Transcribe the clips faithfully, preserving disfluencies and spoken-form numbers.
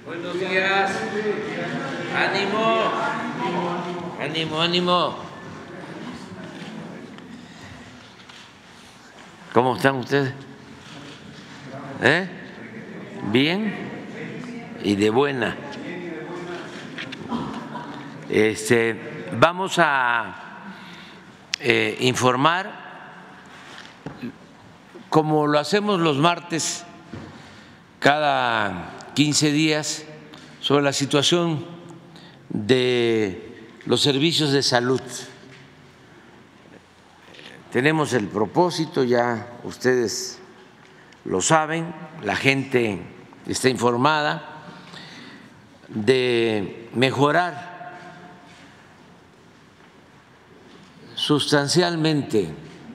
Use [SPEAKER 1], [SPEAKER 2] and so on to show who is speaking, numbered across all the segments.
[SPEAKER 1] Buenos días. Ánimo. Ánimo, ánimo. ¿Cómo están ustedes? ¿Eh? ¿Bien? Y de buena. Este, vamos a eh, informar, como lo hacemos los martes, cada quince días, sobre la situación de los servicios de salud. Tenemos el propósito, ya ustedes lo saben, la gente está informada, de mejorar sustancialmente,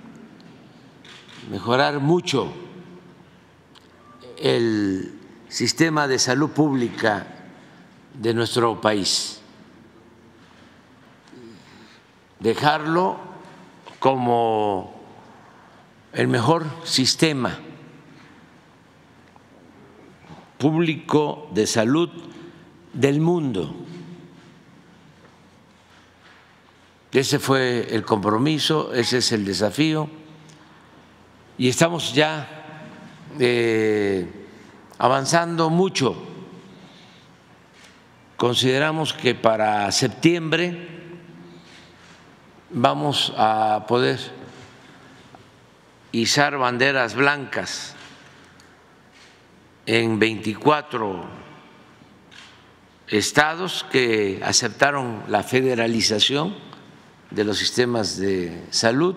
[SPEAKER 1] mejorar mucho el sistema de salud pública de nuestro país, dejarlo como el mejor sistema público de salud del mundo. Ese fue el compromiso, ese es el desafío, y estamos ya eh, avanzando mucho. Consideramos que para septiembre vamos a poder izar banderas blancas en veinticuatro estados que aceptaron la federalización de los sistemas de salud,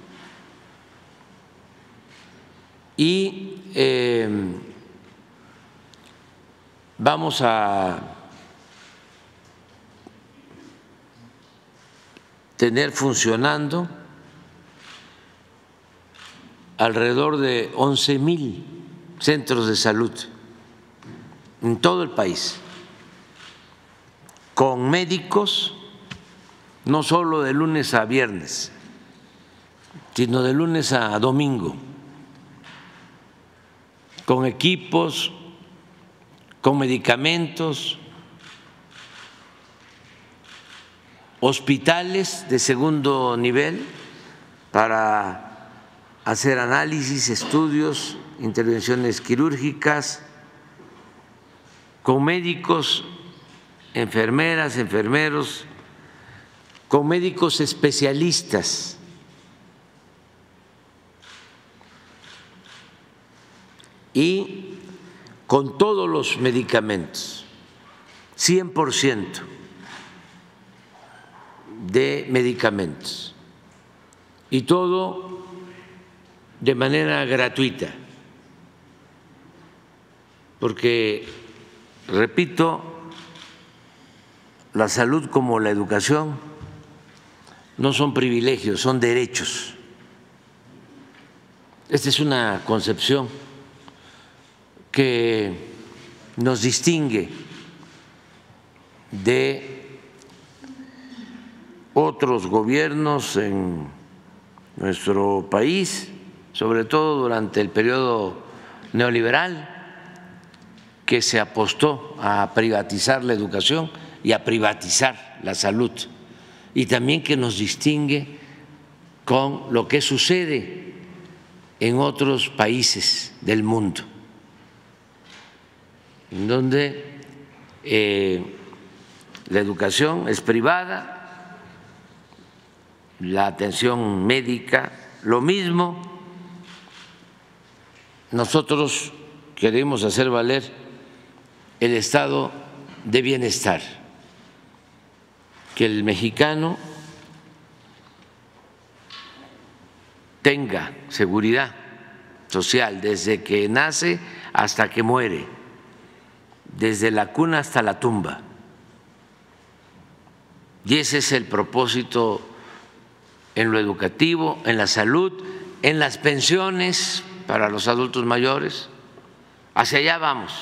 [SPEAKER 1] y eh, vamos a tener funcionando alrededor de once mil centros de salud en todo el país, con médicos no solo de lunes a viernes, sino de lunes a domingo, con equipos, con medicamentos, hospitales de segundo nivel para hacer análisis, estudios, intervenciones quirúrgicas, con médicos, enfermeras, enfermeros, con médicos especialistas, y con todos los medicamentos, cien por ciento de medicamentos, y todo de manera gratuita, porque, repito, la salud como la educación no son privilegios, son derechos. Esta es una concepción que nos distingue de otros gobiernos en nuestro país, sobre todo durante el periodo neoliberal, que se apostó a privatizar la educación y a privatizar la salud, y también que nos distingue con lo que sucede en otros países del mundo, en donde eh, la educación es privada, la atención médica lo mismo. Nosotros queremos hacer valer el estado de bienestar, que el mexicano tenga seguridad social desde que nace hasta que muere, desde la cuna hasta la tumba. Y ese es el propósito en lo educativo, en la salud, en las pensiones para los adultos mayores. Hacia allá vamos.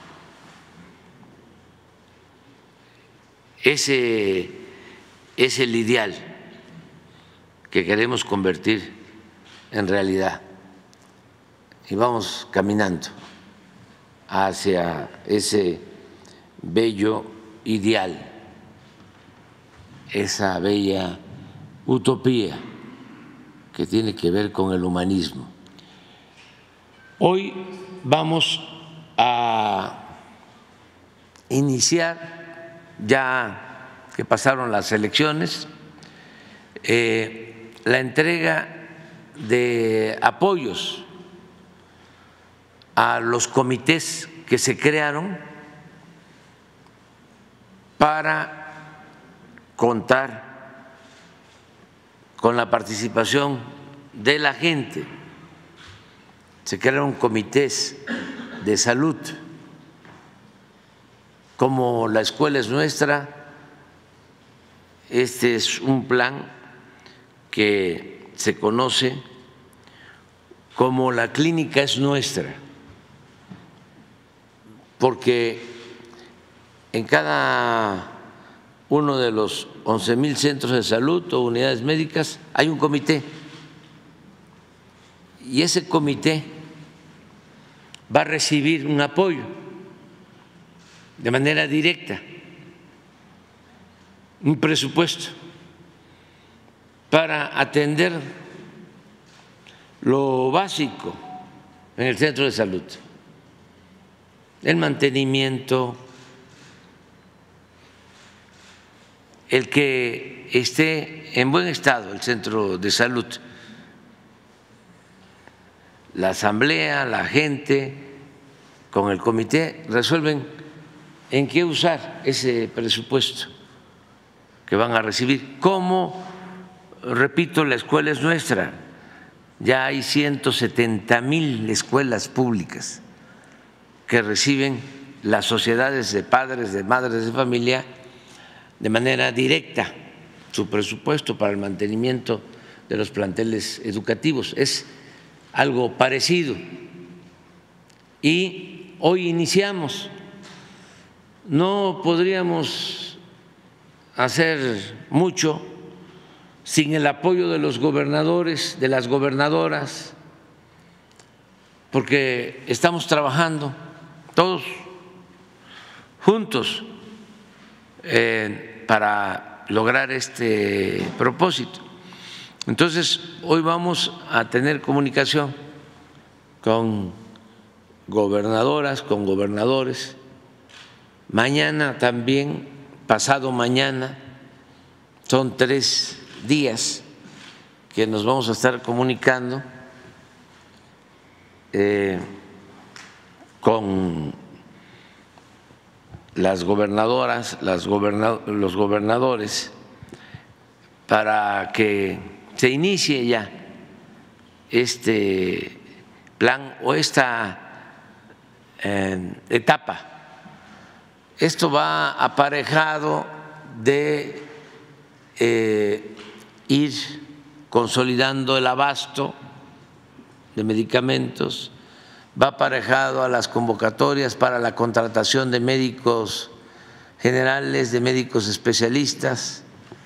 [SPEAKER 1] Ese es el ideal que queremos convertir en realidad, y vamos caminando hacia ese bello ideal, esa bella utopía que tiene que ver con el humanismo. Hoy vamos a iniciar, ya que pasaron las elecciones, eh, la entrega de apoyos a los comités que se crearon para contar con la participación de la gente. Se crearon comités de salud, como La Escuela es Nuestra. Este es un plan que se conoce como La Clínica es Nuestra, porque en cada uno de los once mil centros de salud o unidades médicas hay un comité, y ese comité va a recibir un apoyo de manera directa, un presupuesto para atender lo básico en el centro de salud, el mantenimiento, el que esté en buen estado el centro de salud, la asamblea, la gente con el comité resuelven en qué usar ese presupuesto que van a recibir. ¿Cómo? Repito, La Escuela es Nuestra. Ya hay ciento setenta mil escuelas públicas que reciben las sociedades de padres, de madres de familia de manera directa su presupuesto para el mantenimiento de los planteles educativos. Es algo parecido. Y hoy iniciamos. No podríamos hacer mucho sin el apoyo de los gobernadores, de las gobernadoras, porque estamos trabajando todos juntos eh, para lograr este propósito. Entonces, hoy vamos a tener comunicación con gobernadoras, con gobernadores. Mañana también, pasado mañana, son tres días que nos vamos a estar comunicando eh, con las gobernadoras, las goberna, los gobernadores, para que se inicie ya este plan o esta eh, etapa. Esto va aparejado de eh, ir consolidando el abasto de medicamentos, va aparejado a las convocatorias para la contratación de médicos generales, de médicos especialistas.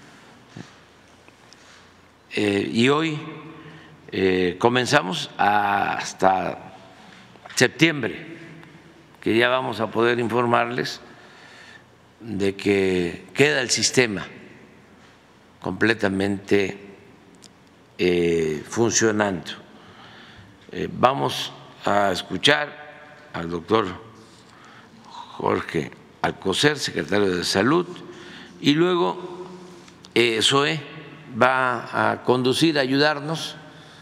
[SPEAKER 1] Eh, y hoy eh, comenzamos hasta septiembre, que ya vamos a poder informarles de que queda el sistema completamente eh, funcionando. Eh, vamos a escuchar al doctor Jorge Alcocer, secretario de Salud, y luego eh, Zoé va a conducir, a ayudarnos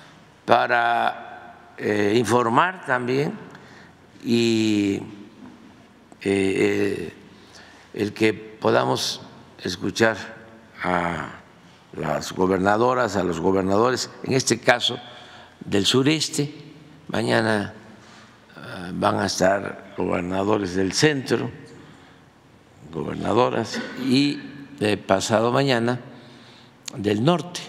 [SPEAKER 1] para eh, informar también y eh, eh, el que podamos escuchar a las gobernadoras, a los gobernadores, en este caso del sureste. Mañana uh, van a estar gobernadores del centro, gobernadoras, y eh, pasado mañana del norte.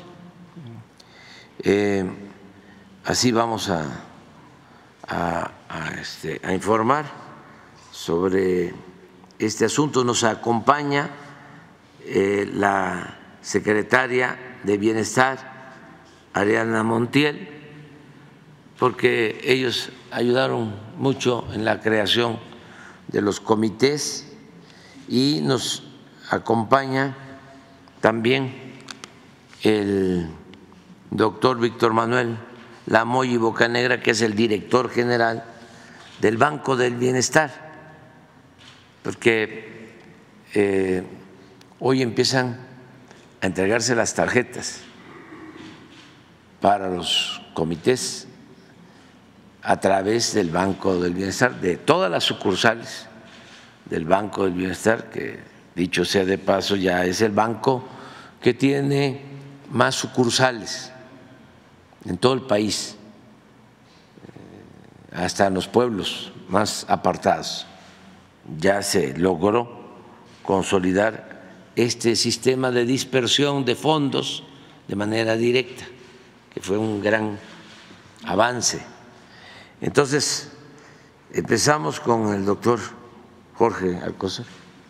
[SPEAKER 1] Eh, así vamos a, a, a, este, a informar sobre este asunto. Nos acompaña eh, la secretaria de Bienestar, Ariana Montiel, porque ellos ayudaron mucho en la creación de los comités y nos acompaña también el doctor Víctor Manuel Lamoy y Bocanegra, que es el director general del Banco del Bienestar, porque eh, hoy empiezan a entregarse las tarjetas para los comités a través del Banco del Bienestar, de todas las sucursales del Banco del Bienestar, que dicho sea de paso ya es el banco que tiene más sucursales en todo el país, hasta en los pueblos más apartados. Ya se logró consolidar este sistema de dispersión de fondos de manera directa, que fue un gran avance. Entonces, empezamos con el doctor Jorge Alcocer.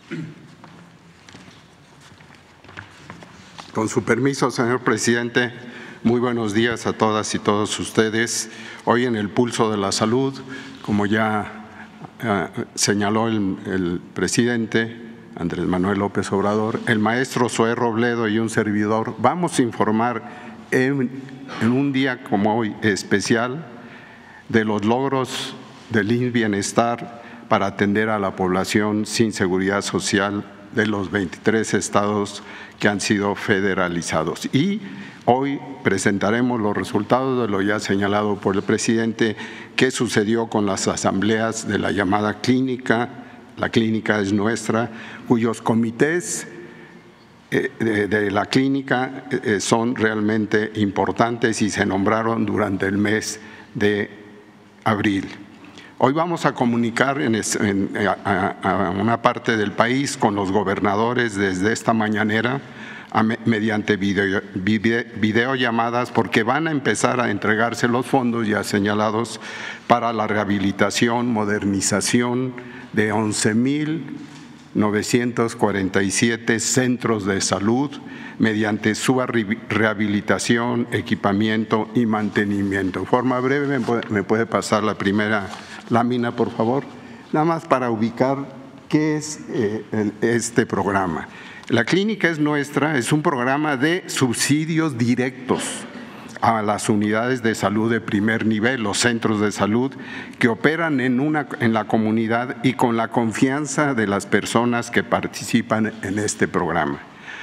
[SPEAKER 2] Con su permiso, señor presidente, muy buenos días a todas y todos ustedes. Hoy en el Pulso de la Salud, como ya eh, señaló el, el presidente Andrés Manuel López Obrador, el maestro Zoé Robledo y un servidor vamos a informar en, en un día como hoy especial de los logros del I M S S Bienestar para atender a la población sin seguridad social de los veintitrés estados que han sido federalizados. Y hoy presentaremos los resultados de lo ya señalado por el presidente, qué sucedió con las asambleas de la llamada clínica, la clínica es nuestra, cuyos comités de, de la clínica son realmente importantes y se nombraron durante el mes de abril. Hoy vamos a comunicar en, en, a, a una parte del país con los gobernadores desde esta mañanera a, mediante video, video, videollamadas, porque van a empezar a entregarse los fondos ya señalados para la rehabilitación, modernización de once mil novecientos cuarenta y siete centros de salud mediante su rehabilitación, equipamiento y mantenimiento. En forma breve, me puede, me puede pasar la primera lámina, por favor, nada más para ubicar qué es eh, el, este programa. La clínica es nuestra, es un programa de subsidios directos a las unidades de salud de primer nivel, los centros de salud que operan en, una, en la comunidad y con la confianza de las personas que participan en este programa.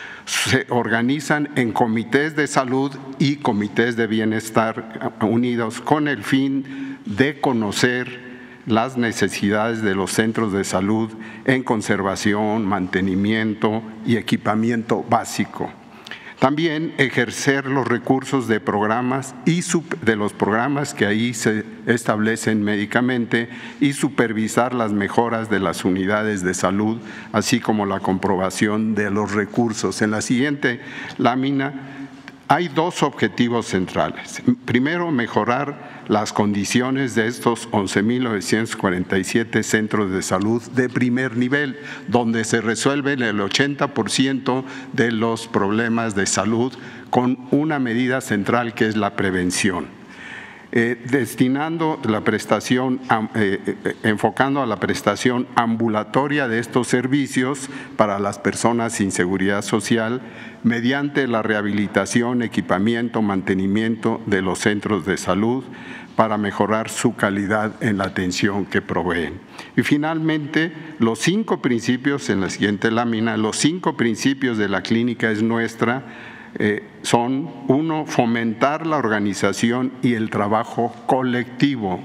[SPEAKER 2] Se organizan en comités de salud y comités de bienestar unidos con el fin de conocer las necesidades de los centros de salud en conservación, mantenimiento y equipamiento básico. También ejercer los recursos de programas y de los programas que ahí se establecen médicamente y supervisar las mejoras de las unidades de salud, así como la comprobación de los recursos. En la siguiente lámina hay dos objetivos centrales. Primero, mejorar las condiciones de estos once mil novecientos cuarenta y siete centros de salud de primer nivel, donde se resuelven el ochenta por ciento de los problemas de salud con una medida central que es la prevención. Eh, destinando la prestación, eh, eh, enfocando a la prestación ambulatoria de estos servicios para las personas sin seguridad social mediante la rehabilitación, equipamiento, mantenimiento de los centros de salud para mejorar su calidad en la atención que proveen. Y finalmente, los cinco principios, en la siguiente lámina, los cinco principios de la clínica es nuestra, Eh, son, uno, fomentar la organización y el trabajo colectivo,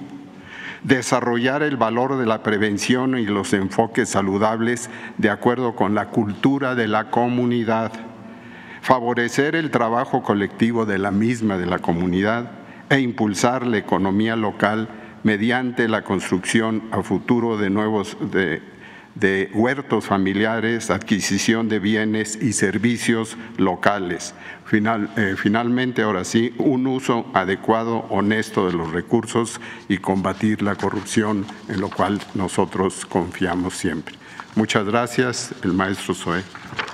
[SPEAKER 2] desarrollar el valor de la prevención y los enfoques saludables de acuerdo con la cultura de la comunidad, favorecer el trabajo colectivo de la misma de la comunidad e impulsar la economía local mediante la construcción a futuro de nuevos de, de huertos familiares, adquisición de bienes y servicios locales. Final, eh, finalmente, ahora sí, un uso adecuado, honesto de los recursos y combatir la corrupción, en lo cual nosotros confiamos siempre. Muchas gracias, el maestro Zoé.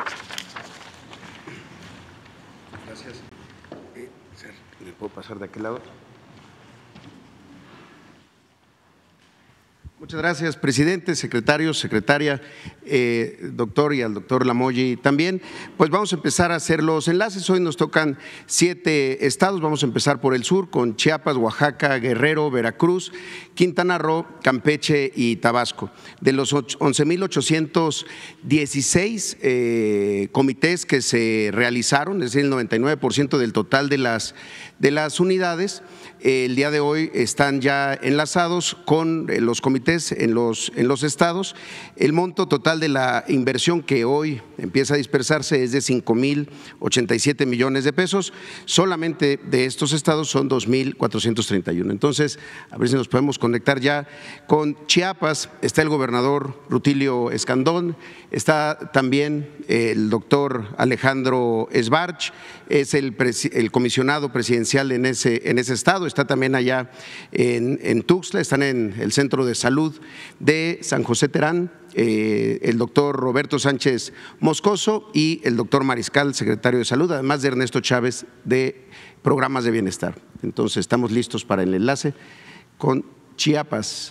[SPEAKER 3] Gracias. ¿Le puedo pasar de aquel lado?
[SPEAKER 2] Muchas gracias, presidente, secretario, secretaria, eh, doctor y al doctor Lamoyi también. Pues vamos a empezar a hacer los enlaces. Hoy nos tocan siete estados. Vamos a empezar por el sur con Chiapas, Oaxaca, Guerrero, Veracruz, Quintana Roo, Campeche y Tabasco. De los once mil ochocientos dieciséis eh, comités que se realizaron, es decir, el noventa y nueve por ciento del total de las, de las unidades, el día de hoy están ya enlazados con los comités en los, en los estados. El monto total de la inversión que hoy empieza a dispersarse es de cinco mil ochenta y siete millones de pesos. Solamente de estos estados son dos mil cuatrocientos treinta y uno. Entonces, a ver si nos podemos conectar ya con Chiapas. Está el gobernador Rutilio Escandón, está también el doctor Alejandro Sbarch, es el, el comisionado presidencial en ese, en ese estado. Está también allá en, en Tuxtla, están en el Centro de Salud de San José Terán, eh, el doctor Roberto Sánchez Moscoso y el doctor Mariscal, secretario de Salud, además de Ernesto Chávez de Programas de Bienestar. Entonces, estamos listos para el enlace con Chiapas.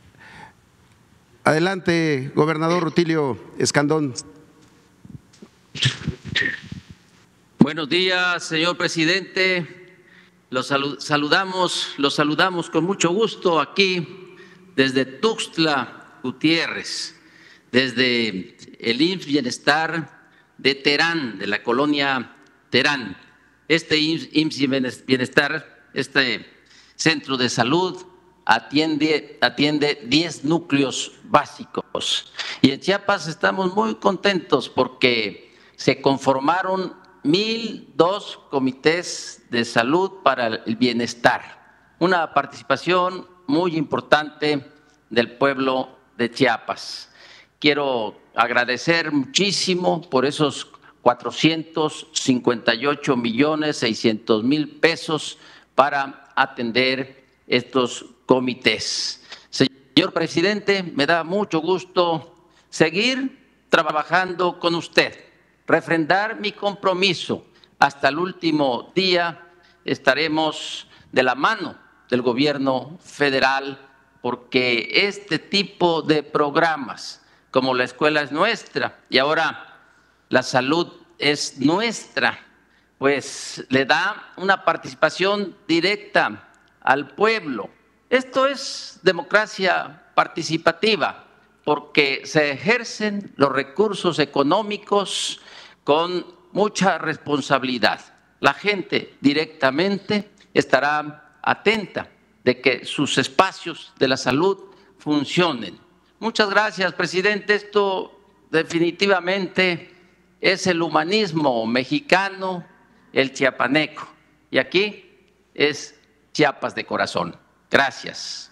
[SPEAKER 2] Adelante, gobernador Rutilio Escandón.
[SPEAKER 4] Buenos días, señor presidente. Los saludamos, los saludamos con mucho gusto aquí desde Tuxtla Gutiérrez, desde el I M S S Bienestar de Terán, de la colonia Terán. Este I M S S Bienestar, este centro de salud, atiende atiende diez núcleos básicos. Y en Chiapas estamos muy contentos porque se conformaron mil dos comités de salud para el bienestar, una participación muy importante del pueblo de Chiapas. Quiero agradecer muchísimo por esos cuatrocientos cincuenta y ocho millones seiscientos mil pesos para atender estos comités. Señor presidente, me da mucho gusto seguir trabajando con usted, refrendar mi compromiso. Hasta el último día estaremos de la mano del gobierno federal porque este tipo de programas, como la escuela es nuestra y ahora la salud es nuestra, pues le da una participación directa al pueblo. Esto es democracia participativa porque se ejercen los recursos económicos con mucha responsabilidad. La gente directamente estará atenta de que sus espacios de la salud funcionen. Muchas gracias, presidente. Esto definitivamente es el humanismo mexicano, el chiapaneco. Y aquí es Chiapas de corazón. Gracias.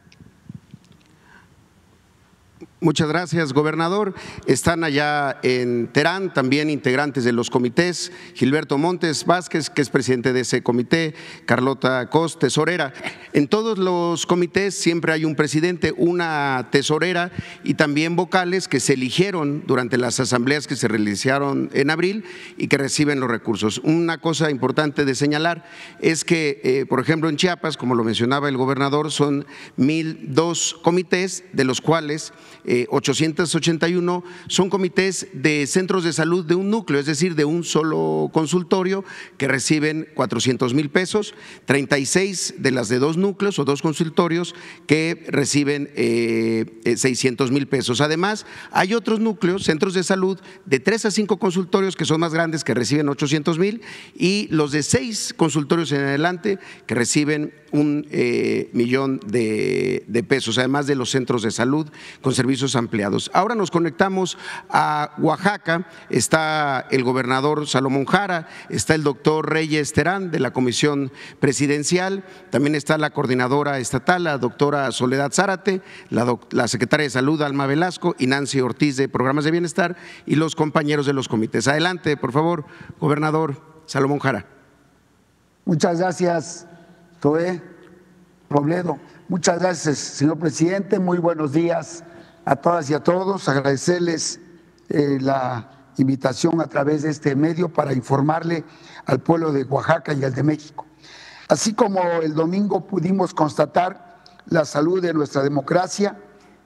[SPEAKER 2] Muchas gracias, gobernador. Están allá en Terán también integrantes de los comités, Gilberto Montes Vázquez, que es presidente de ese comité, Carlota Cos, tesorera. En todos los comités siempre hay un presidente, una tesorera y también vocales que se eligieron durante las asambleas que se realizaron en abril y que reciben los recursos. Una cosa importante de señalar es que, eh, por ejemplo, en Chiapas, como lo mencionaba el gobernador, son mil dos comités, de los cuales Eh, ochocientos ochenta y uno son comités de centros de salud de un núcleo, es decir, de un solo consultorio que reciben cuatrocientos mil pesos, treinta y seis de las de dos núcleos o dos consultorios que reciben eh, seiscientos mil pesos. Además, hay otros núcleos, centros de salud de tres a cinco consultorios que son más grandes que reciben ochocientos mil y los de seis consultorios en adelante que reciben un eh, millón de, de pesos, además de los centros de salud con servicios ampliados. Ahora nos conectamos a Oaxaca, está el gobernador Salomón Jara, está el doctor Reyes Terán de la Comisión Presidencial, también está la coordinadora estatal, la doctora Soledad Zárate, la, doc, la secretaria de Salud Alma Velasco y Nancy Ortiz de Programas de Bienestar y los compañeros de los comités. Adelante, por favor, gobernador Salomón Jara.
[SPEAKER 5] Muchas gracias, Zoé Robledo. Muchas gracias, señor presidente. Muy buenos días a todas y a todos. Agradecerles eh, la invitación a través de este medio para informarle al pueblo de Oaxaca y al de México. Así como el domingo pudimos constatar la salud de nuestra democracia,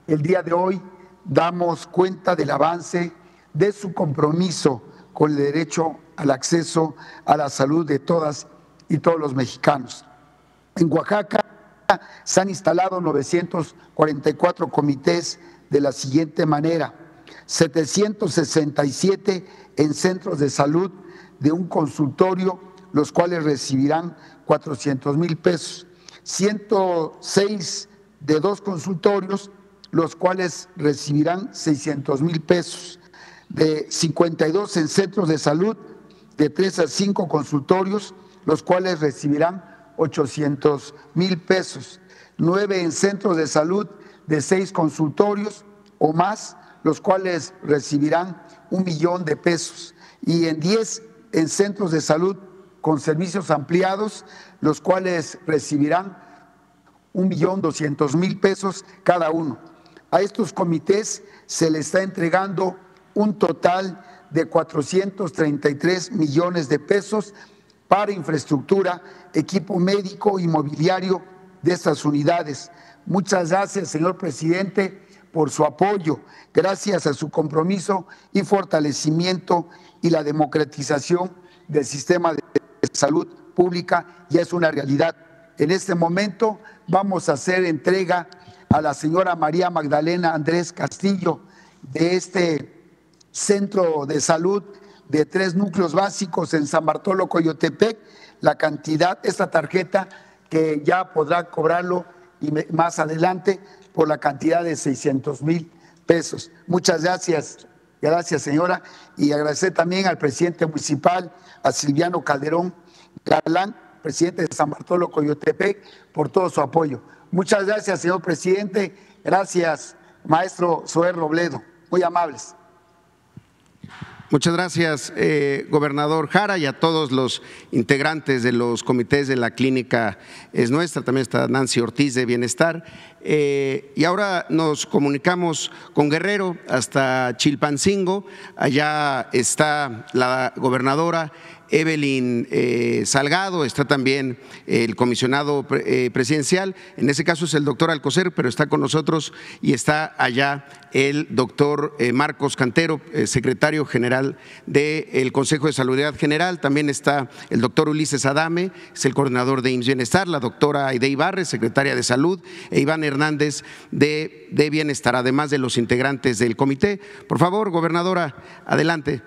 [SPEAKER 5] El día de hoy damos cuenta del avance de su compromiso con el derecho al acceso a la salud de todas y todos los mexicanos. En Oaxaca se han instalado novecientos cuarenta y cuatro comités de la siguiente manera: setecientos sesenta y siete en centros de salud de un consultorio, los cuales recibirán cuatrocientos mil pesos, ciento seis de dos consultorios, los cuales recibirán seiscientos mil pesos, de cincuenta y dos en centros de salud de tres a cinco consultorios, los cuales recibirán ochocientos mil pesos, nueve en centros de salud de seis consultorios o más, los cuales recibirán un millón de pesos, y en diez en centros de salud con servicios ampliados, los cuales recibirán un millón doscientos mil pesos cada uno. A estos comités se les está entregando un total de cuatrocientos treinta y tres millones de pesos para infraestructura, equipo médico y mobiliario de estas unidades. Muchas gracias, señor presidente, por su apoyo. Gracias a su compromiso y fortalecimiento y la democratización del sistema de salud pública ya es una realidad. En este momento vamos a hacer entrega a la señora María Magdalena Andrés Castillo de este centro de salud de tres núcleos básicos en San Bartolo, Coyotepec, la cantidad, esta tarjeta que ya podrá cobrarlo y más adelante por la cantidad de seiscientos mil pesos. Muchas gracias, gracias señora, y agradecer también al presidente municipal, a Silviano Calderón Galán, presidente de San Bartolo, Coyotepec, por todo su apoyo. Muchas gracias, señor presidente. Gracias, maestro Zoé Robledo. Muy amables.
[SPEAKER 3] Muchas gracias, eh, gobernador Jara, y a todos los integrantes de los comités de la Clínica Es Nuestra. También está Nancy Ortiz de Bienestar. Eh, y ahora nos comunicamos con Guerrero hasta Chilpancingo. Allá está la gobernadora Evelyn eh, Salgado, está también el comisionado eh, presidencial, en ese caso es el doctor Alcocer, pero está con nosotros y está allá el doctor eh, Marcos Cantero, eh, secretario general del Consejo de Salubridad General. También está el doctor Ulises Adame, es el coordinador de I M S S Bienestar, la doctora Aide Ibarre, secretaria de Salud, e Iván Hernández de, de Bienestar, además de los integrantes del comité. Por favor, gobernadora, adelante.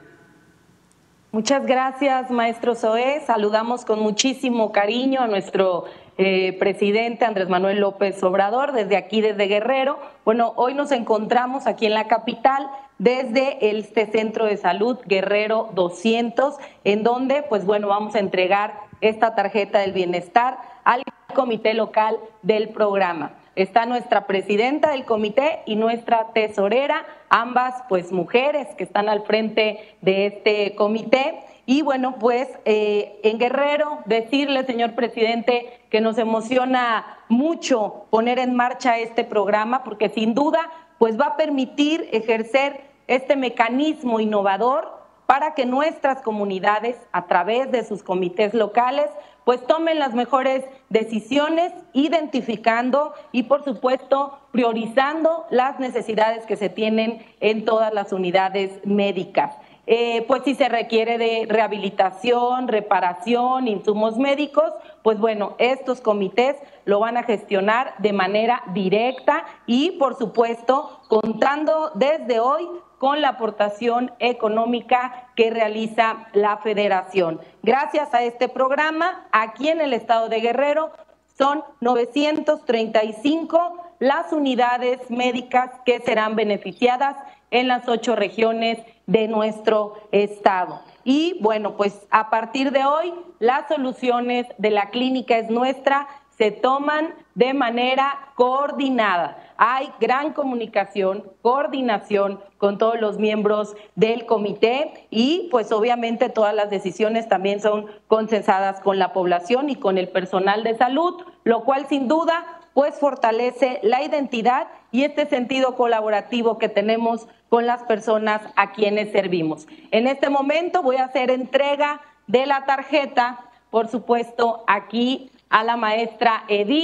[SPEAKER 6] Muchas gracias, maestro Zoé. Saludamos con muchísimo cariño a nuestro eh, presidente Andrés Manuel López Obrador desde aquí, desde Guerrero. Bueno, hoy nos encontramos aquí en la capital desde este centro de salud Guerrero doscientos, en donde, pues bueno, vamos a entregar esta tarjeta del bienestar al comité local del programa. Está nuestra presidenta del comité y nuestra tesorera, ambas pues mujeres que están al frente de este comité. Y bueno, pues eh, en Guerrero decirle, señor presidente, que nos emociona mucho poner en marcha este programa, porque sin duda pues va a permitir ejercer este mecanismo innovador para que nuestras comunidades, a través de sus comités locales, pues tomen las mejores decisiones, identificando y, por supuesto, priorizando las necesidades que se tienen en todas las unidades médicas. Eh, pues si se requiere de rehabilitación, reparación, insumos médicos, pues bueno, estos comités lo van a gestionar de manera directa y, por supuesto, contando desde hoy con la aportación económica que realiza la Federación. Gracias a este programa, aquí en el estado de Guerrero, son novecientos treinta y cinco las unidades médicas que serán beneficiadas en las ocho regiones de nuestro estado. Y bueno, pues a partir de hoy, las soluciones de la Clínica Es Nuestra se toman de manera coordinada. Hay gran comunicación, coordinación con todos los miembros del comité y pues obviamente todas las decisiones también son consensadas con la población y con el personal de salud, lo cual sin duda pues fortalece la identidad y este sentido colaborativo que tenemos con las personas a quienes servimos. En este momento voy a hacer entrega de la tarjeta, por supuesto, aquí a la maestra Edith,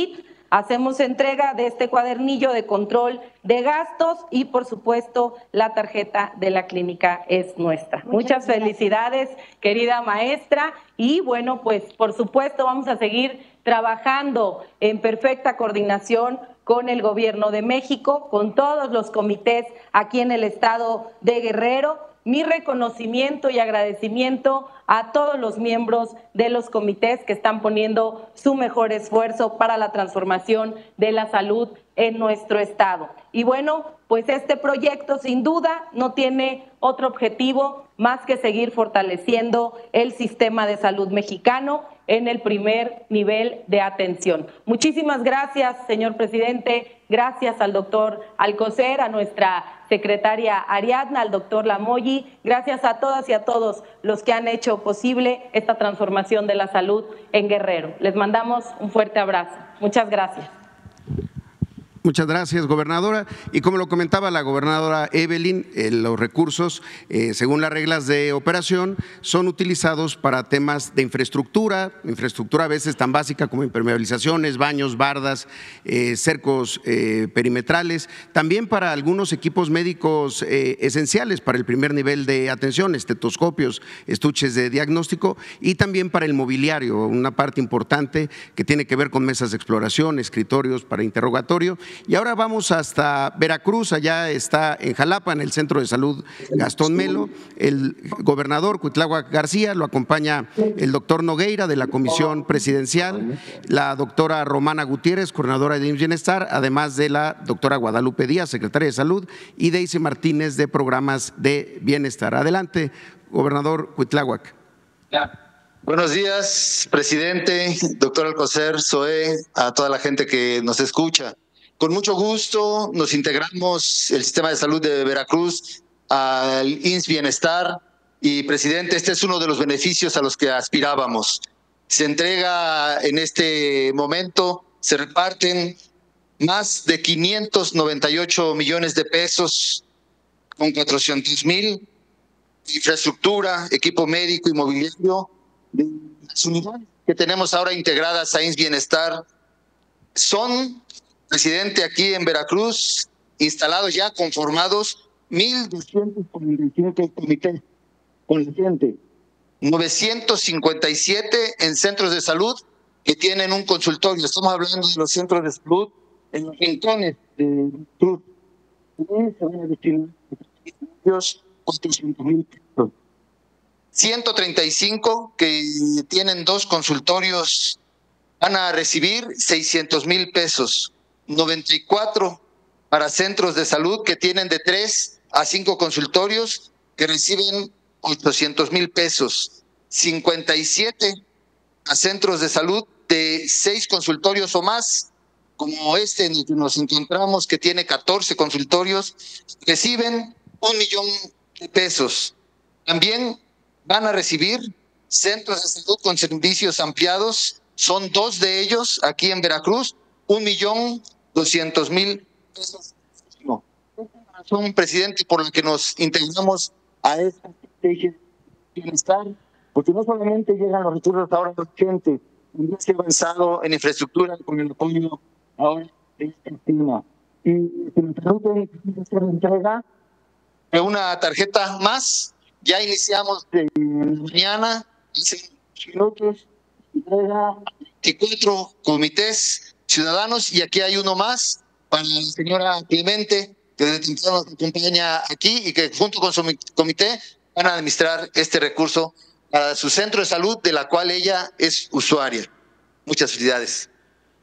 [SPEAKER 6] Hacemos entrega de este cuadernillo de control de gastos y, por supuesto, la tarjeta de la clínica es nuestra. Muchas felicidades, querida maestra. Y bueno, pues por supuesto vamos a seguir trabajando en perfecta coordinación con el Gobierno de México, con todos los comités aquí en el estado de Guerrero. Mi reconocimiento y agradecimiento a todos los miembros de los comités que están poniendo su mejor esfuerzo para la transformación de la salud en nuestro estado. Y bueno, pues este proyecto sin duda no tiene otro objetivo más que seguir fortaleciendo el sistema de salud mexicano en el primer nivel de atención. Muchísimas gracias, señor presidente. Gracias al doctor Alcocer, a nuestra secretaria Ariadna, al doctor Lamoyi. Gracias a todas y a todos los que han hecho posible esta transformación de la salud en Guerrero. Les mandamos un fuerte abrazo. Muchas gracias.
[SPEAKER 3] Muchas gracias, gobernadora. Y como lo comentaba la gobernadora Evelyn, eh, los recursos, eh, según las reglas de operación, son utilizados para temas de infraestructura, infraestructura a veces tan básica como impermeabilizaciones, baños, bardas, eh, cercos eh, perimetrales, también para algunos equipos médicos eh, esenciales para el primer nivel de atención, estetoscopios, estuches de diagnóstico, y también para el mobiliario, una parte importante que tiene que ver con mesas de exploración, escritorios para interrogatorio. Y ahora vamos hasta Veracruz, allá está en Jalapa, en el Centro de Salud Gastón Melo, el gobernador Cuitláhuac García, lo acompaña el doctor Nogueira de la Comisión Presidencial, la doctora Romana Gutiérrez, coordinadora de I M S S Bienestar, además de la doctora Guadalupe Díaz, secretaria de Salud, y Daisy Martínez de Programas de Bienestar. Adelante, gobernador Cuitláhuac.
[SPEAKER 7] Buenos días, presidente, doctor Alcocer, Zoé, a toda la gente que nos escucha. Con mucho gusto nos integramos el sistema de salud de Veracruz al I M S S Bienestar y, presidente, este es uno de los beneficios a los que aspirábamos. Se entrega en este momento, se reparten más de quinientos noventa y ocho millones de pesos con cuatrocientos mil, infraestructura, equipo médico y mobiliario. Las unidades que tenemos ahora integradas a I M S S Bienestar son, presidente, aquí en Veracruz, instalados ya, conformados, mil doscientos cuarenta y siete comités con la gente, novecientos cincuenta y siete en centros de salud que tienen un consultorio. Estamos hablando de los centros de salud en los rincones de Veracruz. Se van a destinar cuatrocientos mil pesos. ciento treinta y cinco que tienen dos consultorios van a recibir seiscientos mil pesos. noventa y cuatro para centros de salud que tienen de tres a cinco consultorios que reciben ochocientos mil pesos. cincuenta y siete a centros de salud de seis consultorios o más, como este en el que nos encontramos, que tiene catorce consultorios, reciben un millón de pesos. También van a recibir centros de salud con servicios ampliados, son dos de ellos aquí en Veracruz, un millón doscientos mil pesos. No. Esta es la razón, presidente, por la que nos integramos a esta estrategia de bienestar, porque no solamente llegan los recursos ahora a la gente, también se ha avanzado en infraestructura con el apoyo ahora de este tema. Y si me permiten hacer la entrega de una tarjeta más, ya iniciamos de mañana, hace minutos, entrega veinticuatro comités ciudadanos, y aquí hay uno más para la señora Clemente, que desde temprano nos acompaña aquí y que junto con su comité van a administrar este recurso para su centro de salud, de la cual ella es usuaria. Muchas felicidades.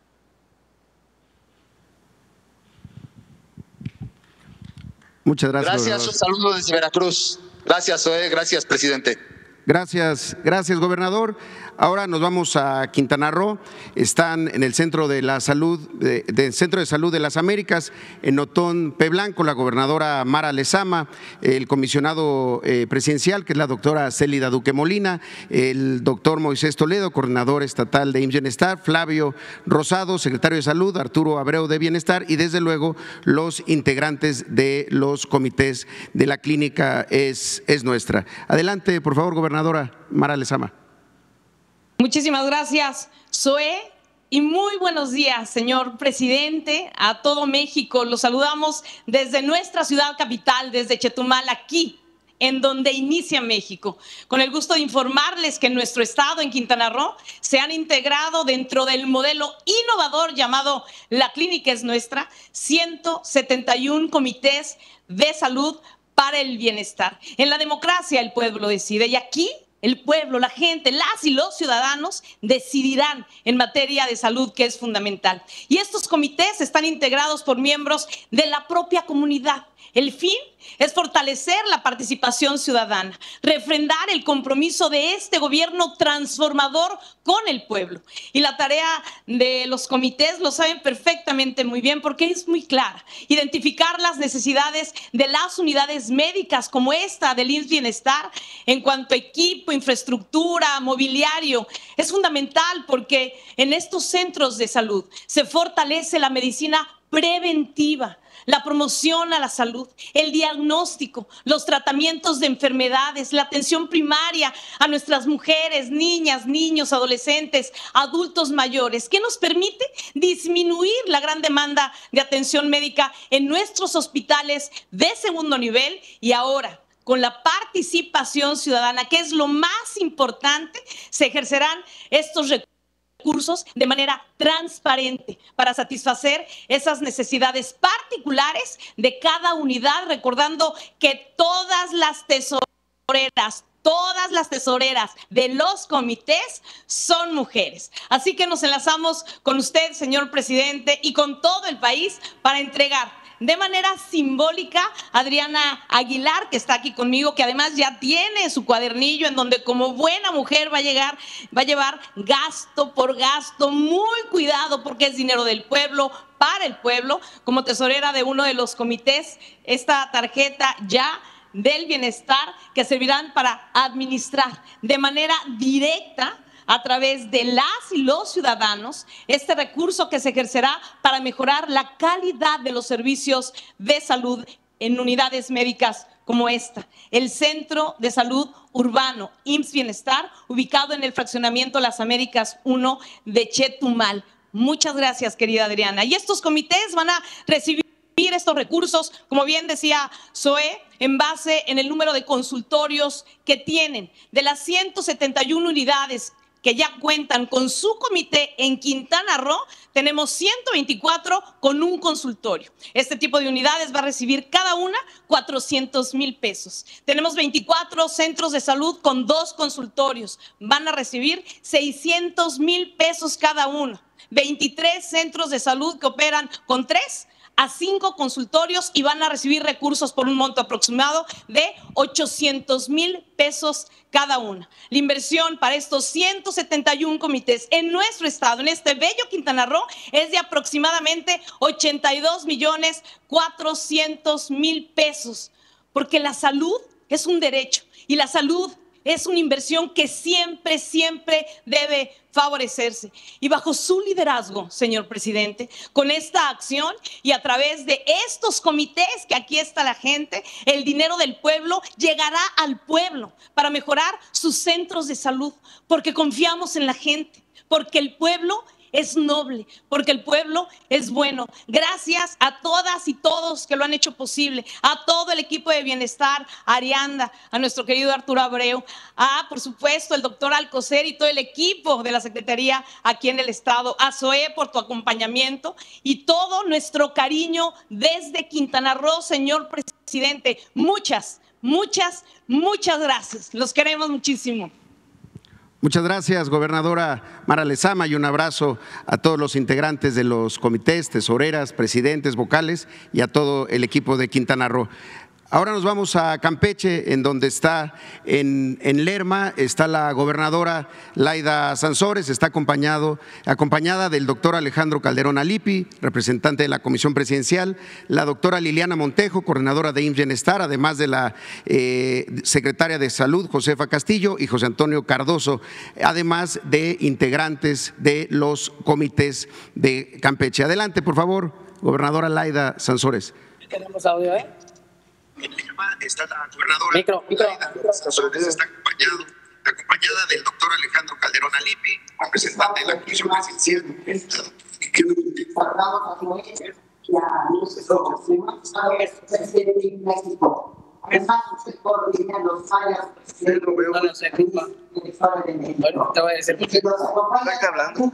[SPEAKER 3] Muchas gracias.
[SPEAKER 7] Gracias, un saludo desde Veracruz. Gracias, Zoé. Gracias, presidente.
[SPEAKER 3] Gracias, gracias, gobernador. Ahora nos vamos a Quintana Roo. Están en el Centro de la Salud, de, del Centro de Salud de las Américas, en Otón P. Blanco, la gobernadora Mara Lezama, el comisionado eh, presidencial, que es la doctora Célida Duque Molina, el doctor Moisés Toledo, coordinador estatal de I M S S Bienestar, Flavio Rosado, secretario de Salud, Arturo Abreu de Bienestar, y desde luego los integrantes de los comités de la clínica es, es nuestra. Adelante, por favor, gobernadora Mara Lezama.
[SPEAKER 8] Muchísimas gracias, Zoé. Y muy buenos días, señor presidente, a todo México. Los saludamos desde nuestra ciudad capital, desde Chetumal, aquí, en donde inicia México. Con el gusto de informarles que en nuestro estado, en Quintana Roo, se han integrado dentro del modelo innovador llamado La Clínica es Nuestra, ciento setenta y uno comités de salud para el bienestar. En la democracia el pueblo decide, y aquí el pueblo, la gente, las y los ciudadanos decidirán en materia de salud, que es fundamental. Y estos comités están integrados por miembros de la propia comunidad. El fin es fortalecer la participación ciudadana, refrendar el compromiso de este gobierno transformador con el pueblo. Y la tarea de los comités lo saben perfectamente muy bien porque es muy clara. Identificar las necesidades de las unidades médicas como esta del I M S S Bienestar en cuanto a equipo, infraestructura, mobiliario. Es fundamental porque en estos centros de salud se fortalece la medicina preventiva, la promoción a la salud, el diagnóstico, los tratamientos de enfermedades, la atención primaria a nuestras mujeres, niñas, niños, adolescentes, adultos mayores, que nos permite disminuir la gran demanda de atención médica en nuestros hospitales de segundo nivel y ahora, con la participación ciudadana, que es lo más importante, se ejercerán estos recursos. recursos de manera transparente para satisfacer esas necesidades particulares de cada unidad, recordando que todas las tesoreras, todas las tesoreras de los comités son mujeres. Así que nos enlazamos con usted, señor presidente, y con todo el país para entregar de manera simbólica a Adriana Aguilar, que está aquí conmigo, que además ya tiene su cuadernillo en donde como buena mujer va a llegar, va a llevar gasto por gasto, muy cuidado porque es dinero del pueblo, para el pueblo, como tesorera de uno de los comités, esta tarjeta ya del bienestar que servirán para administrar de manera directa a través de las y los ciudadanos este recurso que se ejercerá para mejorar la calidad de los servicios de salud en unidades médicas como esta, el Centro de Salud Urbano I M S S Bienestar, ubicado en el fraccionamiento Las Américas uno de Chetumal. Muchas gracias, querida Adriana. Y estos comités van a recibir estos recursos, como bien decía Zoé, en base en el número de consultorios que tienen. De las ciento setenta y una unidades que ya cuentan con su comité en Quintana Roo, tenemos ciento veinticuatro con un consultorio. Este tipo de unidades va a recibir cada una cuatrocientos mil pesos. Tenemos veinticuatro centros de salud con dos consultorios. Van a recibir seiscientos mil pesos cada uno. veintitrés centros de salud que operan con tres a cinco consultorios y van a recibir recursos por un monto aproximado de ochocientos mil pesos cada una. La inversión para estos ciento setenta y uno comités en nuestro estado, en este bello Quintana Roo, es de aproximadamente ochenta y dos millones cuatrocientos mil pesos, porque la salud es un derecho y la salud es una inversión que siempre, siempre debe favorecerse. Y bajo su liderazgo, señor presidente, con esta acción y a través de estos comités, que aquí está la gente, el dinero del pueblo llegará al pueblo para mejorar sus centros de salud, porque confiamos en la gente, porque el pueblo es noble, porque el pueblo es bueno. Gracias a todas y todos que lo han hecho posible, a todo el equipo de bienestar, a Arianda, a nuestro querido Arturo Abreu, a, por supuesto, el doctor Alcocer y todo el equipo de la Secretaría aquí en el Estado, a Zoé por tu acompañamiento y todo nuestro cariño desde Quintana Roo, señor presidente. Muchas, muchas, muchas gracias. Los queremos muchísimo.
[SPEAKER 3] Muchas gracias, gobernadora Mara Lezama, y un abrazo a todos los integrantes de los comités, tesoreras, presidentes, vocales y a todo el equipo de Quintana Roo. Ahora nos vamos a Campeche, en donde está en, en Lerma, está la gobernadora Laida Sansores, está acompañado, acompañada del doctor Alejandro Calderón Alipi, representante de la Comisión Presidencial, la doctora Liliana Montejo, coordinadora de I M S S Bienestar, además de la eh, secretaria de Salud, Josefa Castillo, y José Antonio Cardoso, además de integrantes de los comités de Campeche. Adelante, por favor, gobernadora Laida Sansores.
[SPEAKER 9] Tenemos audio, ¿eh?
[SPEAKER 10] En Lerma está la gobernadora
[SPEAKER 9] micro, micro.
[SPEAKER 10] Laida Sansores, está acompañado
[SPEAKER 9] acompañada del doctor Alejandro Calderón Alipi, representante de la Comisión Presidencial.
[SPEAKER 10] Presidente de México. Además, usted coordina los áreas presidentes de México. Te voy a decir porque nos acompaña hablando.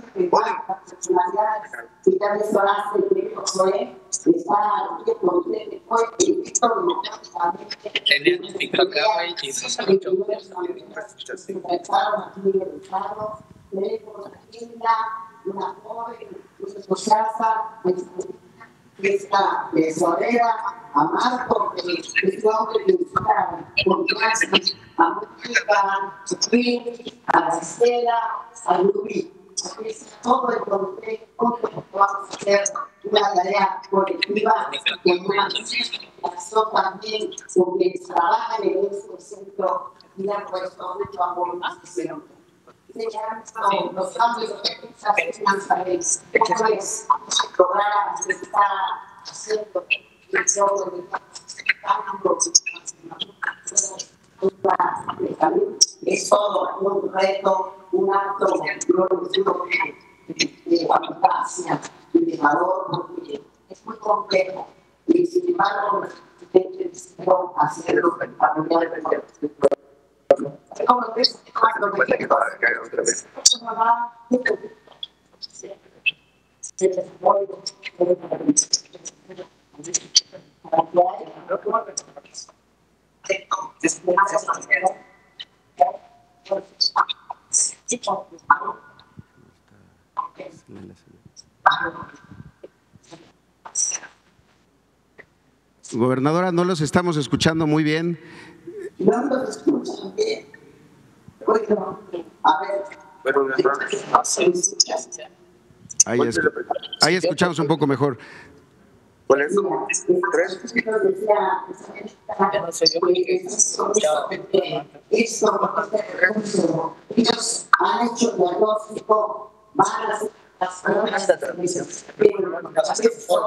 [SPEAKER 10] Y también se hace el director Zoé, está aquí con usted después y Víctor democráticamente. Tenía un ciclo y se empezaron aquí en el Estado. Tenemos agenda, una joven, una esposa, esta tesorera, a Marco, que es hombre que está con a Mónica, a Estela, a Luis. Todo el comité, todo lo que vamos a hacer una tarea colectiva que una pasó también con quienes trabajan en este centro y han puesto mucho amor en este centro. Los cambios que piensan saber cómo es el programa que está haciendo el cambio de salud. Es todo un reto, un acto de eficacia y de valor, porque es muy complejo. Y sin embargo, los presidentes decidieron hacerlo para el ¿cómo ves? ¿Cómo ves? Otra vez.
[SPEAKER 3] Gobernadora, no los estamos escuchando muy bien.
[SPEAKER 10] No los escuchan bien. Bueno, a ver.
[SPEAKER 3] Ahí, es, ahí escuchamos un poco mejor.
[SPEAKER 10] ¿Cuál es? Tres. Ellos han hecho diagnóstico, van a hacer las cosas, pero lo importante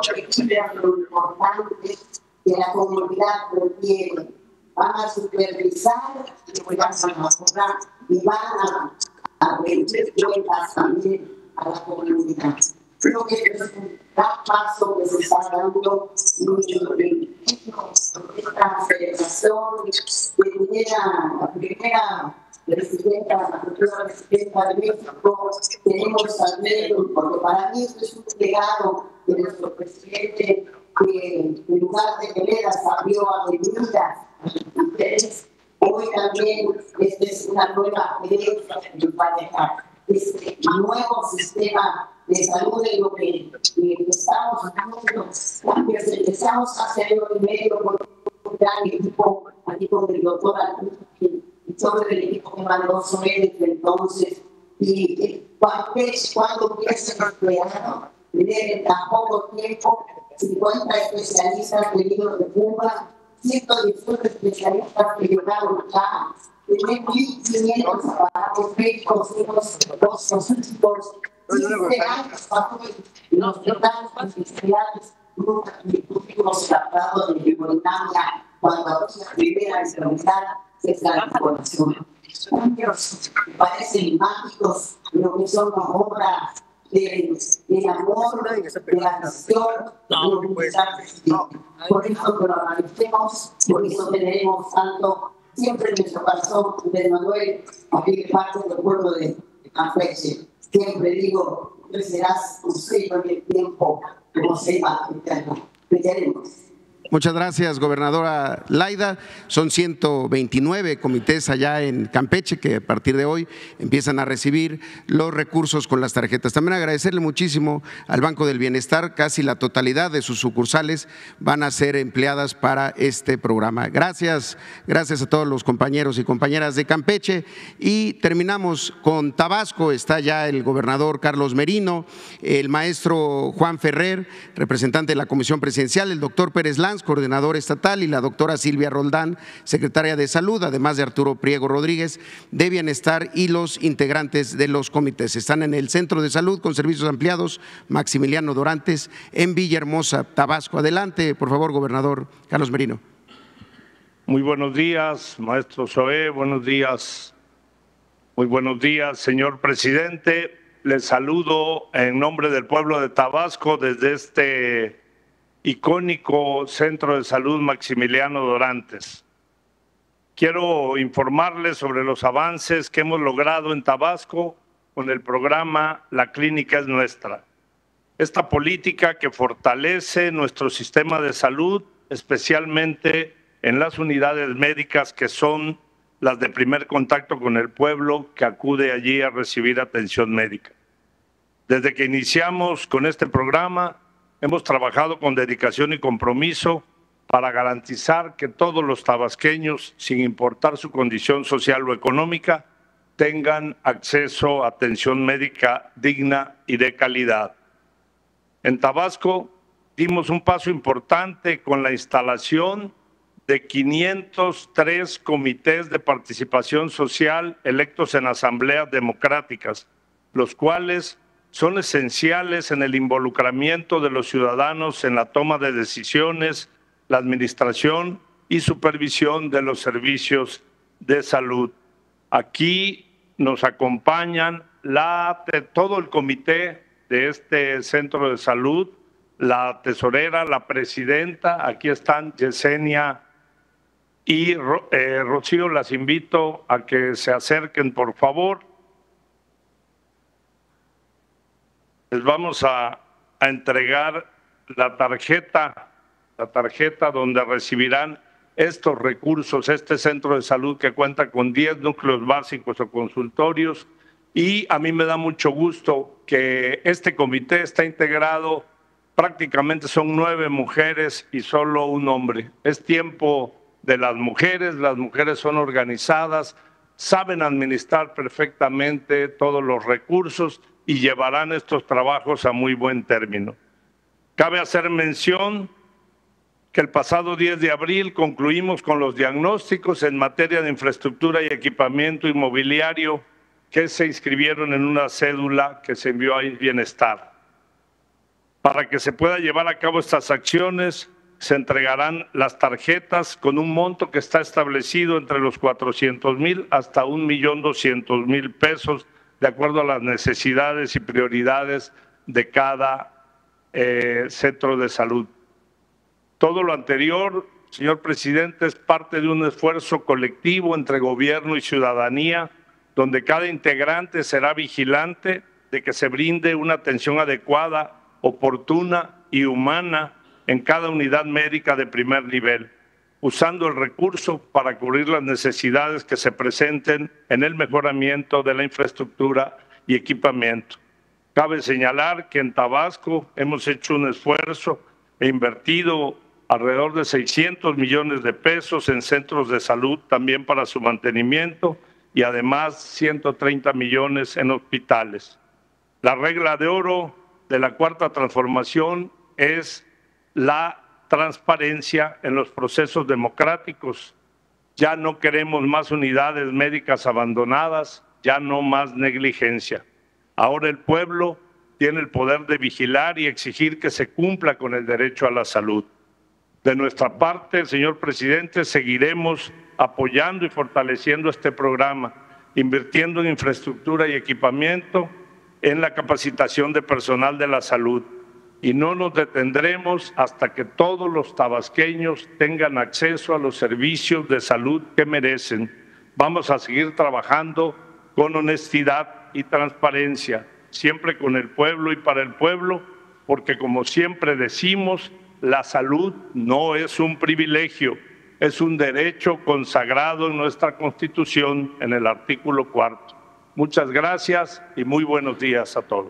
[SPEAKER 10] que la comunidad requiere. Van a supervisar y van a mejorar y van a, a rendir cuentas también a la comunidad. Creo que es un gran paso que se está dando mucho de esta celebración de primera, la primera presidenta, la futura presidenta de México. Tenemos también, porque para mí esto es un legado de nuestro presidente, que en lugar de veredas abrió avenidas. Hoy también esta es una nueva derecha que va a dejar este nuevo sistema de salud de lo que, que estamos haciendo, cambios empezamos a hacerlo primero con un gran equipo, aquí con el doctor Alberto, y todo el equipo que mandó Zoé desde entonces, y cuando empieza a emplear, en tan poco tiempo, cincuenta especialistas venidos de Cuba, ciento dieciocho especialistas que llegaron acá, tenemos mil quinientos aparatos médicos, unos dos cosméticos, quince años pasó en los hospitales especiales, nunca tuvimos tratado de hemodinamia cuando había la primera enfermedad que es la vacunación. Cambios que parecen mágicos, pero que son una obra de, del amor, de la gestión, no, de pues, no. Por eso lo agradecemos, por eso tenemos tanto siempre en nuestro corazón de Manuel, aquí de parte del pueblo de Campeche. Siempre digo, tú serás un sello en el tiempo, como se va eterno. Te queremos.
[SPEAKER 3] Muchas gracias, gobernadora Laida. Son ciento veintinueve comités allá en Campeche que a partir de hoy empiezan a recibir los recursos con las tarjetas. También agradecerle muchísimo al Banco del Bienestar, casi la totalidad de sus sucursales van a ser empleadas para este programa. Gracias, gracias a todos los compañeros y compañeras de Campeche. Y terminamos con Tabasco, está ya el gobernador Carlos Merino, el maestro Juan Ferrer, representante de la Comisión Presidencial, el doctor Pérez Lanz, coordinador estatal, y la doctora Silvia Roldán, secretaria de Salud, además de Arturo Priego Rodríguez, de Bienestar, y los integrantes de los comités. Están en el Centro de Salud con servicios ampliados Maximiliano Dorantes en Villahermosa, Tabasco. Adelante, por favor, gobernador Carlos Merino.
[SPEAKER 11] Muy buenos días, maestro Zoé, buenos días Muy buenos días, señor presidente. Les saludo en nombre del pueblo de Tabasco desde este icónico Centro de Salud Maximiliano Dorantes. Quiero informarles sobre los avances que hemos logrado en Tabasco con el programa La Clínica es Nuestra. Esta política que fortalece nuestro sistema de salud, especialmente en las unidades médicas que son las de primer contacto con el pueblo que acude allí a recibir atención médica. Desde que iniciamos con este programa, hemos trabajado con dedicación y compromiso para garantizar que todos los tabasqueños, sin importar su condición social o económica, tengan acceso a atención médica digna y de calidad. En Tabasco dimos un paso importante con la instalación de quinientos tres comités de participación social electos en asambleas democráticas, los cuales son esenciales en el involucramiento de los ciudadanos en la toma de decisiones, la administración y supervisión de los servicios de salud. Aquí nos acompañan la, todo el comité de este centro de salud, la tesorera, la presidenta, aquí están Yesenia y eh, Rocío, las invito a que se acerquen, por favor. Les vamos a, a entregar la tarjeta, la tarjeta donde recibirán estos recursos, este centro de salud que cuenta con diez núcleos básicos o consultorios, y a mí me da mucho gusto que este comité está integrado, prácticamente son nueve mujeres y solo un hombre. Es tiempo de las mujeres, las mujeres son organizadas, saben administrar perfectamente todos los recursos y llevarán estos trabajos a muy buen término. Cabe hacer mención que el pasado diez de abril concluimos con los diagnósticos en materia de infraestructura y equipamiento inmobiliario que se inscribieron en una cédula que se envió a Bienestar. Para que se pueda llevar a cabo estas acciones, se entregarán las tarjetas con un monto que está establecido entre los cuatrocientos mil hasta un millón doscientos mil pesos, de acuerdo a las necesidades y prioridades de cada eh, centro de salud. Todo lo anterior, señor presidente, es parte de un esfuerzo colectivo entre gobierno y ciudadanía, donde cada integrante será vigilante de que se brinde una atención adecuada, oportuna y humana en cada unidad médica de primer nivel, usando el recurso para cubrir las necesidades que se presenten en el mejoramiento de la infraestructura y equipamiento. Cabe señalar que en Tabasco hemos hecho un esfuerzo e invertido alrededor de seiscientos millones de pesos en centros de salud también para su mantenimiento y además ciento treinta millones en hospitales. La regla de oro de la Cuarta Transformación es la transparencia en los procesos democráticos. Ya no queremos más unidades médicas abandonadas, ya no más negligencia. Ahora el pueblo tiene el poder de vigilar y exigir que se cumpla con el derecho a la salud. De nuestra parte, señor presidente, seguiremos apoyando y fortaleciendo este programa, invirtiendo en infraestructura y equipamiento, en la capacitación de personal de la salud. Y no nos detendremos hasta que todos los tabasqueños tengan acceso a los servicios de salud que merecen. Vamos a seguir trabajando con honestidad y transparencia, siempre con el pueblo y para el pueblo, porque como siempre decimos, la salud no es un privilegio, es un derecho consagrado en nuestra Constitución en el artículo cuarto. Muchas gracias y muy buenos días a todos.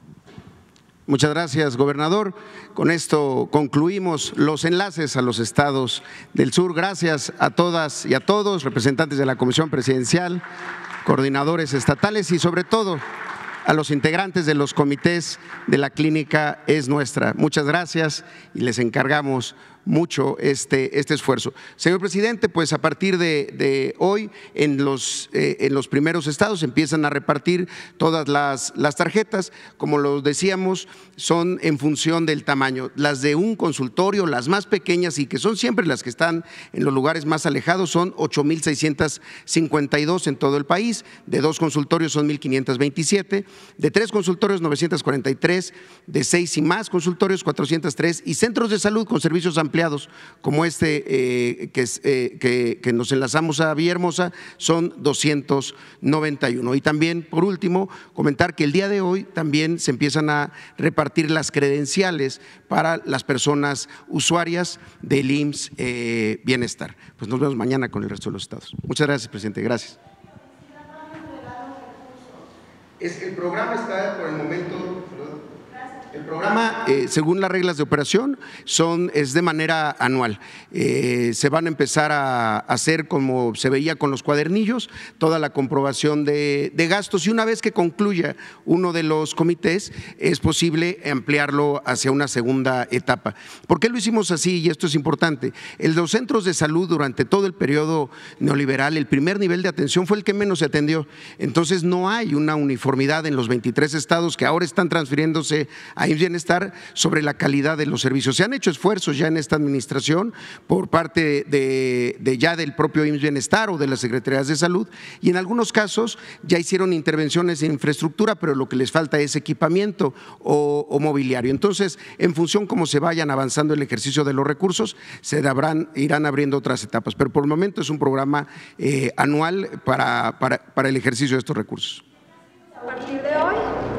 [SPEAKER 3] Muchas gracias, gobernador. Con esto concluimos los enlaces a los estados del sur. Gracias a todas y a todos, representantes de la Comisión Presidencial, coordinadores estatales y sobre todo a los integrantes de los comités de La Clínica es Nuestra. Muchas gracias y les encargamos mucho este, este esfuerzo. Señor presidente, pues a partir de, de hoy en los, eh, en los primeros estados empiezan a repartir todas las, las tarjetas, como lo decíamos, son en función del tamaño. Las de un consultorio, las más pequeñas y que son siempre las que están en los lugares más alejados, son ocho mil seiscientas cincuenta y dos en todo el país, de dos consultorios son mil quinientas veintisiete, de tres consultorios novecientos cuarenta y tres, de seis y más consultorios cuatrocientos tres y centros de salud con servicios ampliados como este eh, que, eh, que, que nos enlazamos a Villahermosa son doscientos noventa y uno. Y también, por último, comentar que el día de hoy también se empiezan a repartir las credenciales para las personas usuarias del I M S S eh, Bienestar. Pues nos vemos mañana con el resto de los estados. Muchas gracias, presidente. Gracias. Es, el programa está por el momento… El programa, eh, según las reglas de operación, son, es de manera anual. Eh, se van a empezar a hacer, como se veía con los cuadernillos, toda la comprobación de, de gastos y una vez que concluya uno de los comités, es posible ampliarlo hacia una segunda etapa. ¿Por qué lo hicimos así? Y esto es importante. En los centros de salud durante todo el periodo neoliberal, el primer nivel de atención fue el que menos se atendió. Entonces no hay una uniformidad en los veintitrés estados que ahora están transfiriéndose a I M S S Bienestar sobre la calidad de los servicios. Se han hecho esfuerzos ya en esta administración por parte de, de ya del propio I M S S Bienestar o de las Secretarías de Salud y en algunos casos ya hicieron intervenciones en infraestructura, pero lo que les falta es equipamiento o, o mobiliario. Entonces, en función como se vayan avanzando el ejercicio de los recursos, se habrán, irán abriendo otras etapas, pero por el momento es un programa eh, anual para, para, para el ejercicio de estos recursos.
[SPEAKER 12] A partir de hoy,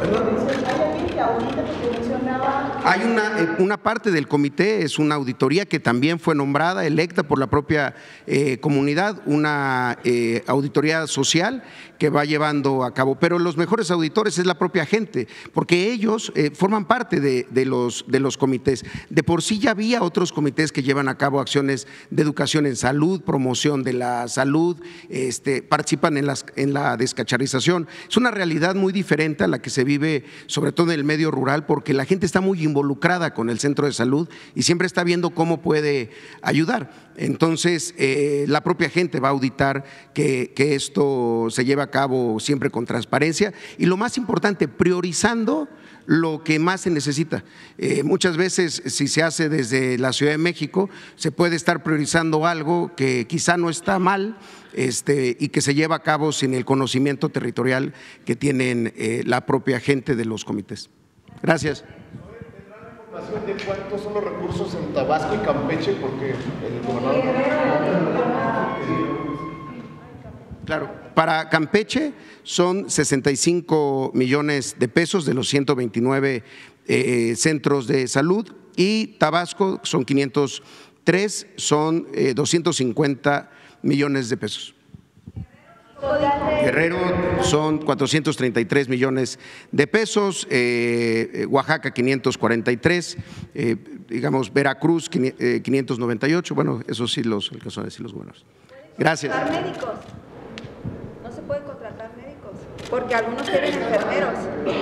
[SPEAKER 3] hay una, una parte del comité, es una auditoría que también fue nombrada, electa por la propia eh, comunidad, una eh, auditoría social que va llevando a cabo, pero los mejores auditores es la propia gente, porque ellos eh, forman parte de, de, los, de los comités. De por sí ya había otros comités que llevan a cabo acciones de educación en salud, promoción de la salud, este, participan en, las, en la descacharización. Es una realidad muy diferente a la que se vive, sobre todo en el medio rural, porque la gente está muy involucrada con el centro de salud y siempre está viendo cómo puede ayudar. Entonces, eh, la propia gente va a auditar que, que esto se lleve a cabo siempre con transparencia y lo más importante, priorizando lo que más se necesita. Eh, muchas veces, si se hace desde la Ciudad de México, se puede estar priorizando algo que quizá no está mal este, y que se lleva a cabo sin el conocimiento territorial que tienen eh, la propia gente de los comités. Gracias.
[SPEAKER 13] ¿De cuántos son los recursos en Tabasco y Campeche? Porque el gobernador…
[SPEAKER 3] Claro, para Campeche son sesenta y cinco millones de pesos de los ciento veintinueve eh, centros de salud y Tabasco son quinientos tres, son eh, doscientos cincuenta millones de pesos. Guerrero son cuatrocientos treinta y tres millones de pesos, eh, Oaxaca quinientos cuarenta y tres, eh, digamos Veracruz quinientos noventa y ocho, bueno, esos sí los, el que son así los buenos. Gracias.
[SPEAKER 12] Médicos. No se puede contratar médicos, porque algunos tienen enfermeros.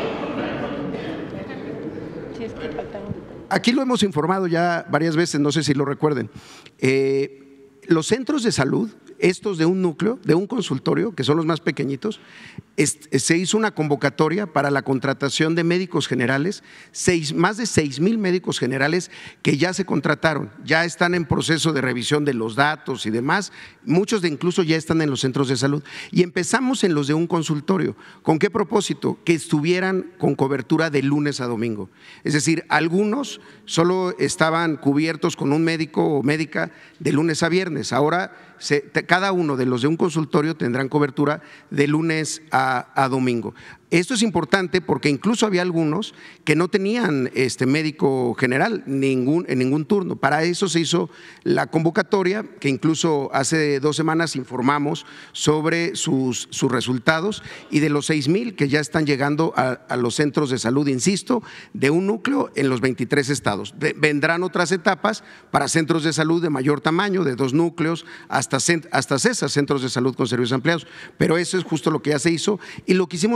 [SPEAKER 3] Aquí lo hemos informado ya varias veces, no sé si lo recuerden. Eh, los centros de salud, estos de un núcleo, de un consultorio, que son los más pequeñitos, es, se hizo una convocatoria para la contratación de médicos generales, seis, más de seis mil médicos generales que ya se contrataron, ya están en proceso de revisión de los datos y demás, muchos de incluso ya están en los centros de salud. Y empezamos en los de un consultorio. ¿Con qué propósito? Que estuvieran con cobertura de lunes a domingo. Es decir, algunos solo estaban cubiertos con un médico o médica de lunes a viernes, ahora se, cada uno de los de un consultorio tendrán cobertura de lunes a, a domingo. Esto es importante porque incluso había algunos que no tenían este médico general ningún, en ningún turno. Para eso se hizo la convocatoria, que incluso hace dos semanas informamos sobre sus, sus resultados y de los seis mil que ya están llegando a, a los centros de salud, insisto, de un núcleo en los veintitrés estados. De, vendrán otras etapas para centros de salud de mayor tamaño, de dos núcleos, hasta, hasta C E S A, centros de salud con servicios ampliados. Pero eso es justo lo que ya se hizo y lo quisimos hacer antes.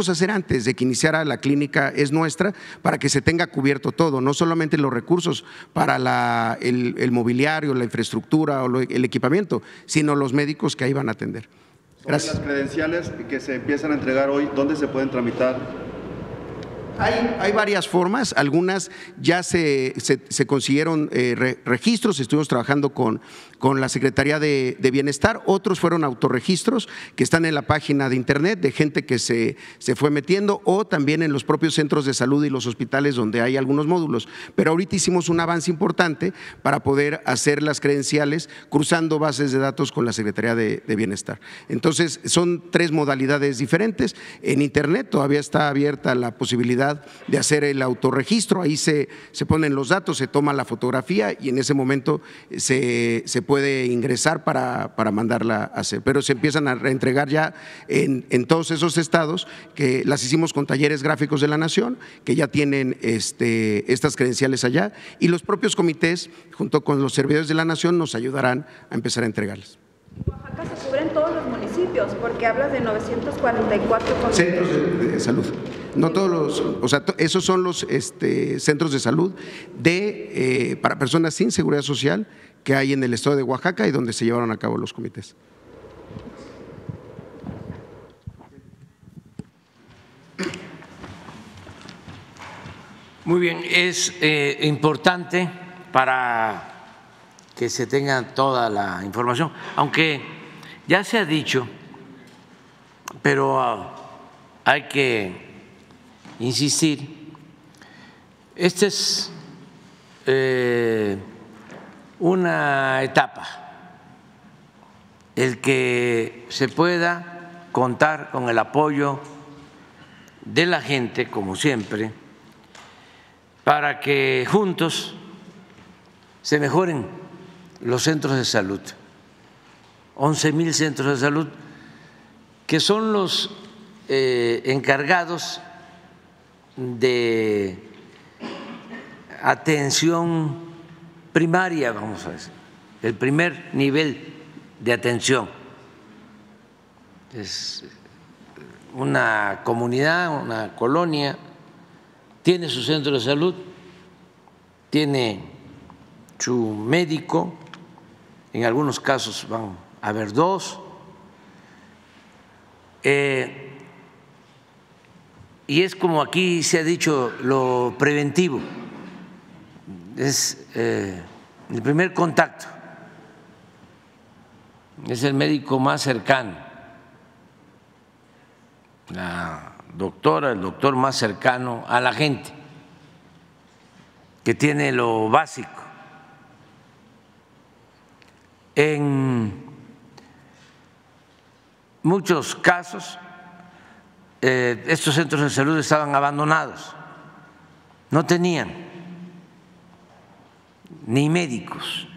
[SPEAKER 3] antes de que iniciara la clínica Es Nuestra, para que se tenga cubierto todo, no solamente los recursos para la, el, el mobiliario, la infraestructura o lo, el equipamiento, sino los médicos que ahí van a atender. Gracias.
[SPEAKER 14] Sobre las credenciales que se empiezan a entregar hoy, ¿dónde se pueden tramitar?
[SPEAKER 3] Hay, hay varias formas, algunas ya se, se, se consiguieron eh, re, registros, estuvimos trabajando con, con la Secretaría de, de Bienestar, otros fueron autorregistros que están en la página de internet de gente que se, se fue metiendo, o también en los propios centros de salud y los hospitales donde hay algunos módulos. Pero ahorita hicimos un avance importante para poder hacer las credenciales cruzando bases de datos con la Secretaría de, de Bienestar. Entonces son tres modalidades diferentes. En internet todavía está abierta la posibilidad de hacer el autorregistro, ahí se, se ponen los datos, se toma la fotografía y en ese momento se, se puede ingresar para, para mandarla a hacer, pero se empiezan a reentregar ya en, en todos esos estados, que las hicimos con Talleres Gráficos de la Nación, que ya tienen este, estas credenciales allá, y los propios comités junto con los servidores de la Nación nos ayudarán a empezar a entregarlas.
[SPEAKER 12] Oaxaca se cubren todos los municipios, porque hablas de novecientos cuarenta y cuatro
[SPEAKER 3] centros de, de salud. No todos los, o sea, esos son los este, centros de salud de, eh, para personas sin seguridad social que hay en el estado de Oaxaca y donde se llevaron a cabo los comités.
[SPEAKER 1] Muy bien, es eh, importante para que se tenga toda la información, aunque ya se ha dicho, pero uh, hay que insistir. Esta es eh, una etapa, el que se pueda contar con el apoyo de la gente, como siempre, para que juntos se mejoren los centros de salud, once mil centros de salud, que son los eh, encargados de atención primaria, vamos a decir, el primer nivel de atención. Es una comunidad, una colonia, tiene su centro de salud, tiene su médico, en algunos casos van a haber dos, eh, y es como aquí se ha dicho, lo preventivo, es eh, el primer contacto, es el médico más cercano, la doctora, el doctor más cercano a la gente, que tiene lo básico. En muchos casos, eh, estos centros de salud estaban abandonados, no tenían ni médicos,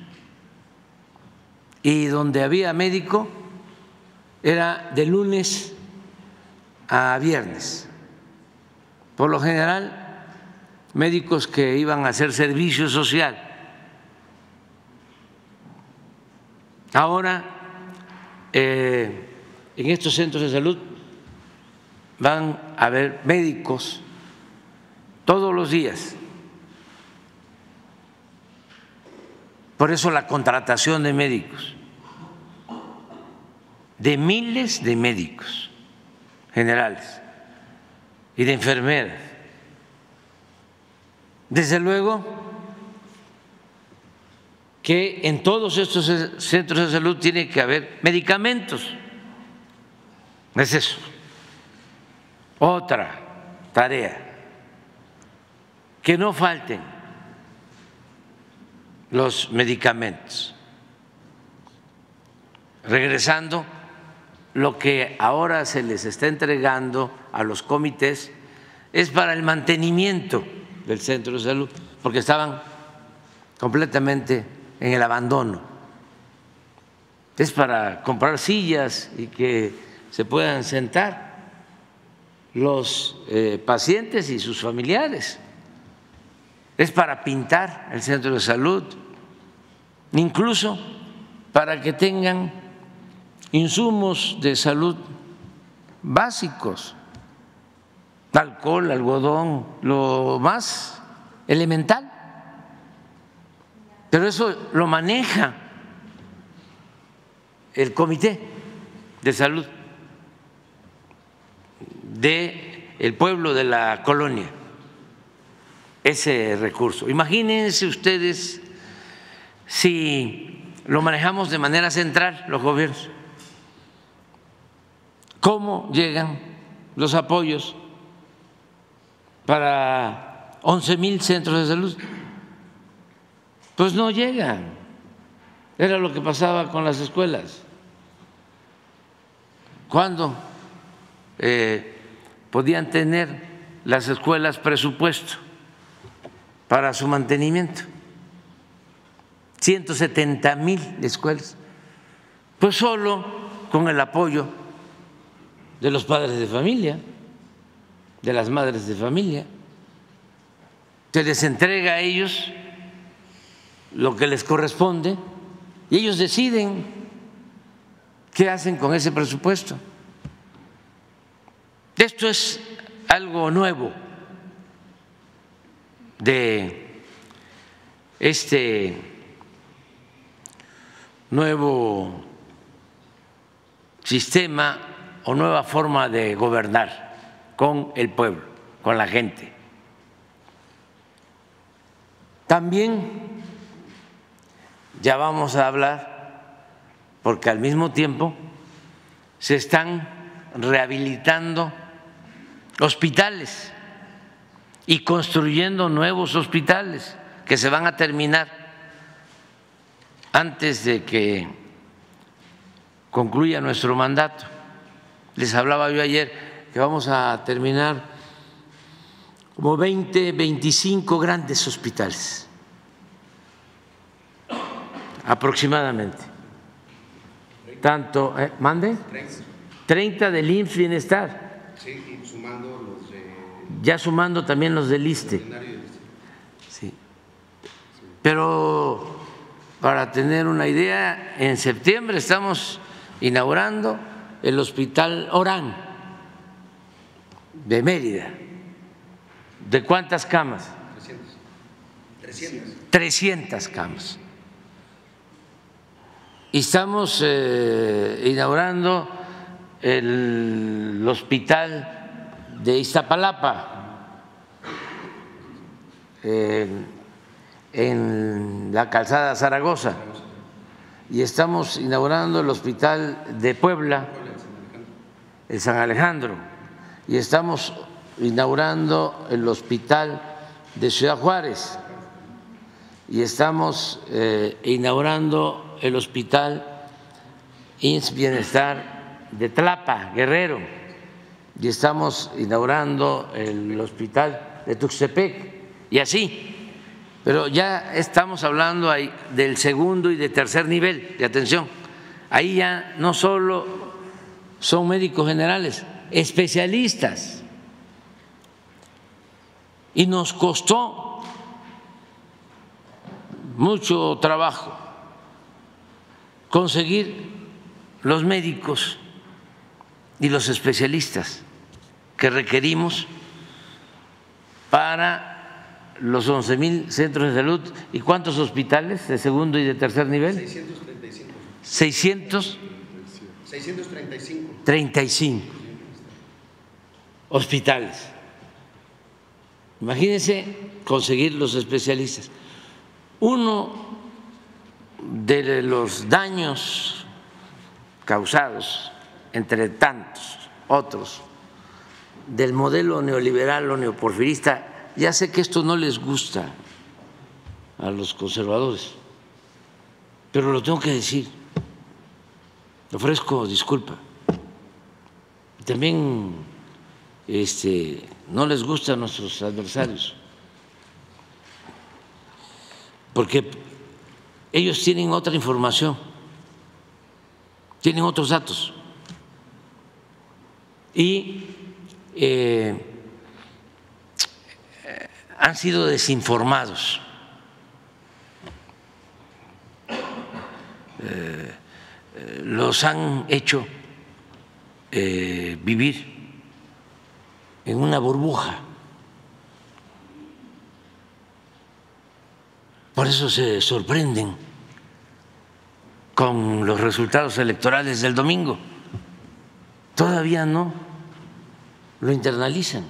[SPEAKER 1] y donde había médico era de lunes a viernes, por lo general médicos que iban a hacer servicio social. Ahora, eh, en estos centros de salud van a haber médicos todos los días. Por eso la contratación de médicos, de miles de médicos generales y de enfermeras. Desde luego que en todos estos centros de salud tiene que haber medicamentos. Es eso. Otra tarea, que no falten los medicamentos. Regresando, lo que ahora se les está entregando a los comités es para el mantenimiento del centro de salud, porque estaban completamente en el abandono. Es para comprar sillas y que se puedan sentar los eh, pacientes y sus familiares. Es para pintar el centro de salud, incluso para que tengan insumos de salud básicos, alcohol, algodón, lo más elemental. Pero eso lo maneja el Comité de Salud del pueblo de la colonia, ese recurso. Imagínense ustedes si lo manejamos de manera central los gobiernos, ¿cómo llegan los apoyos para once mil centros de salud? Pues no llegan. Era lo que pasaba con las escuelas. ¿Cuándo eh, podían tener las escuelas presupuesto para su mantenimiento? ciento setenta mil escuelas. Pues solo con el apoyo de los padres de familia, de las madres de familia. Se les entrega a ellos lo que les corresponde y ellos deciden qué hacen con ese presupuesto. Esto es algo nuevo de este nuevo sistema o nueva forma de gobernar con el pueblo, con la gente. También ya vamos a hablar, porque al mismo tiempo se están rehabilitando hospitales y construyendo nuevos hospitales que se van a terminar antes de que concluya nuestro mandato. Les hablaba yo ayer que vamos a terminar como veinte, veinticinco grandes hospitales aproximadamente. Tanto, eh, ¿mande? treinta del I M S S Bienestar.
[SPEAKER 3] Sí, y sumando los de…
[SPEAKER 1] Ya sumando también los del ISSSTE. Sí. Pero para tener una idea, en septiembre estamos inaugurando el Hospital Orán de Mérida. ¿De cuántas camas?
[SPEAKER 3] trescientas.
[SPEAKER 1] trescientas camas. Y estamos eh, inaugurando el, el hospital de Iztapalapa, eh, en la calzada Zaragoza, y estamos inaugurando el hospital de Puebla, el San Alejandro, y estamos inaugurando el hospital de Ciudad Juárez, y estamos eh, inaugurando el hospital I M S S Bienestar de Tlapa, Guerrero, y estamos inaugurando el hospital de Tuxtepec, y así. Pero ya estamos hablando ahí del segundo y de tercer nivel de atención. Ahí ya no solo son médicos generales, especialistas. Y nos costó mucho trabajo conseguir los médicos y los especialistas que requerimos para los once mil centros de salud. ¿Y cuántos hospitales de segundo y de tercer nivel?
[SPEAKER 3] seiscientos treinta y cinco.
[SPEAKER 1] seiscientos
[SPEAKER 3] treinta y cinco.
[SPEAKER 1] treinta y cinco hospitales. Imagínense conseguir los especialistas. Uno de los daños causados, entre tantos otros, del modelo neoliberal o neoporfirista, ya sé que esto no les gusta a los conservadores, pero lo tengo que decir, ofrezco disculpa. También este, no les gusta a nuestros adversarios, porque ellos tienen otra información, tienen otros datos y eh, han sido desinformados. Eh, eh, los han hecho eh, vivir en una burbuja. Por eso se sorprenden con los resultados electorales del domingo. Todavía no lo internalizan.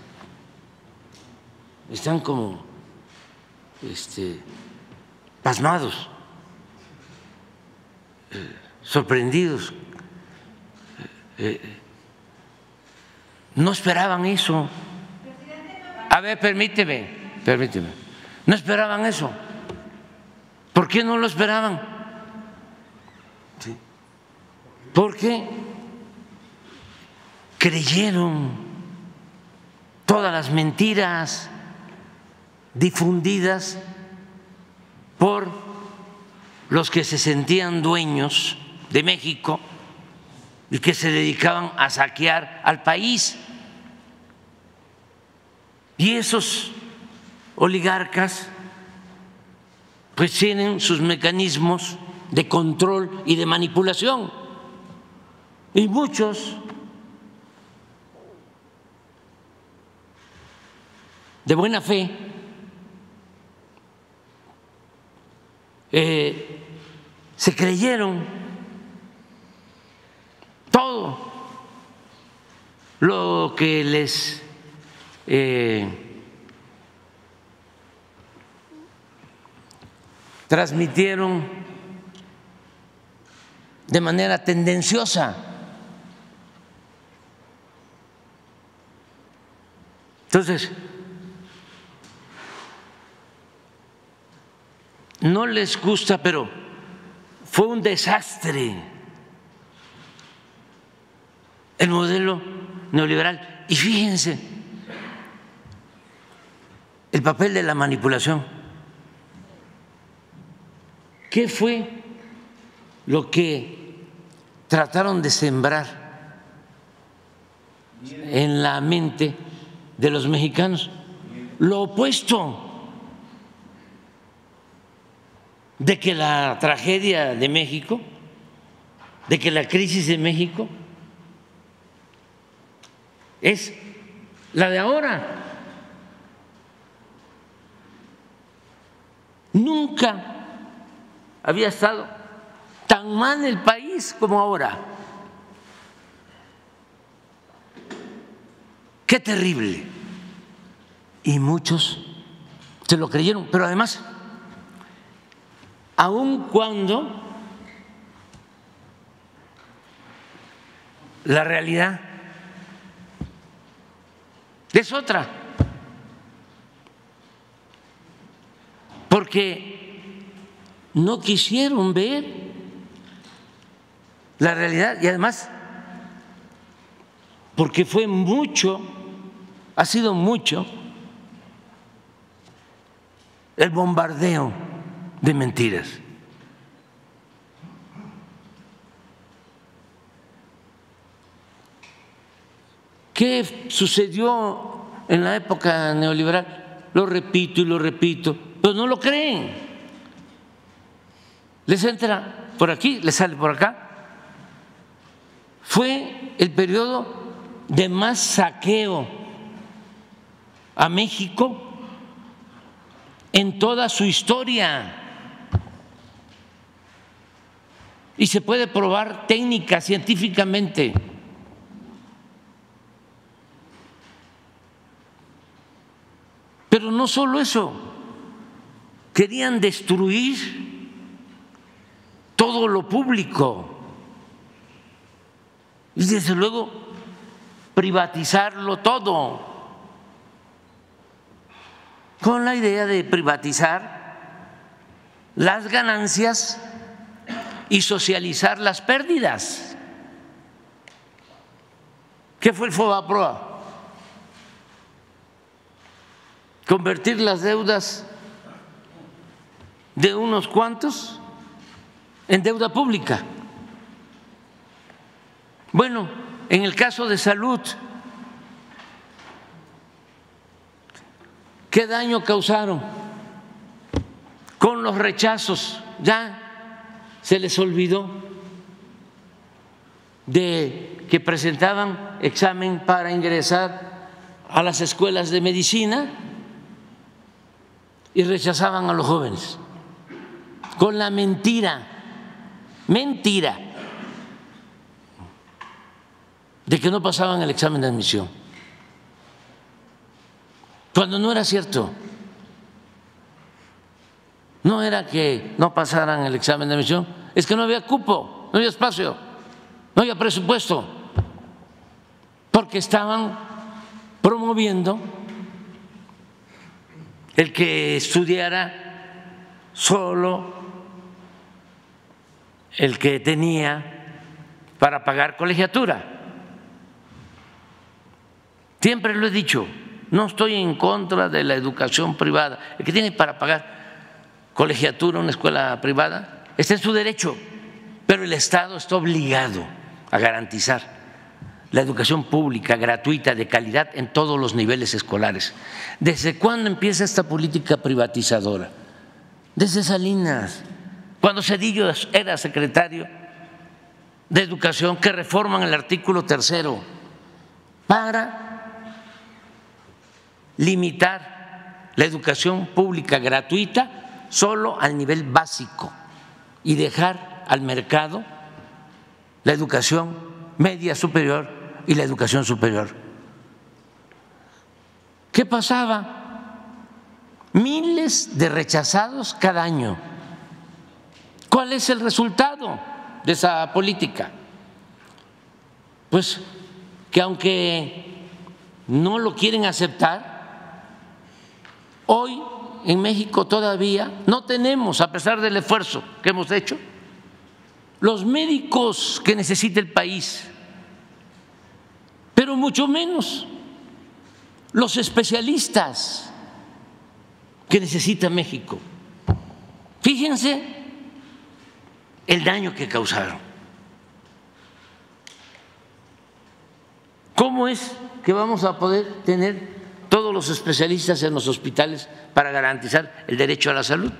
[SPEAKER 1] Están como este, pasmados, eh, sorprendidos. Eh, eh, no esperaban eso. A ver, permíteme, permíteme. No esperaban eso. ¿Por qué no lo esperaban? Sí. Porque creyeron todas las mentiras difundidas por los que se sentían dueños de México y que se dedicaban a saquear al país. Y esos oligarcas pues tienen sus mecanismos de control y de manipulación. Y muchos de buena fe eh, se creyeron todo lo que les eh, transmitieron de manera tendenciosa. Entonces, no les gusta, pero fue un desastre el modelo neoliberal. Y fíjense el papel de la manipulación. ¿Qué fue lo que trataron de sembrar en la mente de los mexicanos? Lo opuesto, de que la tragedia de México, de que la crisis de México es la de ahora. Nunca había estado tan mal el país como ahora. Qué terrible. Y muchos se lo creyeron, pero además, aun cuando la realidad es otra, porque no quisieron ver la realidad y además porque fue mucho, ha sido mucho el bombardeo de mentiras. ¿Qué sucedió en la época neoliberal? Lo repito y lo repito, pero no lo creen. Les entra por aquí, les sale por acá. Fue el periodo de más saqueo a México en toda su historia. Y se puede probar técnica, científicamente. Pero no solo eso, querían destruir todo lo público y desde luego privatizarlo todo, con la idea de privatizar las ganancias y socializar las pérdidas. ¿Qué fue el Fobaproa? Convertir las deudas de unos cuantos en deuda pública. Bueno, en el caso de salud, ¿qué daño causaron con los rechazos? Ya se les olvidó de que presentaban examen para ingresar a las escuelas de medicina y rechazaban a los jóvenes con la mentira, mentira, de que no pasaban el examen de admisión, cuando no era cierto. No era que no pasaran el examen de admisión, es que no había cupo, no había espacio, no había presupuesto, porque estaban promoviendo el que estudiara solo el que tenía para pagar colegiatura. Siempre lo he dicho, no estoy en contra de la educación privada. El que tiene para pagar colegiatura en una escuela privada está en su derecho, pero el Estado está obligado a garantizar la educación pública, gratuita, de calidad en todos los niveles escolares. ¿Desde cuándo empieza esta política privatizadora? Desde Salinas, cuando Zedillo era secretario de Educación, que reforman el artículo tercero para limitar la educación pública gratuita solo al nivel básico y dejar al mercado la educación media superior y la educación superior. ¿Qué pasaba? Miles de rechazados cada año. ¿Cuál es el resultado de esa política? Pues que aunque no lo quieren aceptar, hoy en México todavía no tenemos, a pesar del esfuerzo que hemos hecho, los médicos que necesita el país, pero mucho menos los especialistas que necesita México. Fíjense el daño que causaron. ¿Cómo es que vamos a poder tener todos los especialistas en los hospitales para garantizar el derecho a la salud?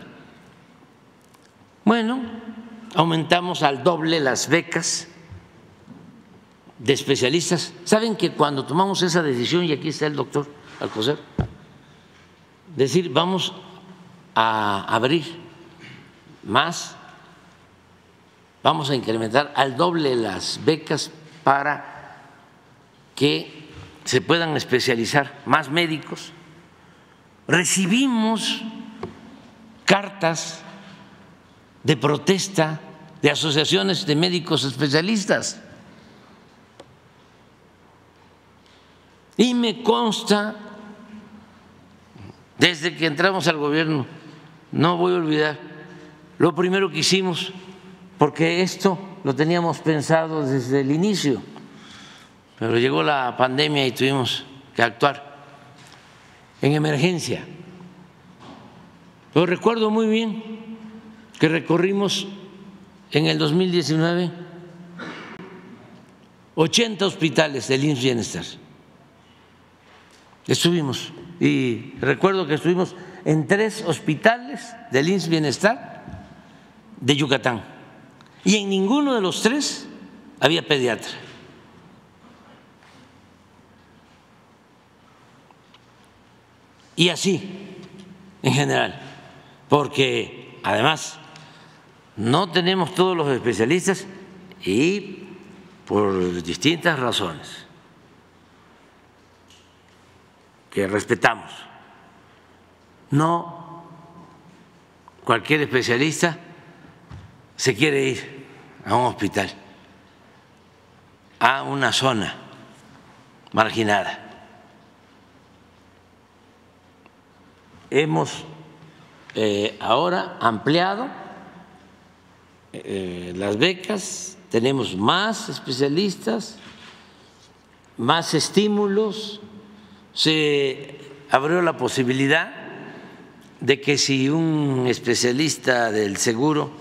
[SPEAKER 1] Bueno, aumentamos al doble las becas de especialistas. ¿Saben que cuando tomamos esa decisión, y aquí está el doctor Alcocer, decir vamos a abrir más, vamos a incrementar al doble las becas para que se puedan especializar más médicos? Recibimos cartas de protesta de asociaciones de médicos especialistas y me consta, desde que entramos al gobierno, no voy a olvidar lo primero que hicimos, porque esto lo teníamos pensado desde el inicio, pero llegó la pandemia y tuvimos que actuar en emergencia. Lo recuerdo muy bien que recorrimos en el dos mil diecinueve ochenta hospitales del I M S S Bienestar. Estuvimos, y recuerdo que estuvimos en tres hospitales del I M S S Bienestar de Yucatán, y en ninguno de los tres había pediatra. Y así, en general, porque además no tenemos todos los especialistas y por distintas razones que respetamos, no cualquier especialista se quiere ir a un hospital, a una zona marginada. Hemos eh, ahora ampliado eh, las becas, tenemos más especialistas, más estímulos, se abrió la posibilidad de que si un especialista del seguro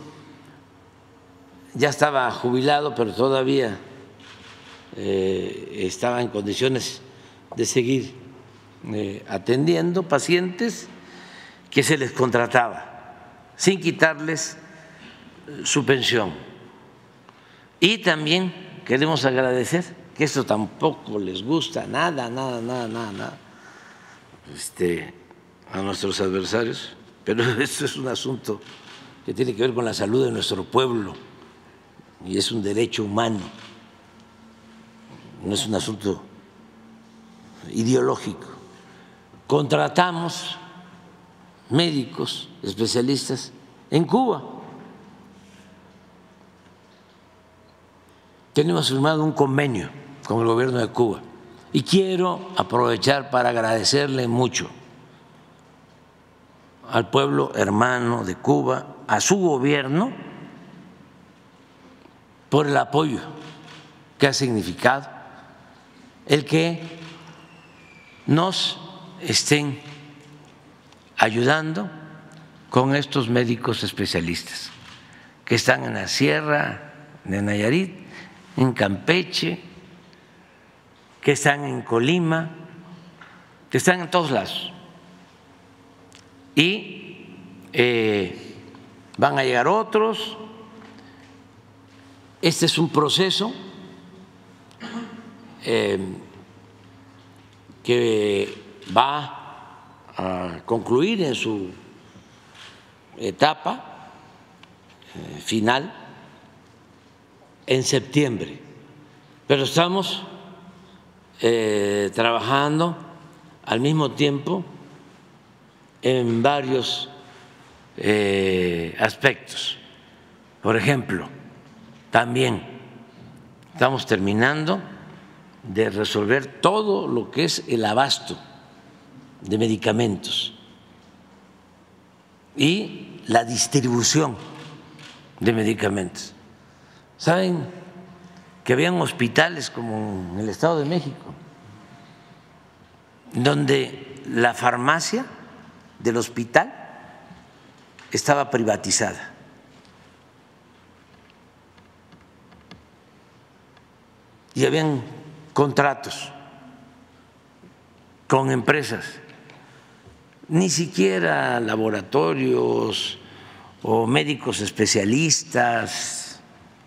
[SPEAKER 1] ya estaba jubilado, pero todavía eh, estaba en condiciones de seguir eh, atendiendo pacientes, que se les contrataba sin quitarles su pensión. Y también queremos agradecer que esto tampoco les gusta, nada, nada, nada, nada, nada, este, a nuestros adversarios, pero esto es un asunto que tiene que ver con la salud de nuestro pueblo y es un derecho humano, no es un asunto ideológico. Contratamos médicos especialistas en Cuba. Tenemos firmado un convenio con el gobierno de Cuba y quiero aprovechar para agradecerle mucho al pueblo hermano de Cuba, a su gobierno, por el apoyo que ha significado el que nos estén ayudando con estos médicos especialistas que están en la sierra de Nayarit, en Campeche, que están en Colima, que están en todos lados. Y eh, van a llegar otros. Este es un proceso eh, que va a concluir en su etapa eh, final en septiembre, pero estamos eh, trabajando al mismo tiempo en varios eh, aspectos. Por ejemplo, también estamos terminando de resolver todo lo que es el abasto de medicamentos y la distribución de medicamentos. ¿Saben que habían hospitales como en el Estado de México donde la farmacia del hospital estaba privatizada? Y habían contratos con empresas, ni siquiera laboratorios o médicos especialistas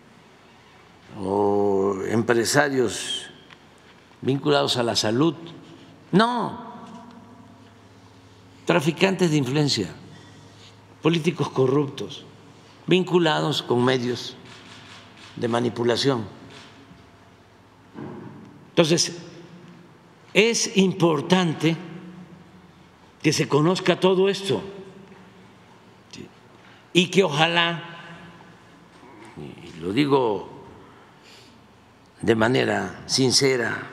[SPEAKER 1] o empresarios vinculados a la salud, no, traficantes de influencia, políticos corruptos, vinculados con medios de manipulación. Entonces, es importante que se conozca todo esto y que ojalá, y lo digo de manera sincera,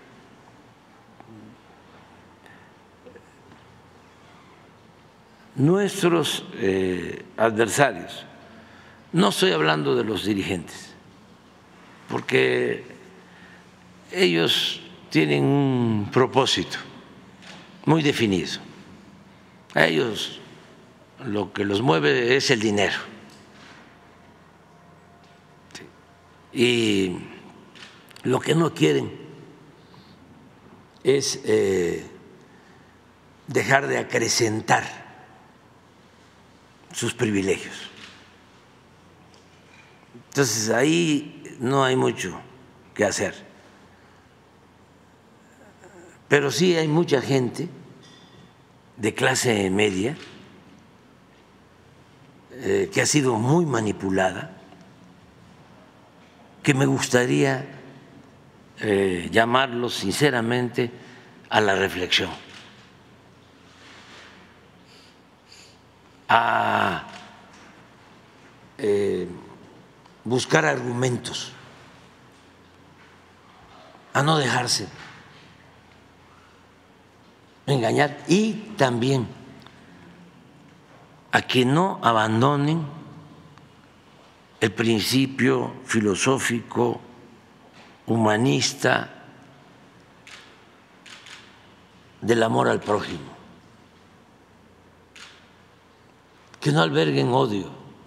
[SPEAKER 1] nuestros eh, adversarios, no estoy hablando de los dirigentes, porque ellos tienen un propósito muy definido. A ellos lo que los mueve es el dinero. Y lo que no quieren es eh, dejar de acrecentar sus privilegios. Entonces ahí no hay mucho que hacer. Pero sí hay mucha gente de clase media eh, que ha sido muy manipulada, que me gustaría eh, llamarlos sinceramente a la reflexión, a eh, buscar argumentos, a no dejarse engañar y también a que no abandonen el principio filosófico, humanista del amor al prójimo, que no alberguen odio,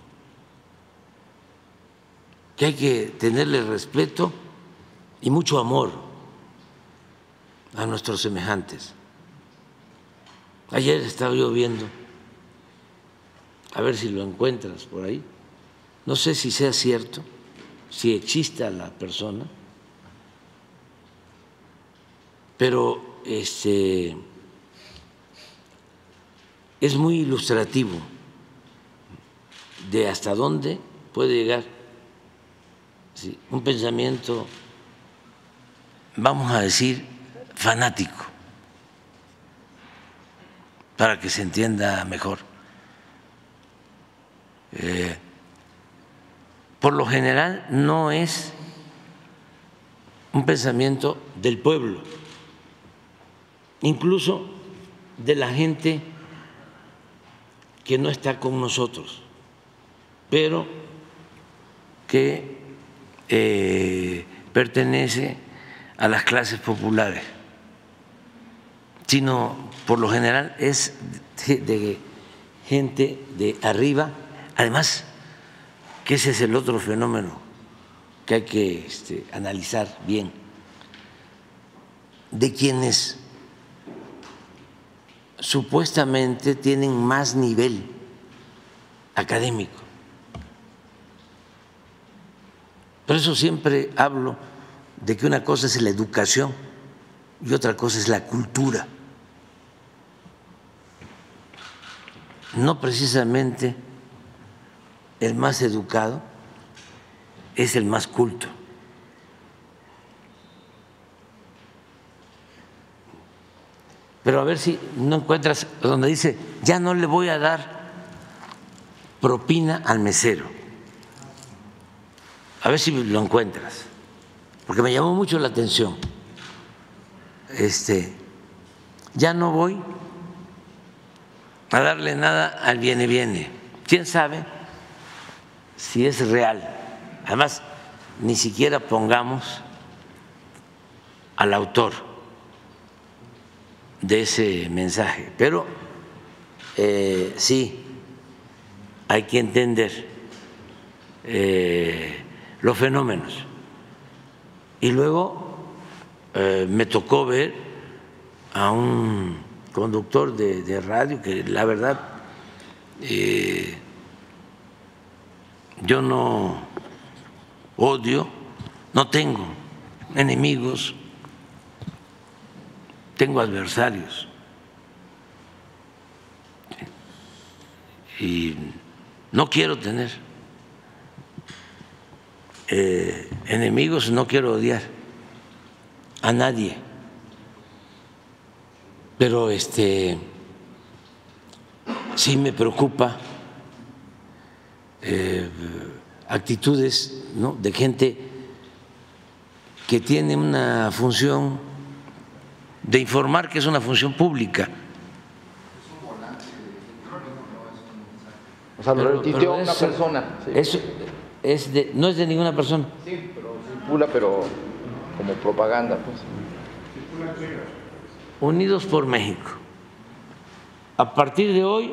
[SPEAKER 1] que hay que tenerle respeto y mucho amor a nuestros semejantes. Ayer estaba yo viendo, a ver si lo encuentras por ahí, no sé si sea cierto, si exista la persona, pero este, es muy ilustrativo de hasta dónde puede llegar ¿sí? un pensamiento, vamos a decir, fanático, para que se entienda mejor. Eh, por lo general no es un pensamiento del pueblo, incluso de la gente que no está con nosotros, pero que eh, pertenece a las clases populares, sino por lo general es de, de gente de arriba. Además, que ese es el otro fenómeno que hay que este, analizar bien, de quienes supuestamente tienen más nivel académico. Por eso siempre hablo de que una cosa es la educación y otra cosa es la cultura. No precisamente el más educado es el más culto. Pero a ver si no encuentras donde dice, ya no le voy a dar propina al mesero. A ver si lo encuentras, porque me llamó mucho la atención. Este, ya no voy a darle nada al viene viene. ¿Quién sabe si es real? Además, ni siquiera pongamos al autor de ese mensaje, pero eh, sí hay que entender eh, los fenómenos. Y luego eh, me tocó ver a un conductor de, de radio que la verdad eh, yo no odio, no tengo enemigos, tengo adversarios y no quiero tener eh, enemigos, no quiero odiar a nadie, pero este sí me preocupa eh, actitudes, ¿no?, de gente que tiene una función de informar, que es una función pública.
[SPEAKER 15] O sea, lo retuiteó una
[SPEAKER 1] eso,
[SPEAKER 15] persona. Sí.
[SPEAKER 1] Eso es de, no es de ninguna persona.
[SPEAKER 15] Sí, pero circula, pero como propaganda, pues.
[SPEAKER 1] Unidos por México. A partir de hoy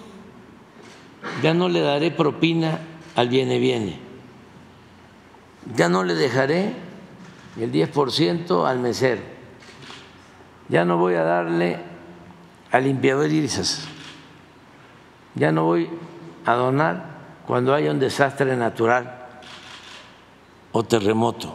[SPEAKER 1] ya no le daré propina al viene viene. Ya no le dejaré el diez por ciento al mesero. Ya no voy a darle al limpiaberisas. Ya no voy a donar cuando haya un desastre natural o terremoto.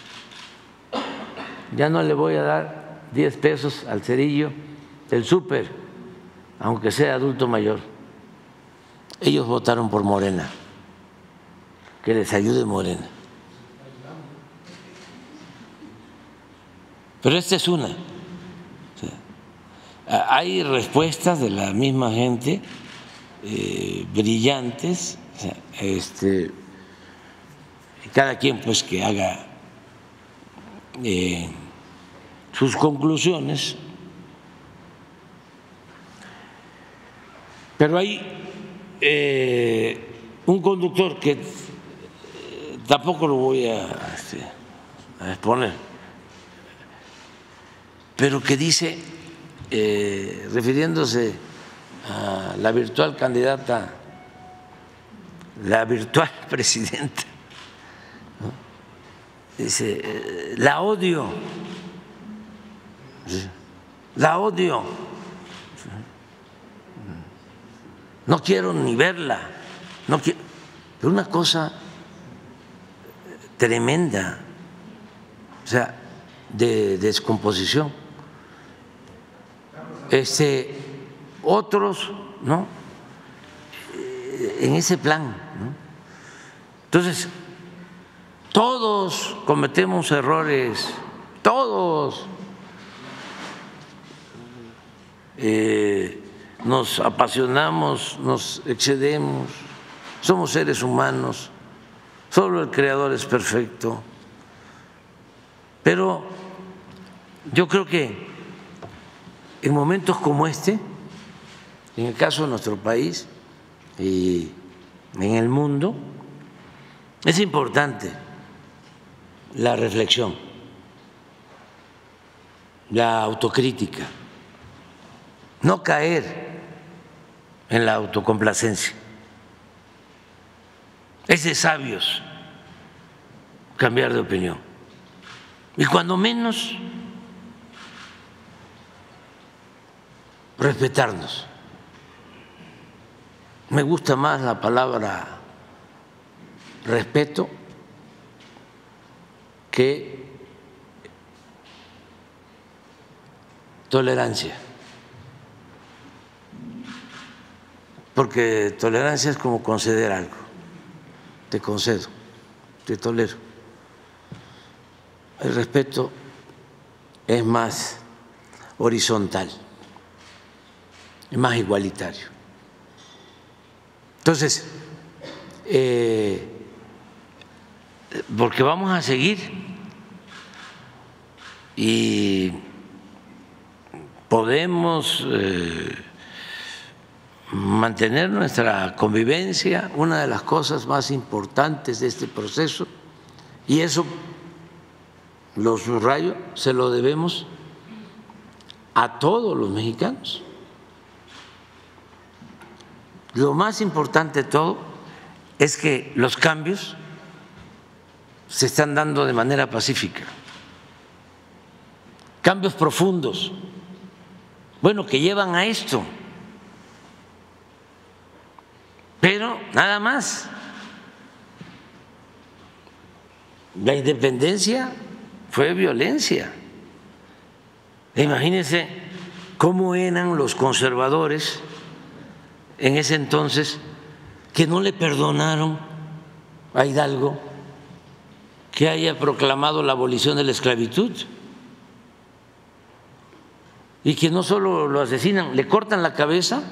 [SPEAKER 1] Ya no le voy a dar diez pesos al cerillo del súper, aunque sea adulto mayor. Ellos votaron por Morena, que les ayude Morena. Pero esta es una. Hay respuestas de la misma gente eh, brillantes, o sea, este, cada quien pues que haga eh, sus conclusiones, pero hay eh, un conductor que eh, tampoco lo voy a, este, a exponer, pero que dice, eh, refiriéndose a la virtual candidata, la virtual presidenta, ¿no?, dice, eh, la odio, la odio, no quiero ni verla, no quiero, pero una cosa tremenda, o sea, de descomposición. este, otros, ¿no? En ese plan, ¿no? Entonces, todos cometemos errores, todos eh, nos apasionamos, nos excedemos, somos seres humanos, solo el Creador es perfecto. Pero yo creo que en momentos como este, en el caso de nuestro país y en el mundo, es importante la reflexión, la autocrítica, no caer en la autocomplacencia. Es de sabios cambiar de opinión y cuando menos respetarnos. Me gusta más la palabra respeto que tolerancia, porque tolerancia es como conceder algo, te concedo, te tolero. El respeto es más horizontal, es más igualitario. Entonces, eh, porque vamos a seguir y podemos eh, mantener nuestra convivencia, una de las cosas más importantes de este proceso, y eso lo subrayo, se lo debemos a todos los mexicanos. Lo más importante de todo es que los cambios se están dando de manera pacífica, cambios profundos, bueno, que llevan a esto, pero nada más. La independencia fue violencia. Imagínense cómo eran los conservadores en ese entonces, que no le perdonaron a Hidalgo que haya proclamado la abolición de la esclavitud y que no solo lo asesinan, le cortan la cabeza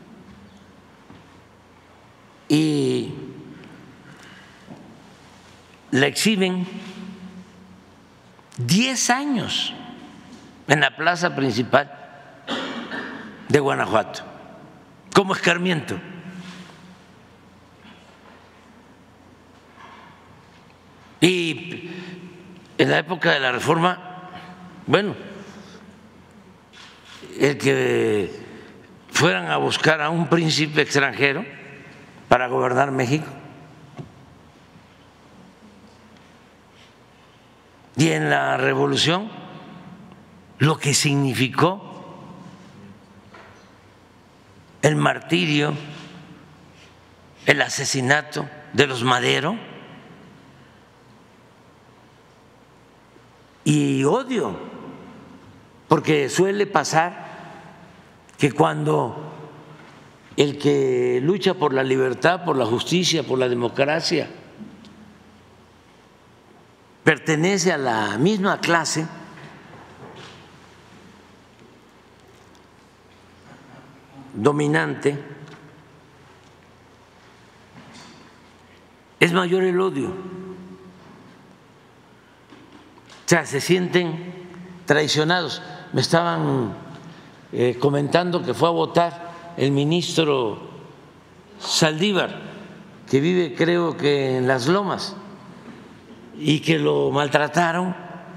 [SPEAKER 1] y la exhiben diez años en la plaza principal de Guanajuato como escarmiento. Y en la época de la Reforma, bueno, el que fueran a buscar a un príncipe extranjero para gobernar México, y en la Revolución lo que significó el martirio, el asesinato de los Madero, y odio, porque suele pasar que cuando el que lucha por la libertad, por la justicia, por la democracia, pertenece a la misma clase, dominante, es mayor el odio. O sea, se sienten traicionados. Me estaban eh, comentando que fue a votar el ministro Saldívar, que vive creo que en Las Lomas, y que lo maltrataron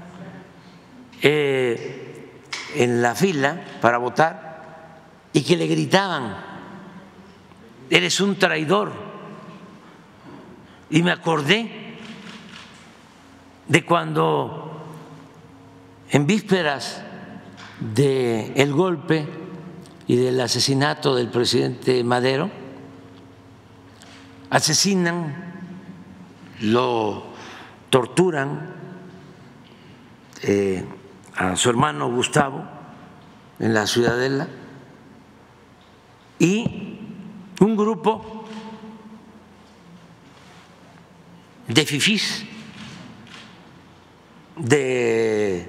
[SPEAKER 1] eh, en la fila para votar y que le gritaban: eres un traidor. Y me acordé de cuando en vísperas del golpe y del asesinato del presidente Madero, asesinan, lo torturan eh, a su hermano Gustavo, en la Ciudadela, y un grupo de fifís de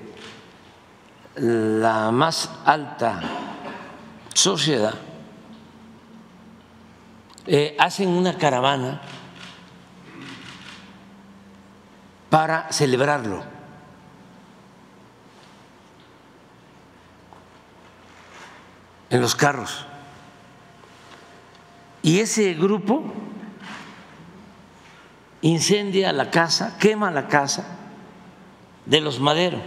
[SPEAKER 1] la más alta sociedad eh, hacen una caravana para celebrarlo. En los carros. Y ese grupo incendia la casa, quema la casa de los Madero.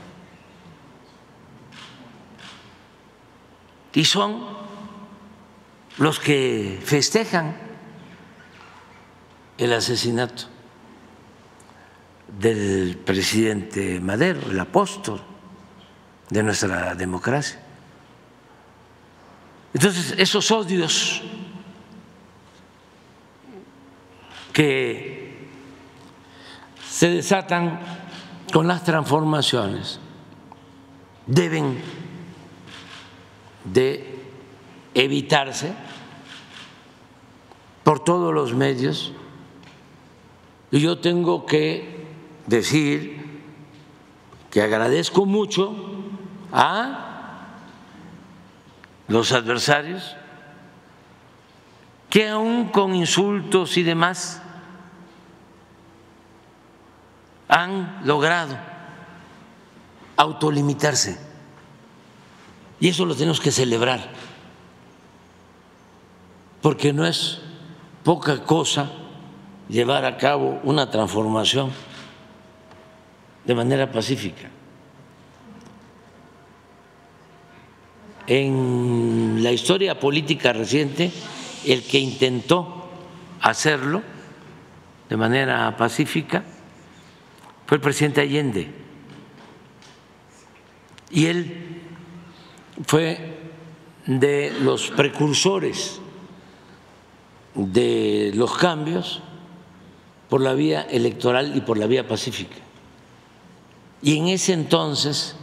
[SPEAKER 1] Y son los que festejan el asesinato del presidente Madero, el apóstol de nuestra democracia. Entonces, esos odios que se desatan con las transformaciones deben de evitarse por todos los medios. Y yo tengo que decir que agradezco mucho a los adversarios que aún con insultos y demás han logrado autolimitarse, y eso lo tenemos que celebrar, porque no es poca cosa llevar a cabo una transformación de manera pacífica. En la historia política reciente, el que intentó hacerlo de manera pacífica fue el presidente Allende, y él fue de los precursores de los cambios por la vía electoral y por la vía pacífica. Y en ese entonces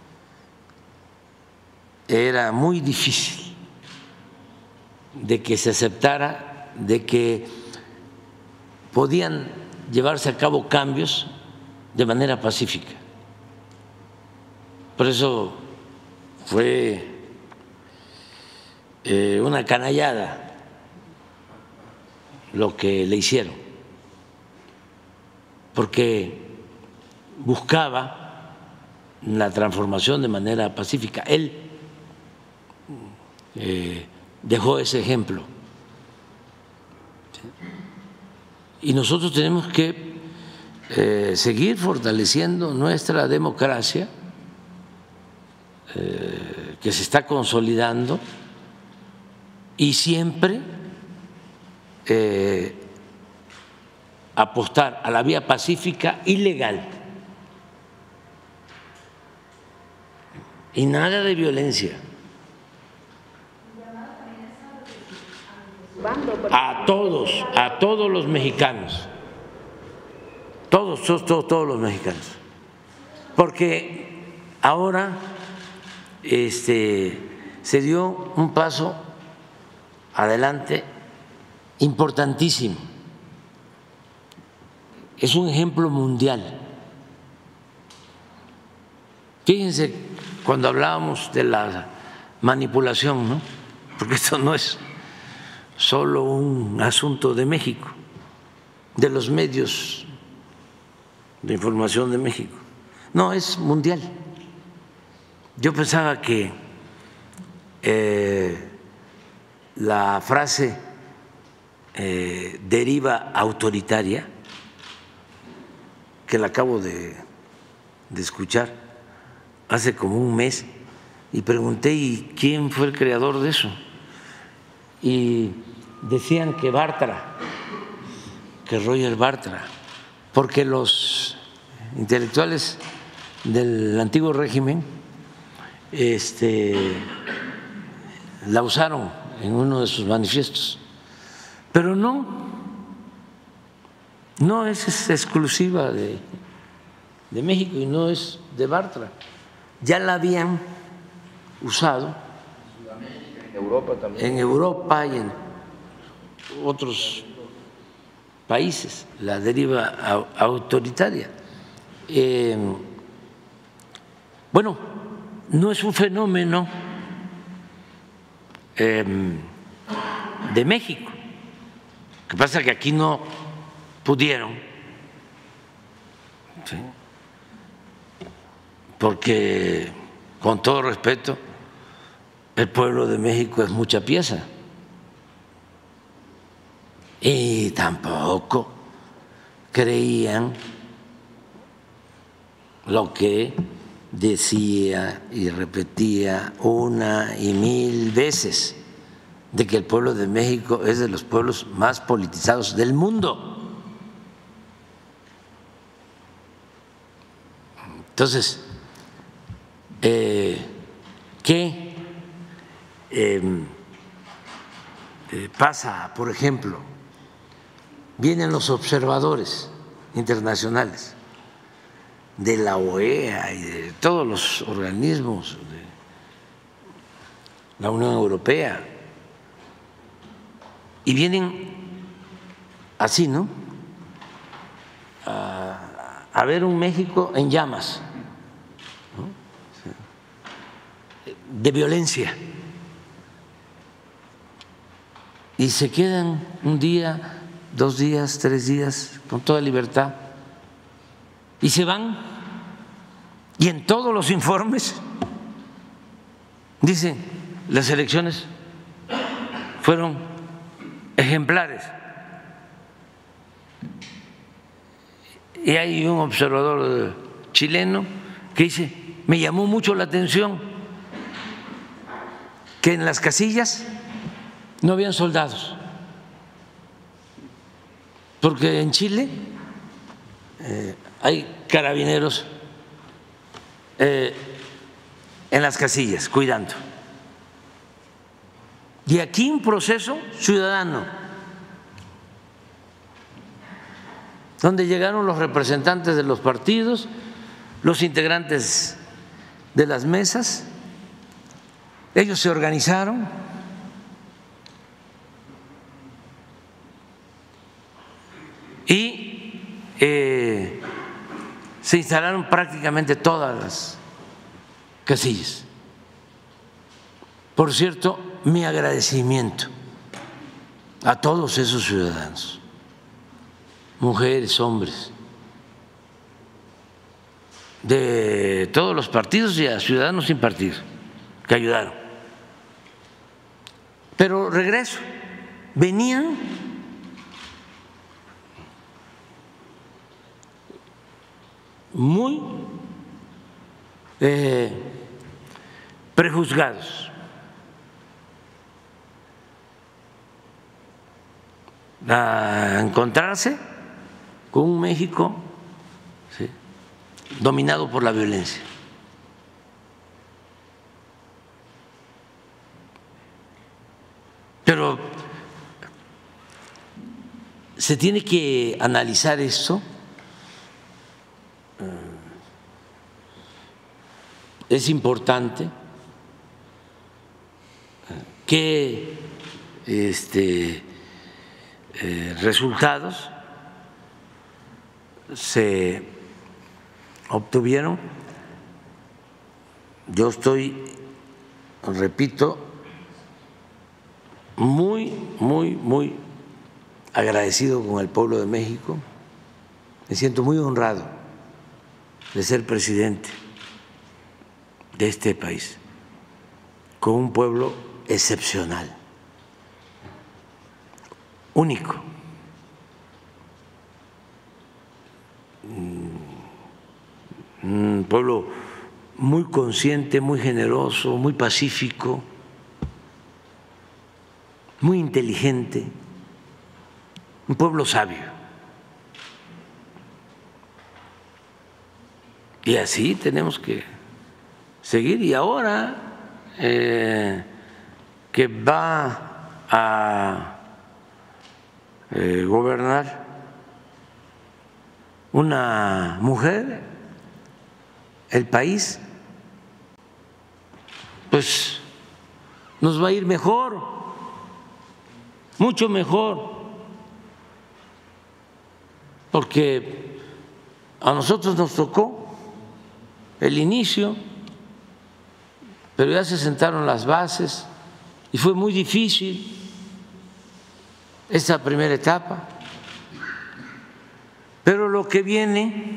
[SPEAKER 1] era muy difícil de que se aceptara de que podían llevarse a cabo cambios de manera pacífica. Por eso fue eh, una canallada lo que le hicieron, porque buscaba la transformación de manera pacífica. Él eh, dejó ese ejemplo. Y nosotros tenemos que eh, seguir fortaleciendo nuestra democracia, eh, que se está consolidando, y siempre eh, apostar a la vía pacífica y legal, y nada de violencia. A todos, a todos los mexicanos, todos, todos, todos, todos los mexicanos, porque ahora este, se dio un paso adelante importantísimo. Es un ejemplo mundial. Fíjense cuando hablábamos de la manipulación, ¿no? Porque esto no es solo un asunto de México, de los medios de información de México, no, es mundial. Yo pensaba que eh, la frase eh, deriva autoritaria, que la acabo de, de escuchar hace como un mes, y pregunté, ¿y quién fue el creador de eso? Y decían que Bartra, que Roger Bartra, porque los intelectuales del antiguo régimen este, la usaron en uno de sus manifiestos, pero no, no es exclusiva de, de México y no es de Bartra, ya la habían usado
[SPEAKER 15] En Europa también.
[SPEAKER 1] en Europa y en otros países, la deriva autoritaria. Eh, bueno, no es un fenómeno eh, de México. Lo que pasa es que aquí no pudieron, ¿sí? Porque, con todo respeto, el pueblo de México es mucha pieza. Y tampoco creían lo que decía y repetía una y mil veces, de que el pueblo de México es de los pueblos más politizados del mundo. Entonces, eh, ¿qué eh, eh, pasa, por ejemplo? Vienen los observadores internacionales de la O E A y de todos los organismos de la Unión Europea y vienen así, ¿no? A, a ver un México en llamas, ¿no? De violencia, y se quedan un día, dos días, tres días con toda libertad y se van, y en todos los informes dicen las elecciones fueron ejemplares. Y hay un observador chileno que dice, me llamó mucho la atención que en las casillas no habían soldados, porque en Chile eh, hay carabineros eh, en las casillas cuidando. Y aquí un proceso ciudadano, donde llegaron los representantes de los partidos, los integrantes de las mesas, ellos se organizaron y eh, se instalaron prácticamente todas las casillas. Por cierto, mi agradecimiento a todos esos ciudadanos, mujeres, hombres, de todos los partidos y a ciudadanos sin partido que ayudaron. Pero regreso, venían muy eh, prejuzgados. A encontrarse con un México, ¿sí?, dominado por la violencia. Pero se tiene que analizar esto. Es importante que este Eh, resultados se obtuvieron. Yo estoy, repito, muy, muy, muy agradecido con el pueblo de México. Me siento muy honrado de ser presidente de este país, con un pueblo excepcional, único, un pueblo muy consciente, muy generoso, muy pacífico, muy inteligente, un pueblo sabio. Y así tenemos que seguir. Y ahora eh, que va a Eh, gobernar una mujer, el país pues nos va a ir mejor, mucho mejor, porque a nosotros nos tocó el inicio, pero ya se sentaron las bases y fue muy difícil esa primera etapa. Pero lo que viene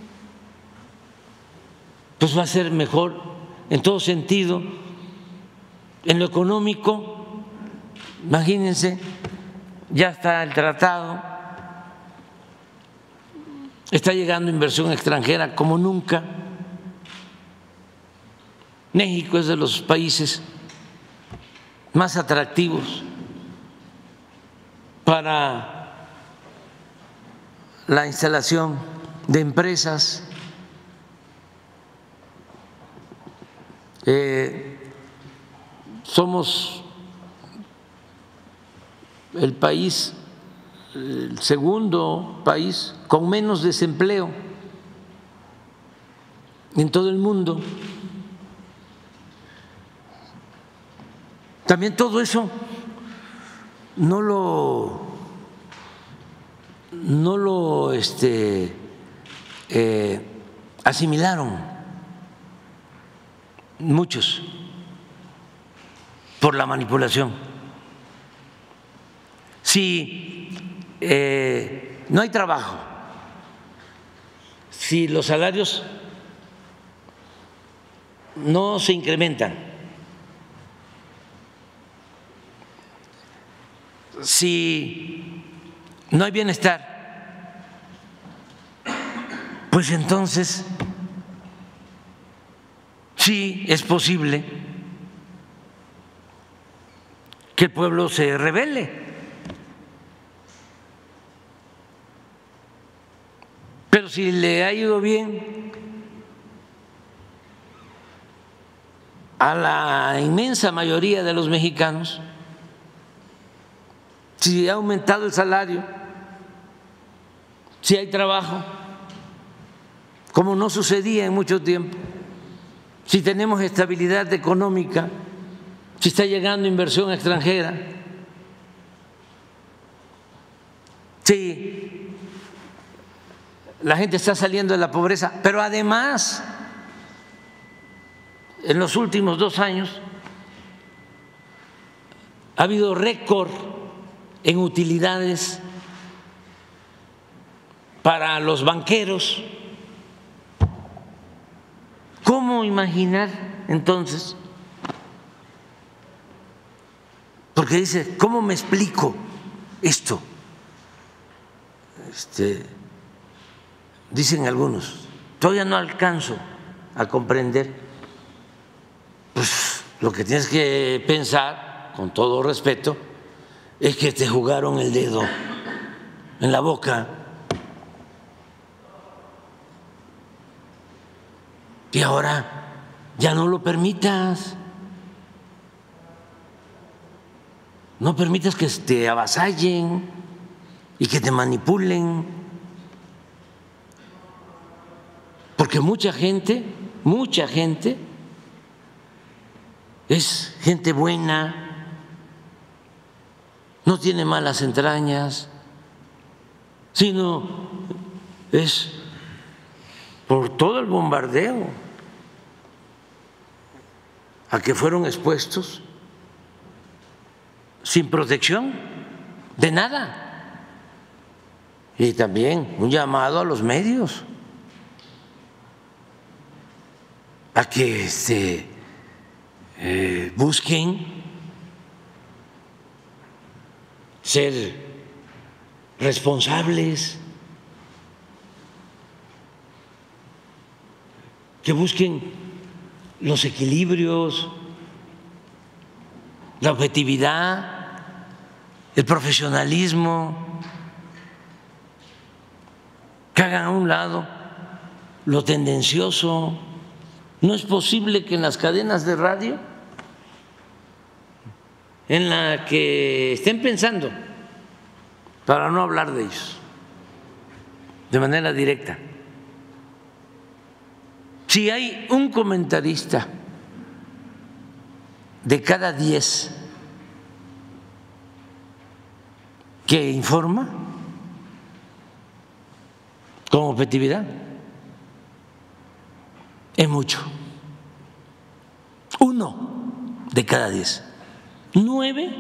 [SPEAKER 1] pues va a ser mejor en todo sentido. En lo económico, imagínense, ya está el tratado, está llegando inversión extranjera como nunca. México es de los países más atractivos para la instalación de empresas. Eh, somos el país, el segundo país con menos desempleo en todo el mundo. También todo eso no lo no lo este, eh, asimilaron muchos por la manipulación. Si eh, no hay trabajo, si los salarios no se incrementan, si no hay bienestar, pues entonces sí es posible que el pueblo se rebele. Pero si le ha ido bien a la inmensa mayoría de los mexicanos, si ha aumentado el salario, si hay trabajo, como no sucedía en mucho tiempo, si tenemos estabilidad económica, si está llegando inversión extranjera, si la gente está saliendo de la pobreza, pero además, en los últimos dos años ha habido récord en utilidades para los banqueros. ¿Cómo imaginar entonces? Porque dice, ¿cómo me explico esto? Este, dicen algunos, todavía no alcanzo a comprender. Pues lo que tienes que pensar, con todo respeto, es que te jugaron el dedo en la boca y ahora ya no lo permitas, no permitas que te avasallen y que te manipulen, porque mucha gente, mucha gente es gente buena, no tiene malas entrañas, sino es por todo el bombardeo a que fueron expuestos sin protección de nada. Y también un llamado a los medios a que se eh, busquen ser responsables, que busquen los equilibrios, la objetividad, el profesionalismo, que hagan a un lado lo tendencioso. No es posible que en las cadenas de radio, en la que estén pensando, para no hablar de ellos de manera directa, si hay un comentarista de cada diez que informa con objetividad es mucho. Uno de cada diez. Nueve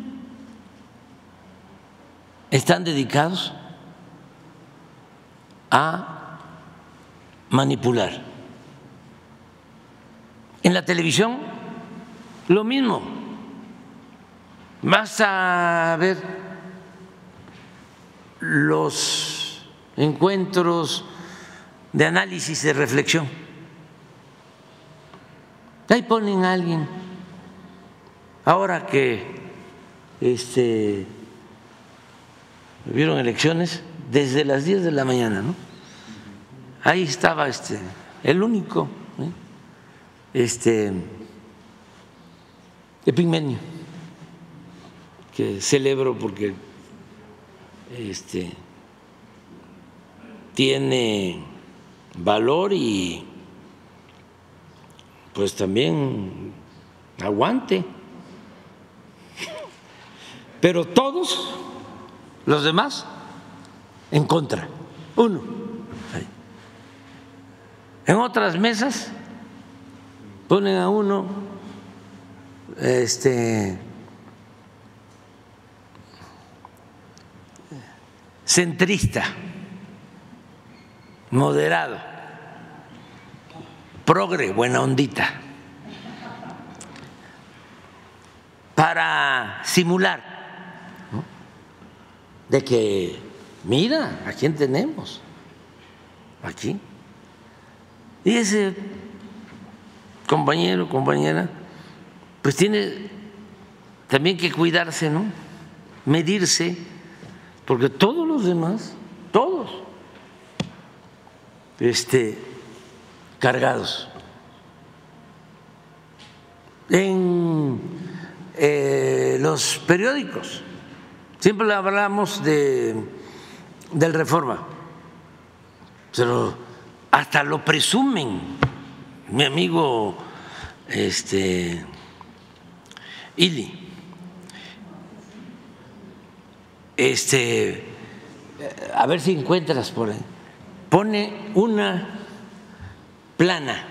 [SPEAKER 1] están dedicados a manipular. En la televisión, lo mismo. Basta ver los encuentros de análisis, de reflexión. Ahí ponen a alguien, ahora que este, hubieron elecciones, desde las diez de la mañana, ¿no? Ahí estaba este, el único, ¿eh? este, Epigmenio, que celebro porque este, tiene valor y pues también aguante, pero todos los demás en contra, uno. En otras mesas ponen a uno este centrista, moderado, progre, buena ondita, para simular, ¿no?, de que mira a quién tenemos aquí. Y ese compañero, compañera, pues tiene también que cuidarse, ¿no?, medirse, porque todos los demás, todos, este, cargados. En eh, los periódicos siempre hablamos de, del Reforma, pero hasta lo presumen. Mi amigo este, Ili, este, a ver si encuentras por ahí, pone una plana,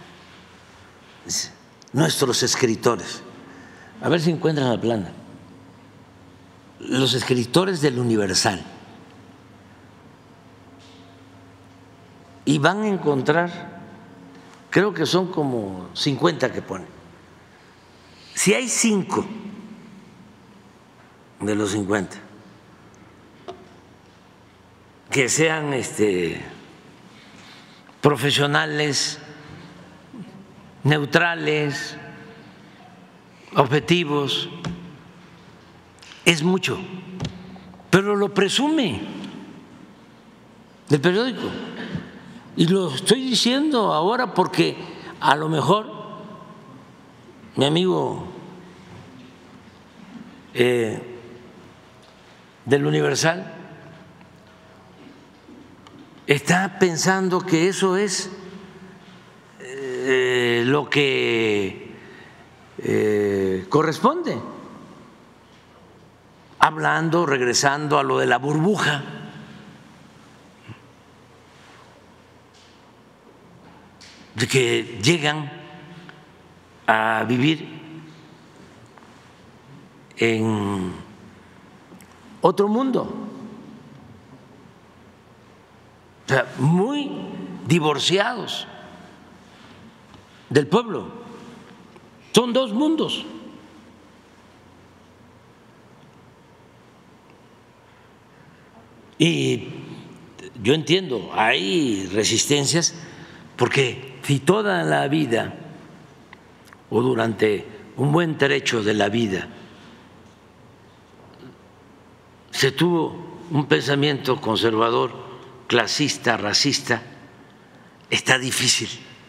[SPEAKER 1] nuestros escritores, a ver si encuentran la plana, los escritores del Universal, y van a encontrar, creo que son como cincuenta que ponen. Si hay cinco de los cincuenta que sean este, profesionales, neutrales, objetivos, es mucho, pero lo presume el periódico. Y lo estoy diciendo ahora porque a lo mejor mi amigo eh, del Universal está pensando que eso es eh, lo que eh, corresponde, hablando, regresando a lo de la burbuja. De que llegan a vivir en otro mundo, o sea, muy divorciados del pueblo. Son dos mundos. Y yo entiendo, hay resistencias porque si toda la vida o durante un buen trecho de la vida se tuvo un pensamiento conservador, clasista, racista, está difícil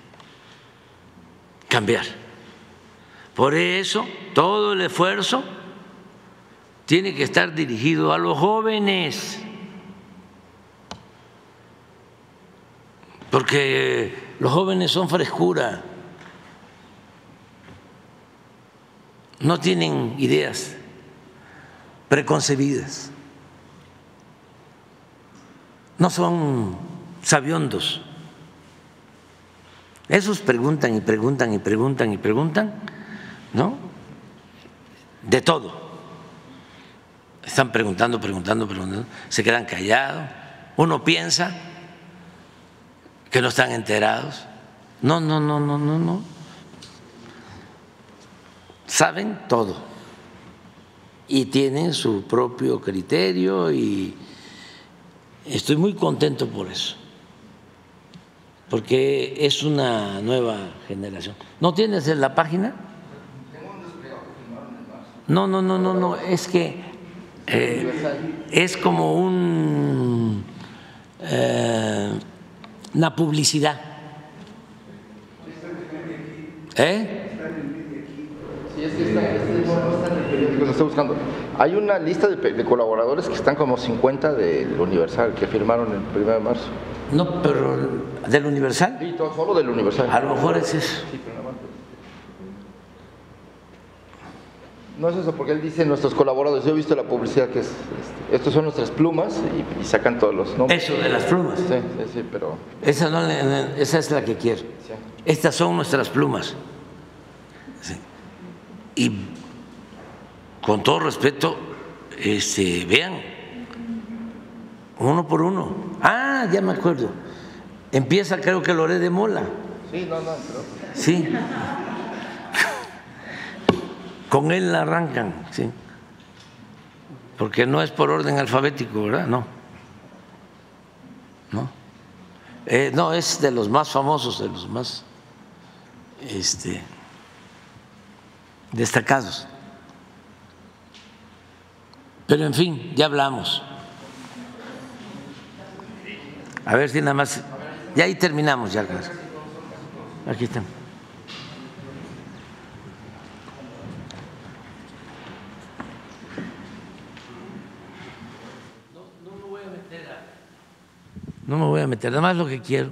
[SPEAKER 1] cambiar. Por eso todo el esfuerzo tiene que estar dirigido a los jóvenes, porque los jóvenes son frescura, no tienen ideas preconcebidas, no son sabiondos. Esos preguntan y preguntan y preguntan y preguntan, ¿no? De todo. Están preguntando, preguntando, preguntando, se quedan callados. Uno piensa que no están enterados. No, no, no, no, no, no. Saben todo y tienen su propio criterio y estoy muy contento por eso, porque es una nueva generación. ¿No tienes en la página? No, no, no, no, no, es que eh, es como un, eh, una publicidad. ¿Eh?
[SPEAKER 15] Sí, es que está, este no está en el periódico, lo estoy buscando. Hay una lista de, de colaboradores que están como cincuenta del Universal que firmaron el primero de marzo.
[SPEAKER 1] No, pero ¿del Universal?
[SPEAKER 15] Sí, todo, solo del Universal.
[SPEAKER 1] A lo mejor es eso.
[SPEAKER 15] Sí, pero nada más. No es eso, porque él dice nuestros colaboradores. Yo he visto la publicidad que es, este, estos son nuestras plumas y, y sacan todos los nombres.
[SPEAKER 1] Eso de las plumas.
[SPEAKER 15] Sí, sí, sí, pero.
[SPEAKER 1] Esa, no, esa es la que quiero. Sí. Estas son nuestras plumas. Sí. Y con todo respeto, este, vean, uno por uno. Ah, ya me acuerdo. Empieza, creo que Loré de Mola.
[SPEAKER 15] Sí, no, no, pero.
[SPEAKER 1] Sí. Con él la arrancan, sí. Porque no es por orden alfabético, ¿verdad? No. No. Eh, no, es de los más famosos, de los más este, destacados. Pero en fin, ya hablamos. A ver si nada más. Ya ahí terminamos, ya. Aquí están. No me voy a meter, nada más lo que quiero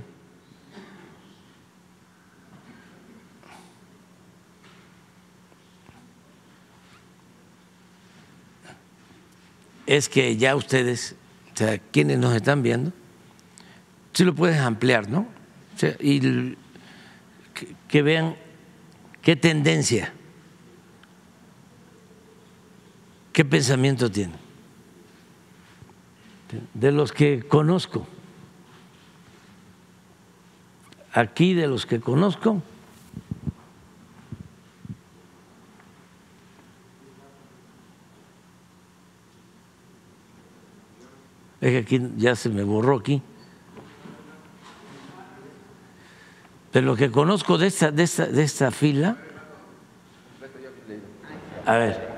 [SPEAKER 1] es que ya ustedes, o sea, quienes nos están viendo, si lo puedes ampliar, ¿no? O sea, y que, que vean qué tendencia, qué pensamiento tienen, de los que conozco. Aquí de los que conozco, es que aquí ya se me borró aquí, de los que conozco de esta, de esta, de esta fila, a ver.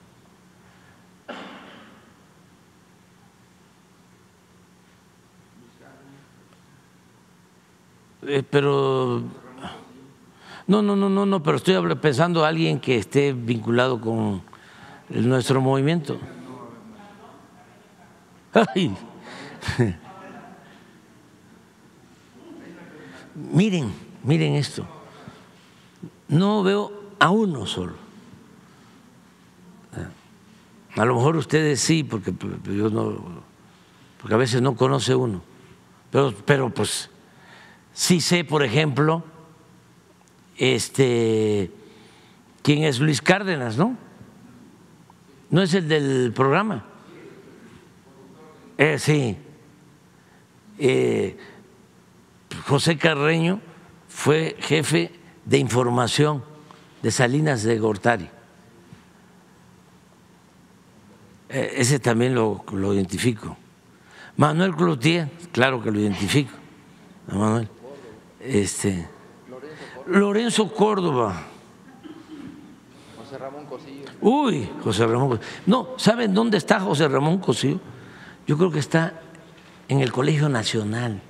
[SPEAKER 1] Eh, pero no, no, no, no, no, pero estoy pensando a alguien que esté vinculado con nuestro movimiento. Ay. Miren, miren esto. No veo a uno solo. A lo mejor ustedes sí, porque yo no, porque a veces no conoce uno. Pero, pero pues sí sé, por ejemplo, este, quién es Luis Cárdenas, ¿no? No es el del programa. Eh, sí. Eh, José Carreño fue jefe de información de Salinas de Gortari. Eh, ese también lo, lo identifico. Manuel Cloutier, claro que lo identifico. Manuel. Este, Lorenzo Córdoba.
[SPEAKER 15] José Ramón Cosillo.
[SPEAKER 1] Uy, José Ramón Cosillo. No, ¿saben dónde está José Ramón Cosillo? Yo creo que está en el Colegio Nacional.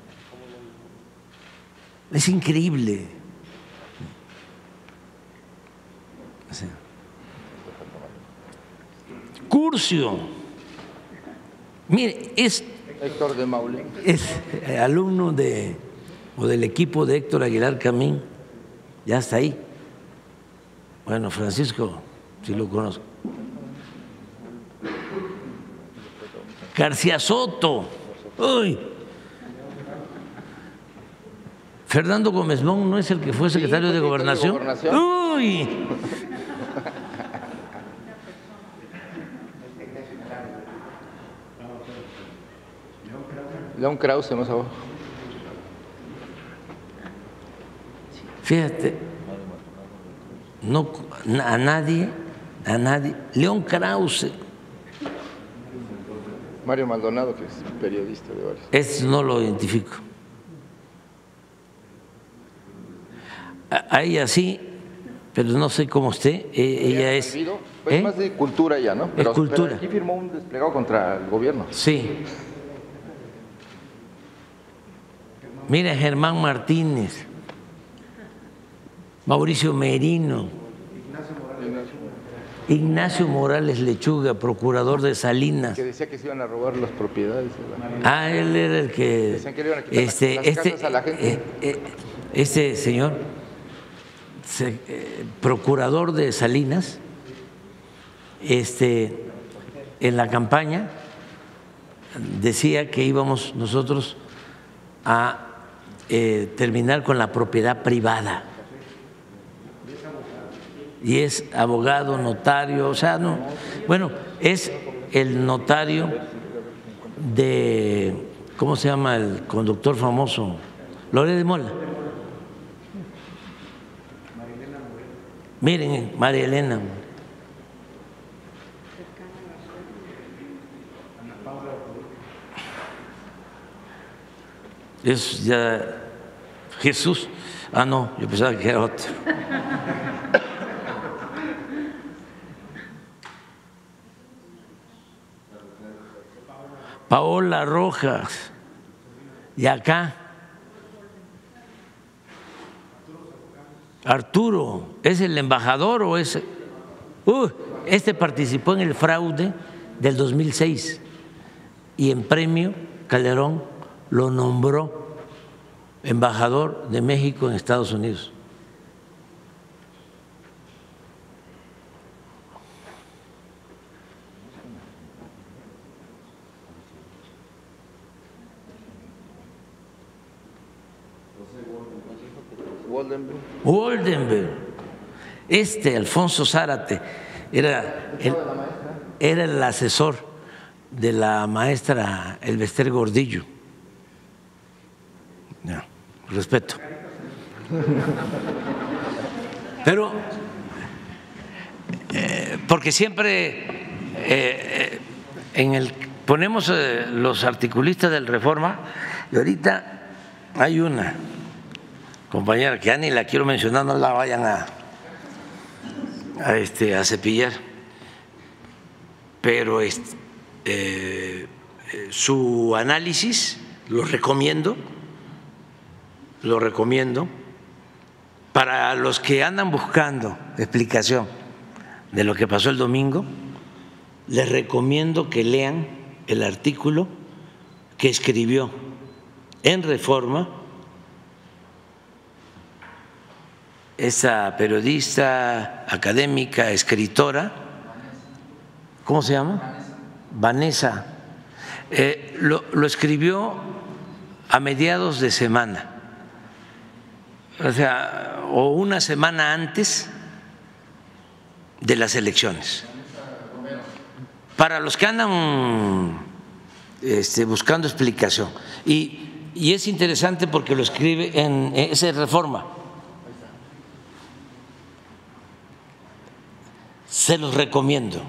[SPEAKER 1] Es increíble. Sí. Curcio. Mire, es,
[SPEAKER 15] Héctor de Maule.
[SPEAKER 1] Es alumno de, o del equipo de Héctor Aguilar Camín. Ya está ahí. Bueno, Francisco si lo conozco. García Soto. Uy. Fernando Gómez Mon, ¿no es el que fue secretario sí, de Gobernación? De Gobernación. Uy.
[SPEAKER 15] León Krause, más abajo.
[SPEAKER 1] Fíjate, no a nadie, a nadie. León Krause.
[SPEAKER 15] Mario Maldonado, que es periodista de varios.
[SPEAKER 1] Este no lo identifico. A ella sí, pero no sé cómo esté. Ella es.
[SPEAKER 15] Pues ¿eh? Más de cultura ya, ¿no? Pero,
[SPEAKER 1] es cultura.
[SPEAKER 15] Pero aquí firmó un desplegado contra el gobierno.
[SPEAKER 1] Sí. Mira, Germán Martínez, Mauricio Merino, Ignacio Morales, Ignacio Morales Lechuga, procurador de Salinas.
[SPEAKER 15] Que decía que se iban a robar las propiedades. ¿Verdad?
[SPEAKER 1] Ah, él era el que.
[SPEAKER 15] Decían que le iban a quitar
[SPEAKER 1] este,
[SPEAKER 15] las
[SPEAKER 1] este,
[SPEAKER 15] casas a la gente.
[SPEAKER 1] Eh, eh, este señor, se, eh, procurador de Salinas, este, en la campaña decía que íbamos nosotros a Eh, terminar con la propiedad privada. Y es abogado, notario, o sea, no. Bueno, es el notario de, ¿cómo se llama el conductor famoso? Loret de Mola. Miren, María Elena. Es ya Jesús. Ah, no, yo pensaba que era otro. Paola Rojas. Y acá Arturo, ¿es el embajador o es? Uh, este participó en el fraude del dos mil seis y en premio Calderón lo nombró embajador de México en Estados Unidos.
[SPEAKER 15] Woldenberg.
[SPEAKER 1] Woldenberg. Este Alfonso Zárate era el, era el asesor de la maestra Elbester Gordillo. No, respeto. Pero, eh, porque siempre eh, en el ponemos eh, los articulistas del Reforma, y ahorita hay una compañera que ya ni la quiero mencionar, no la vayan a, a, este, a cepillar, pero este, eh, su análisis lo recomiendo. Lo recomiendo para los que andan buscando explicación de lo que pasó el domingo. Les recomiendo que lean el artículo que escribió en Reforma esa periodista, académica, escritora, ¿cómo se llama? Vanessa. Eh, lo, lo escribió a mediados de semana. O sea, o una semana antes de las elecciones. Para los que andan este, buscando explicación. Y, y es interesante porque lo escribe en esa Reforma. Se los recomiendo.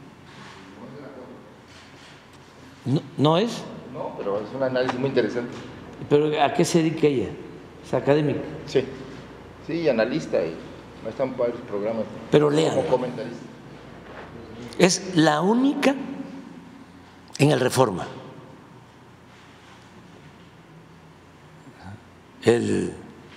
[SPEAKER 1] ¿No, ¿no es?
[SPEAKER 15] No, pero es un análisis muy interesante.
[SPEAKER 1] ¿Pero a qué se dedica ella? ¿Es académica?
[SPEAKER 15] Sí, sí, analista y no están en varios programas.
[SPEAKER 1] Pero lean.
[SPEAKER 15] Como comentarista.
[SPEAKER 1] Es la única en el Reforma. El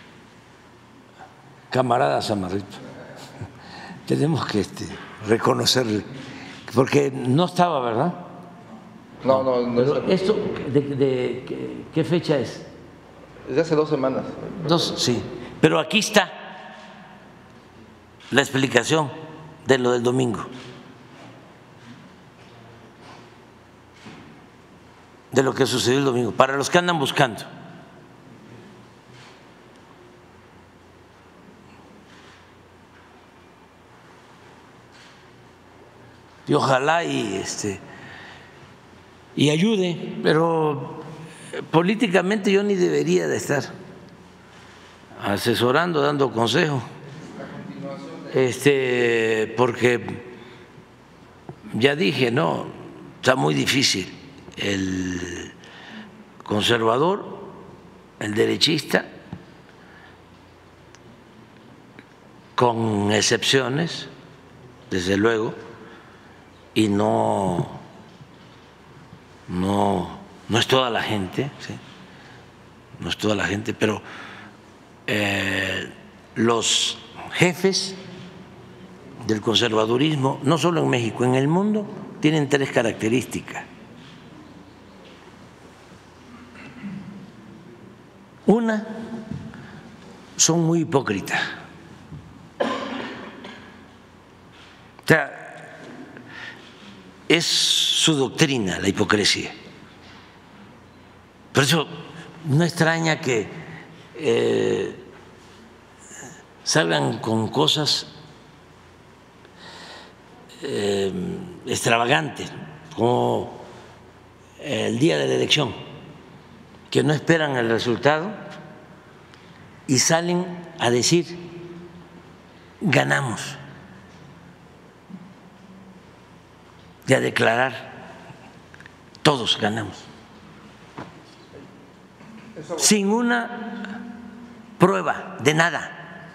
[SPEAKER 1] camarada Samarripa. Tenemos que este, reconocerle, porque no estaba, ¿verdad?
[SPEAKER 15] No, no, no.
[SPEAKER 1] Pero no ¿esto de, de, de qué fecha es?
[SPEAKER 15] Desde hace dos semanas.
[SPEAKER 1] Dos, sí. Pero aquí está la explicación de lo del domingo, de lo que sucedió el domingo, para los que andan buscando. Y ojalá y este y ayude, pero políticamente yo ni debería de estar asesorando, dando consejo, este, porque ya dije, no, está muy difícil. El conservador, el derechista, con excepciones, desde luego, y no, no, no es toda la gente, ¿sí? No es toda la gente, pero eh, los jefes del conservadurismo, no solo en México, en el mundo, tienen tres características. Una, son muy hipócritas. O sea, es su doctrina la hipocresía. Por eso no extraña que eh, salgan con cosas eh, extravagantes, como el día de la elección, que no esperan el resultado y salen a decir, ganamos, y a declarar, todos ganamos, sin una prueba de nada.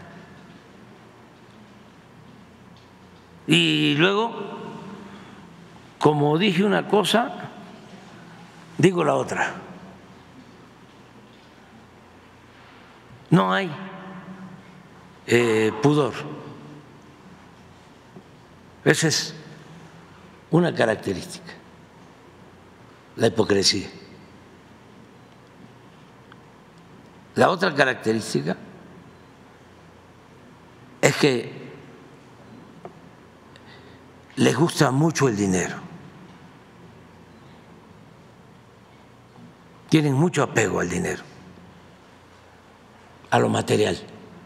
[SPEAKER 1] Y luego, como dije una cosa, digo la otra. No hay eh, pudor. Esa es una característica, la hipocresía. La otra característica es que les gusta mucho el dinero, tienen mucho apego al dinero, a lo material.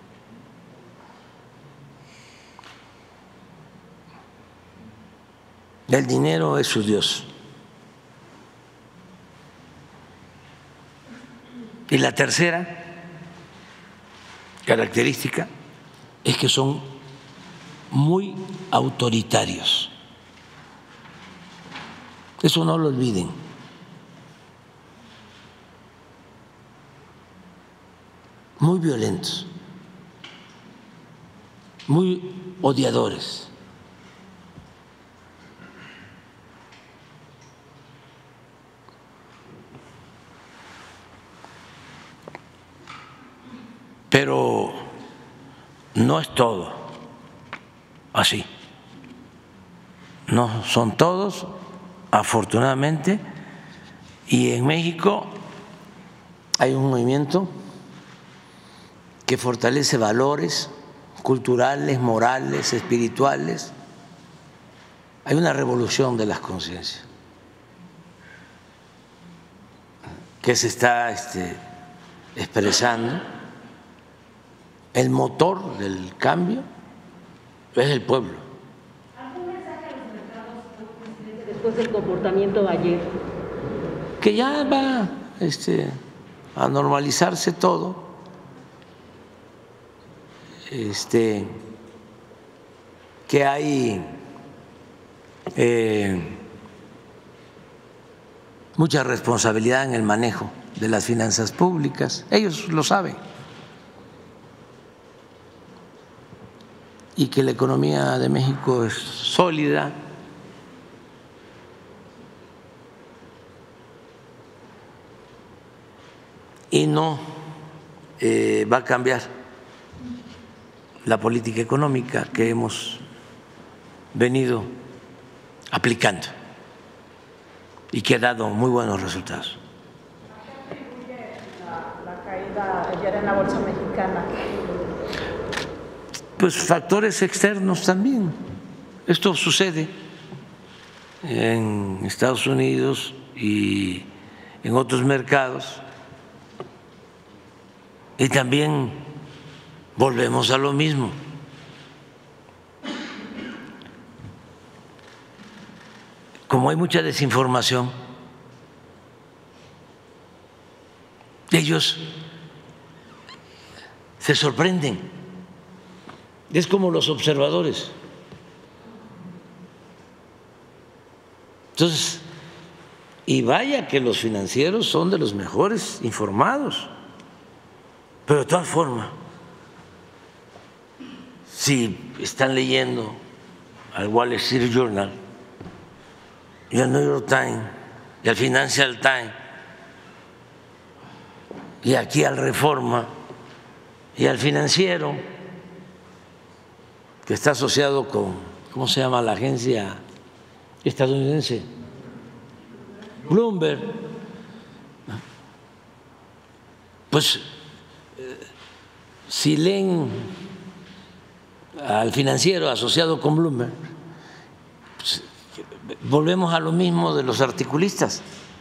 [SPEAKER 1] El dinero es su Dios. Y la tercera característica es que son muy autoritarios. Eso no lo olviden. Muy violentos, muy odiadores. Pero no es todo así. No son todos, afortunadamente, y en México hay un movimiento que fortalece valores culturales, morales, espirituales. Hay una revolución de las conciencias que se está este, expresando. El motor del cambio es el pueblo.
[SPEAKER 16] ¿Algún mensaje a los mercados, señor presidente, después del comportamiento de ayer?
[SPEAKER 1] Que ya va este, a normalizarse todo. Este, que hay eh, mucha responsabilidad en el manejo de las finanzas públicas. Ellos lo saben. Y que la economía de México es sólida. Y no eh, va a cambiar la política económica que hemos venido aplicando y que ha dado muy buenos resultados.
[SPEAKER 17] ¿A qué atribuye la, la caída ayer en la bolsa mexicana?
[SPEAKER 1] Pues factores externos también, esto sucede en Estados Unidos y en otros mercados, y también volvemos a lo mismo. Como hay mucha desinformación, ellos se sorprenden. Es como los observadores. Entonces, y vaya que los financieros son de los mejores informados, pero de todas formas, si están leyendo al Wall Street Journal y al New York Times y al Financial Times y aquí al Reforma y al Financiero, que está asociado con, ¿cómo se llama la agencia estadounidense? Bloomberg. Pues si leen al Financiero asociado con Bloomberg, pues, volvemos a lo mismo de los articulistas.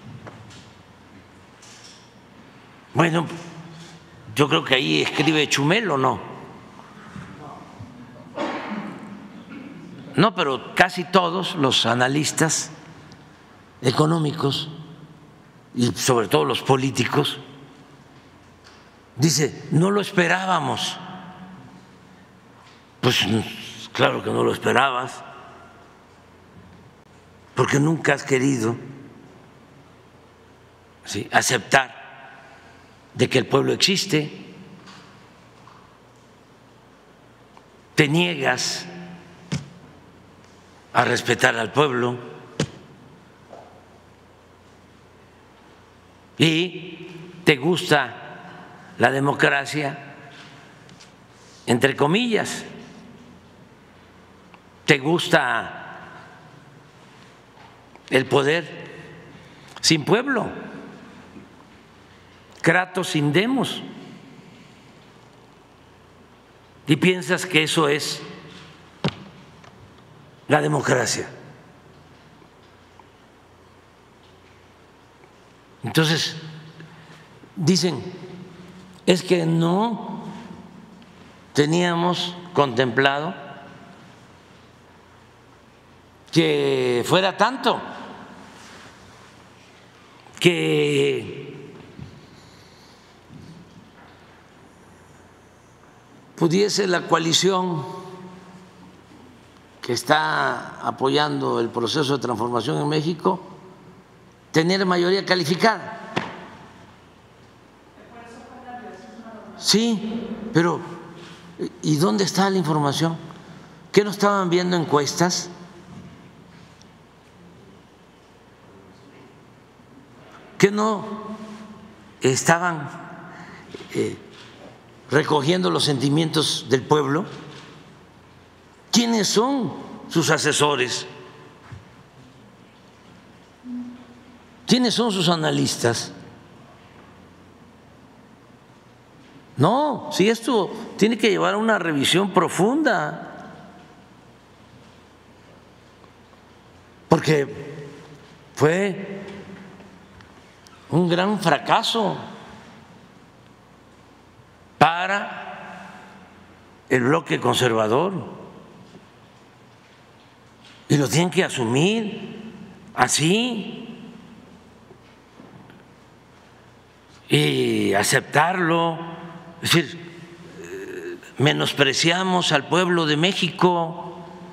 [SPEAKER 1] Bueno, yo creo que ahí escribe Chumel, ¿o no? No, pero casi todos los analistas económicos y sobre todo los políticos dice, no lo esperábamos. Pues claro que no lo esperabas, porque nunca has querido, ¿sí?, aceptar de que el pueblo existe, te niegas a respetar al pueblo y te gusta la democracia, entre comillas, te gusta el poder sin pueblo, Kratos sin demos, y piensas que eso es la democracia. Entonces, dicen, es que no teníamos contemplado que fuera tanto, que pudiese la coalición que está apoyando el proceso de transformación en México tener mayoría calificada. Sí, pero ¿y dónde está la información? ¿Qué no estaban viendo encuestas? ¿Qué no estaban eh, recogiendo los sentimientos del pueblo? ¿Quiénes son sus asesores? ¿Quiénes son sus analistas? No, si esto tiene que llevar a una revisión profunda, porque fue un gran fracaso para el bloque conservador y lo tienen que asumir así y aceptarlo. Es decir, menospreciamos al pueblo de México,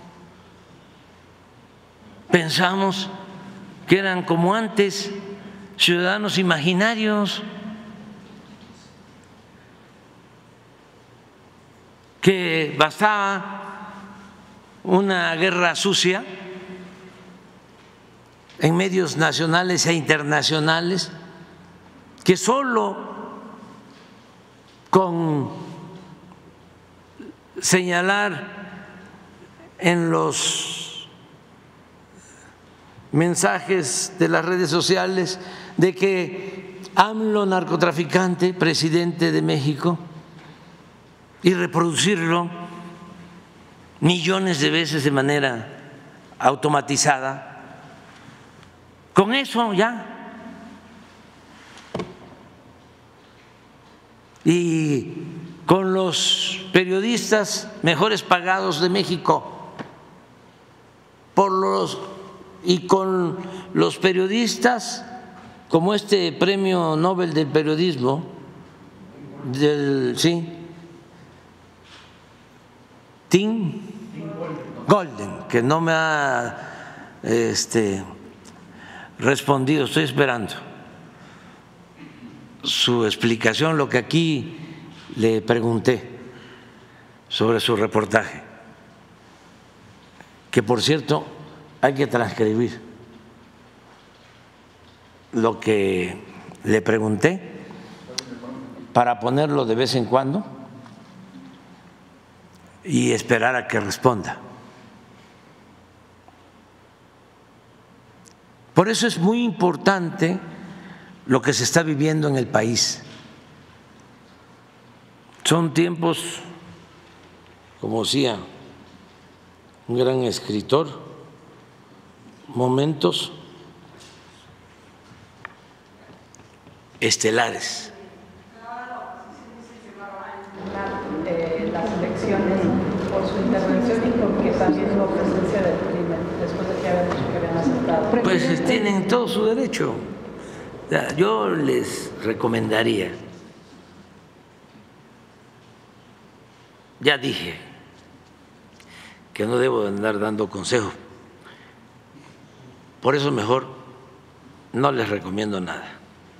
[SPEAKER 1] pensamos que eran como antes, ciudadanos imaginarios, que bastaba una guerra sucia en medios nacionales e internacionales, que solo con señalar en los mensajes de las redes sociales de que AMLO narcotraficante, presidente de México, y reproducirlo millones de veces de manera automatizada. Con eso ya. Y con los periodistas mejores pagados de México, por los y con los periodistas como este Premio Nobel del Periodismo del sí Tim Golden, que no me ha este respondido, estoy esperando su explicación, lo que aquí le pregunté sobre su reportaje, que por cierto hay que transcribir lo que le pregunté para ponerlo de vez en cuando y esperar a que responda. Por eso es muy importante lo que se está viviendo en el país. Son tiempos, como decía un gran escritor, momentos estelares.
[SPEAKER 17] Eh, las elecciones por su intervención y porque también hubo presencia del crimen después de que habían dicho que habían aceptado.
[SPEAKER 1] Pues tienen todo su derecho. Yo les recomendaría, ya dije que no debo andar dando consejos, por eso mejor no les recomiendo nada,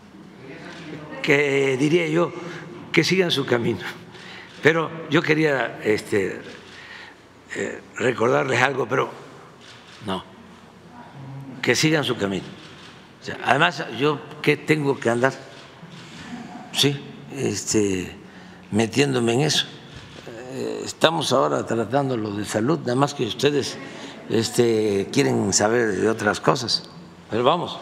[SPEAKER 1] que diría yo que sigan su camino. Pero yo quería este, eh, recordarles algo, pero no, que sigan su camino. O sea, además, yo que tengo que andar, sí, este, metiéndome en eso. Eh, estamos ahora tratando lo de salud, nada más que ustedes este, quieren saber de otras cosas. Pero vamos.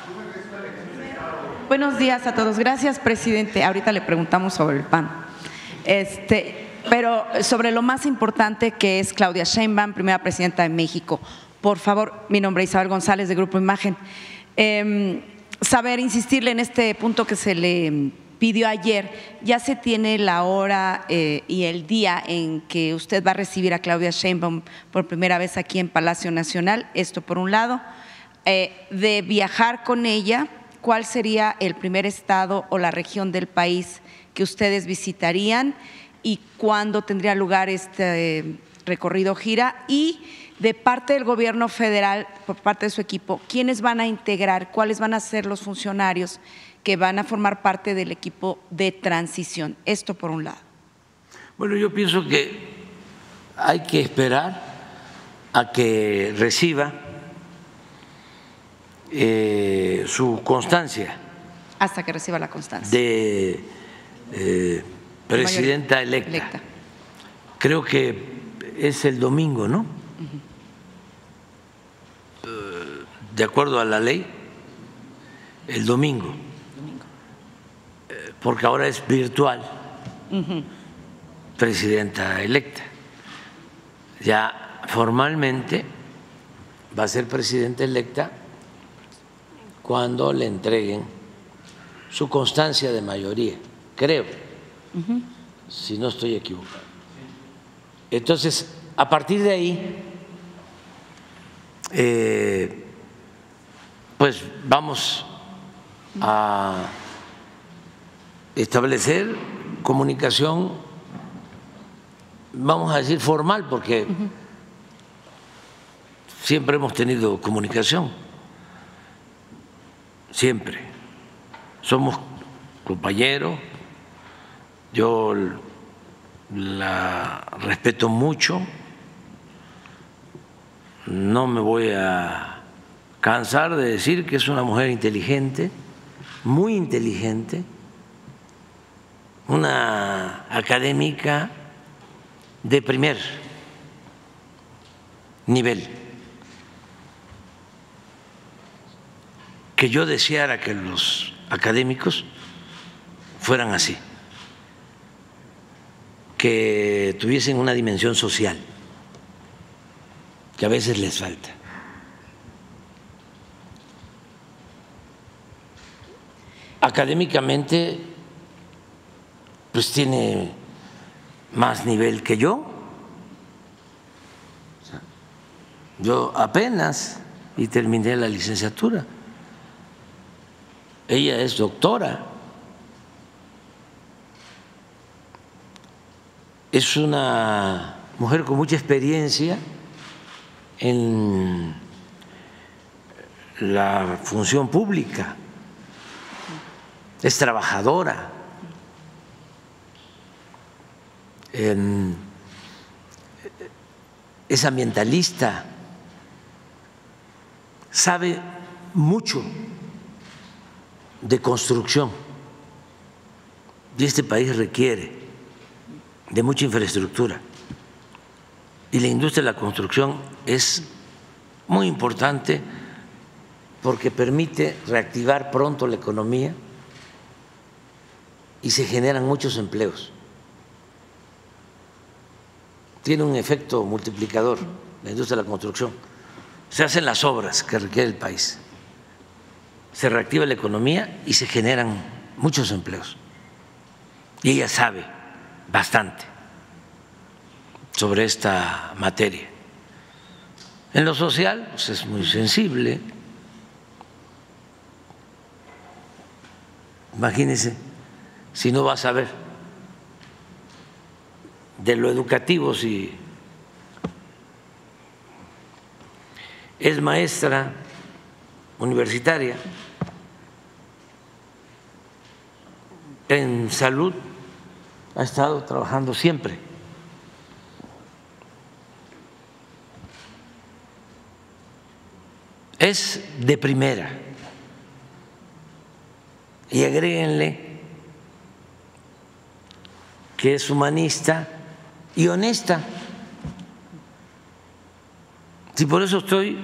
[SPEAKER 18] Buenos días a todos. Gracias, presidente. Ahorita le preguntamos sobre el P A N. Este, pero sobre lo más importante, que es Claudia Sheinbaum, primera presidenta de México. Por favor, mi nombre es Isabel González, de Grupo Imagen. Eh, saber, insistirle en este punto que se le pidió ayer. Ya se tiene la hora eh, y el día en que usted va a recibir a Claudia Sheinbaum por primera vez aquí en Palacio Nacional. Esto por un lado. Eh, de viajar con ella, ¿cuál sería el primer estado o la región del país que ustedes visitarían y cuándo tendría lugar este eh, recorrido gira? Y de parte del gobierno federal, por parte de su equipo, ¿quiénes van a integrar, cuáles van a ser los funcionarios que van a formar parte del equipo de transición? Esto por un lado.
[SPEAKER 1] Bueno, yo pienso que hay que esperar a que reciba eh, su constancia.
[SPEAKER 18] Hasta que reciba la constancia.
[SPEAKER 1] De eh, presidenta electa. electa. Creo que es el domingo, ¿no? De acuerdo a la ley, el domingo, porque ahora es virtual, uh-huh. presidenta electa. Ya formalmente va a ser presidenta electa cuando le entreguen su constancia de mayoría, creo, uh-huh. si no estoy equivocado. Entonces, a partir de ahí, eh, pues vamos a establecer comunicación, vamos a decir formal, porque uh-huh. siempre hemos tenido comunicación, siempre. Somos compañeros, yo la respeto mucho, no me voy a cansar de decir que es una mujer inteligente, muy inteligente, una académica de primer nivel. Que yo deseara que los académicos fueran así, que tuviesen una dimensión social, que a veces les falta. académicamente pues tiene más nivel que yo. Yo apenas y terminé la licenciatura. Ella es doctora. Es una mujer con mucha experiencia en la función pública. Es trabajadora. En, es ambientalista. Sabe mucho de construcción y este país requiere de mucha infraestructura y la industria de la construcción es muy importante porque permite reactivar pronto la economía y se generan muchos empleos. Tiene un efecto multiplicador la industria de la construcción. Se hacen las obras que requiere el país, se reactiva la economía y se generan muchos empleos. Y ella sabe bastante sobre esta materia. En lo social, pues es muy sensible. Imagínense si no va a saber de lo educativo, si es maestra universitaria en salud, ha estado trabajando siempre. Es de primera. Y agréguenle que es humanista y honesta. Si por eso estoy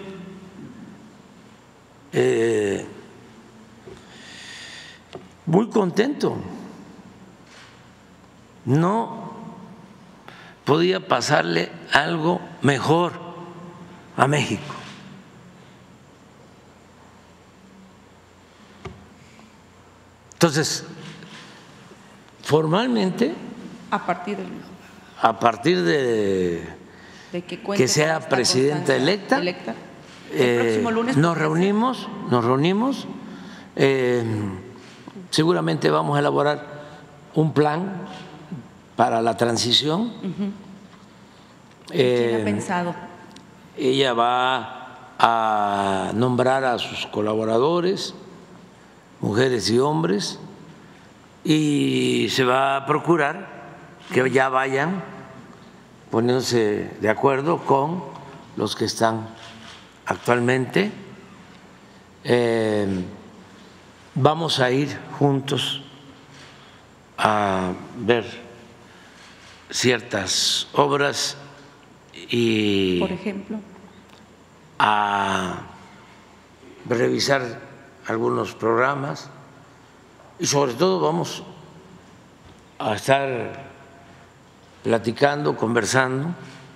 [SPEAKER 1] eh, muy contento. No podía pasarle algo mejor a México. Entonces, formalmente,
[SPEAKER 18] a partir de,
[SPEAKER 1] a partir de,
[SPEAKER 18] de que,
[SPEAKER 1] que sea presidenta electa,
[SPEAKER 18] electa.
[SPEAKER 1] Eh, lunes nos reunimos, nos reunimos, eh, seguramente vamos a elaborar un plan para la transición.
[SPEAKER 18] Uh-huh.
[SPEAKER 1] eh,
[SPEAKER 18] ¿Quién ha pensado?
[SPEAKER 1] Ella va a nombrar a sus colaboradores, mujeres y hombres, y se va a procurar que ya vayan poniéndose de acuerdo con los que están actualmente. Eh, vamos a ir juntos a ver ciertas obras y,
[SPEAKER 18] por ejemplo,
[SPEAKER 1] a revisar algunos programas y sobre todo vamos a estar platicando, conversando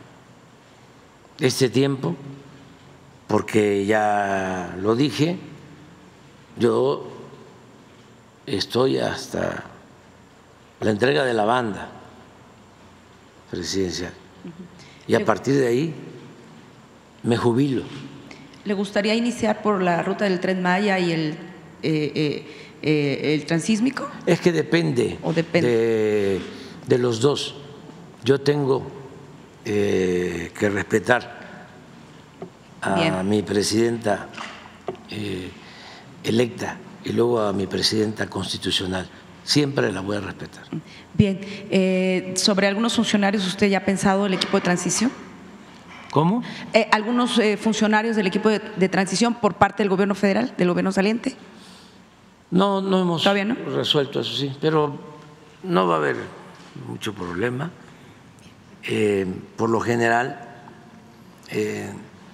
[SPEAKER 1] este tiempo, porque ya lo dije, yo estoy hasta la entrega de la banda presidencial y a partir de ahí me jubilo.
[SPEAKER 18] ¿Le gustaría iniciar por la ruta del Tren Maya y el, eh, eh, eh, el transísmico?
[SPEAKER 1] Es que depende,
[SPEAKER 18] ¿O depende?
[SPEAKER 1] De, de los dos. Yo tengo eh, que respetar a Bien. mi presidenta eh, electa y luego a mi presidenta constitucional. Siempre la voy a respetar.
[SPEAKER 18] Bien. Eh, ¿Sobre algunos funcionarios usted ya ha pensado el equipo de transición?
[SPEAKER 1] ¿Cómo?
[SPEAKER 18] Eh, ¿Algunos eh, funcionarios del equipo de, de transición por parte del gobierno federal, del gobierno saliente?
[SPEAKER 1] No, no hemos
[SPEAKER 18] ¿Todavía no?
[SPEAKER 1] resuelto eso, sí, pero no va a haber mucho problema. Eh, por lo general, eh,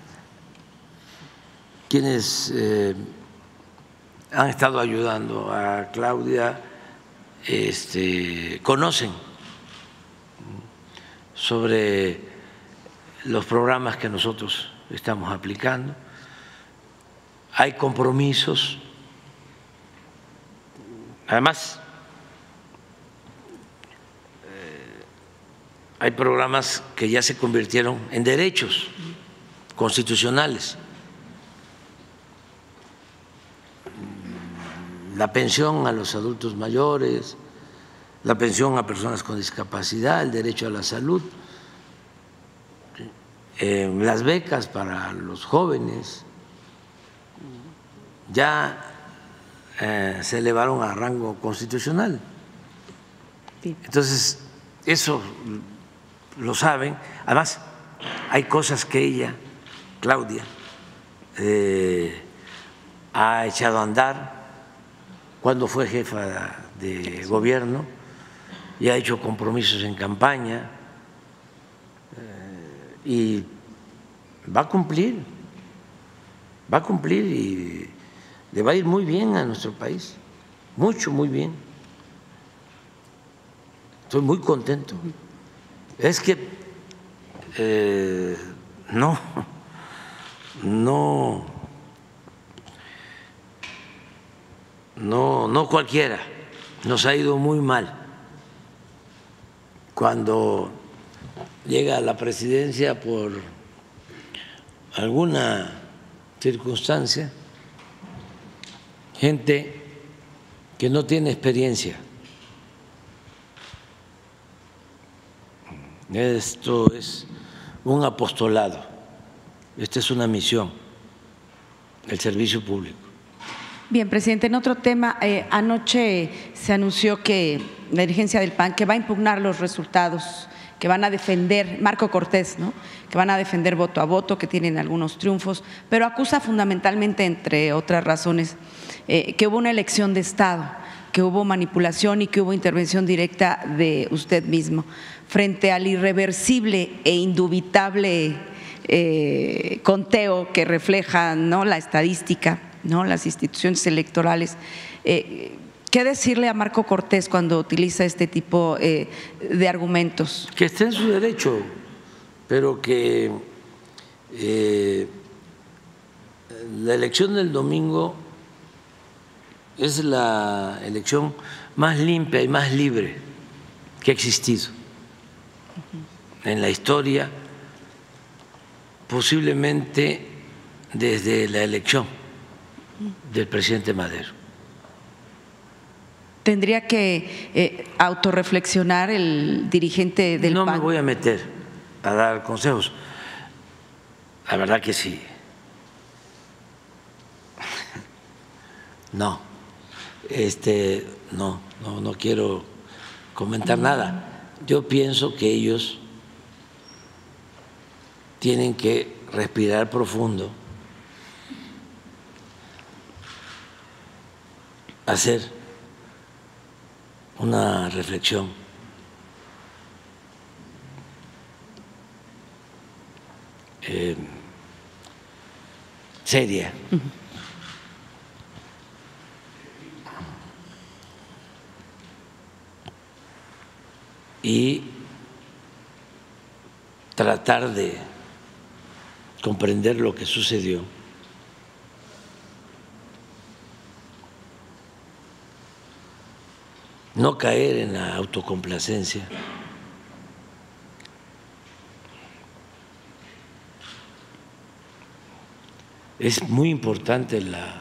[SPEAKER 1] quienes eh, han estado ayudando a Claudia este, conocen sobre los programas que nosotros estamos aplicando. Hay compromisos Además, eh, hay programas que ya se convirtieron en derechos constitucionales. La pensión a los adultos mayores, la pensión a personas con discapacidad, el derecho a la salud, eh, las becas para los jóvenes, ya eh, se elevaron a rango constitucional. Entonces, eso lo saben. Además, hay cosas que ella, Claudia, eh, ha echado a andar cuando fue jefa de gobierno y ha hecho compromisos en campaña eh, y va a cumplir, va a cumplir y le va a ir muy bien a nuestro país, mucho, muy bien. Estoy muy contento. Es que eh, no, no, no, no cualquiera, nos ha ido muy mal. Cuando llega a la presidencia por alguna circunstancia, gente que no tiene experiencia. Esto es un apostolado, esta es una misión, el servicio público.
[SPEAKER 18] Bien, presidente, en otro tema, eh, anoche se anunció que la dirigencia del P A N que va a impugnar los resultados, que van a defender, Marco Cortés, ¿no?, que van a defender voto a voto, que tienen algunos triunfos, pero acusa fundamentalmente, entre otras razones, eh, que hubo una elección de Estado, que hubo manipulación y que hubo intervención directa de usted mismo, frente al irreversible e indubitable eh, conteo que refleja, ¿no?, la estadística, ¿no?, las instituciones electorales. Eh, ¿Qué decirle a Marco Cortés cuando utiliza este tipo eh, de argumentos?
[SPEAKER 1] Que esté en su derecho, pero que eh, la elección del domingo es la elección más limpia y más libre que ha existido en la historia, posiblemente desde la elección del presidente Madero.
[SPEAKER 18] ¿Tendría que eh, autorreflexionar el dirigente del
[SPEAKER 1] No
[SPEAKER 18] P A N?
[SPEAKER 1] me voy a meter a dar consejos. La verdad que sí. No, este, no, no, no quiero comentar nada. Yo pienso que ellos tienen que respirar profundo, hacer una reflexión eh, seria. Uh-huh. Y tratar de comprender lo que sucedió. No caer en la autocomplacencia. Es muy importante la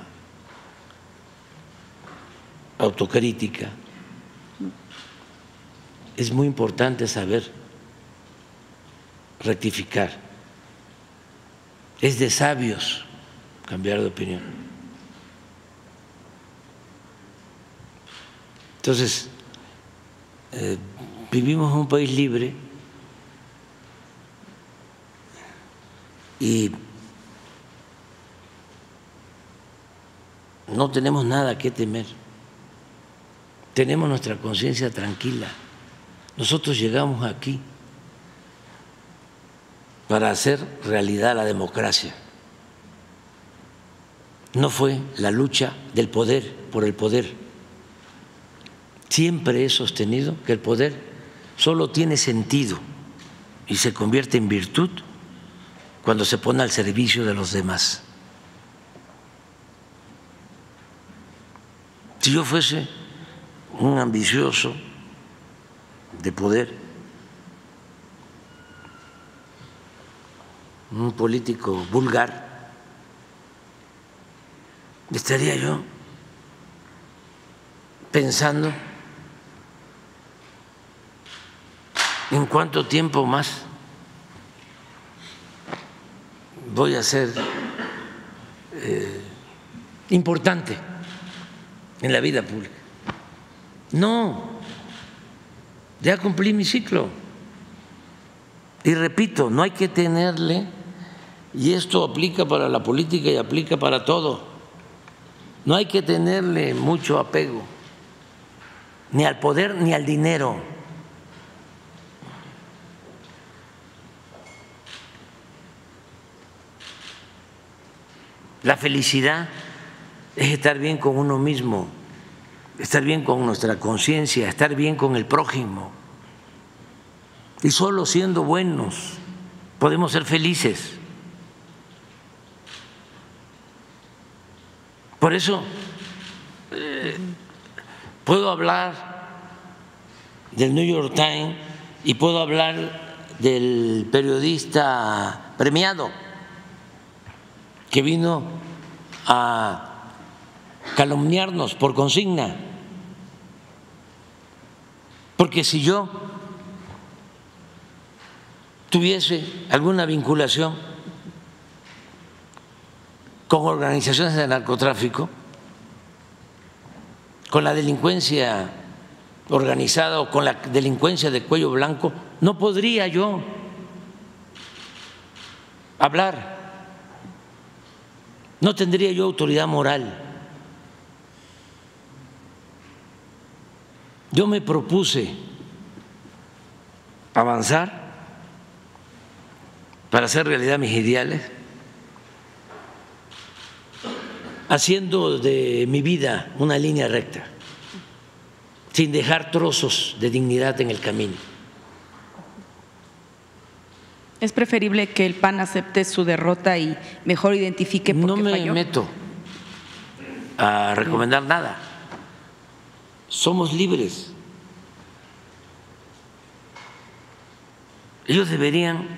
[SPEAKER 1] autocrítica. Es muy importante saber rectificar. Es de sabios cambiar de opinión. Entonces, eh, vivimos en un país libre y no tenemos nada que temer. Tenemos nuestra conciencia tranquila. Nosotros llegamos aquí para hacer realidad la democracia. No fue la lucha del poder por el poder. Siempre he sostenido que el poder solo tiene sentido y se convierte en virtud cuando se pone al servicio de los demás. Si yo fuese un ambicioso de poder, un político vulgar, estaría yo pensando en cuánto tiempo más voy a ser eh, importante en la vida pública. No, ya cumplí mi ciclo. Y repito, no hay que tenerle, y esto aplica para la política y aplica para todo, no hay que tenerle mucho apego ni al poder ni al dinero. La felicidad es estar bien con uno mismo, estar bien con nuestra conciencia, estar bien con el prójimo. Y solo siendo buenos podemos ser felices. Por eso eh, puedo hablar del New York Times y puedo hablar del periodista premiado que vino a calumniarnos por consigna. Porque si yo tuviese alguna vinculación con organizaciones de narcotráfico, con la delincuencia organizada o con la delincuencia de cuello blanco, no podría yo hablar, no tendría yo autoridad moral. Yo me propuse avanzar para hacer realidad mis ideales, haciendo de mi vida una línea recta, sin dejar trozos de dignidad en el camino.
[SPEAKER 18] ¿Es preferible que el P A N acepte su derrota y mejor identifique por qué falló? No me
[SPEAKER 1] meto a recomendar nada. Somos libres. Ellos deberían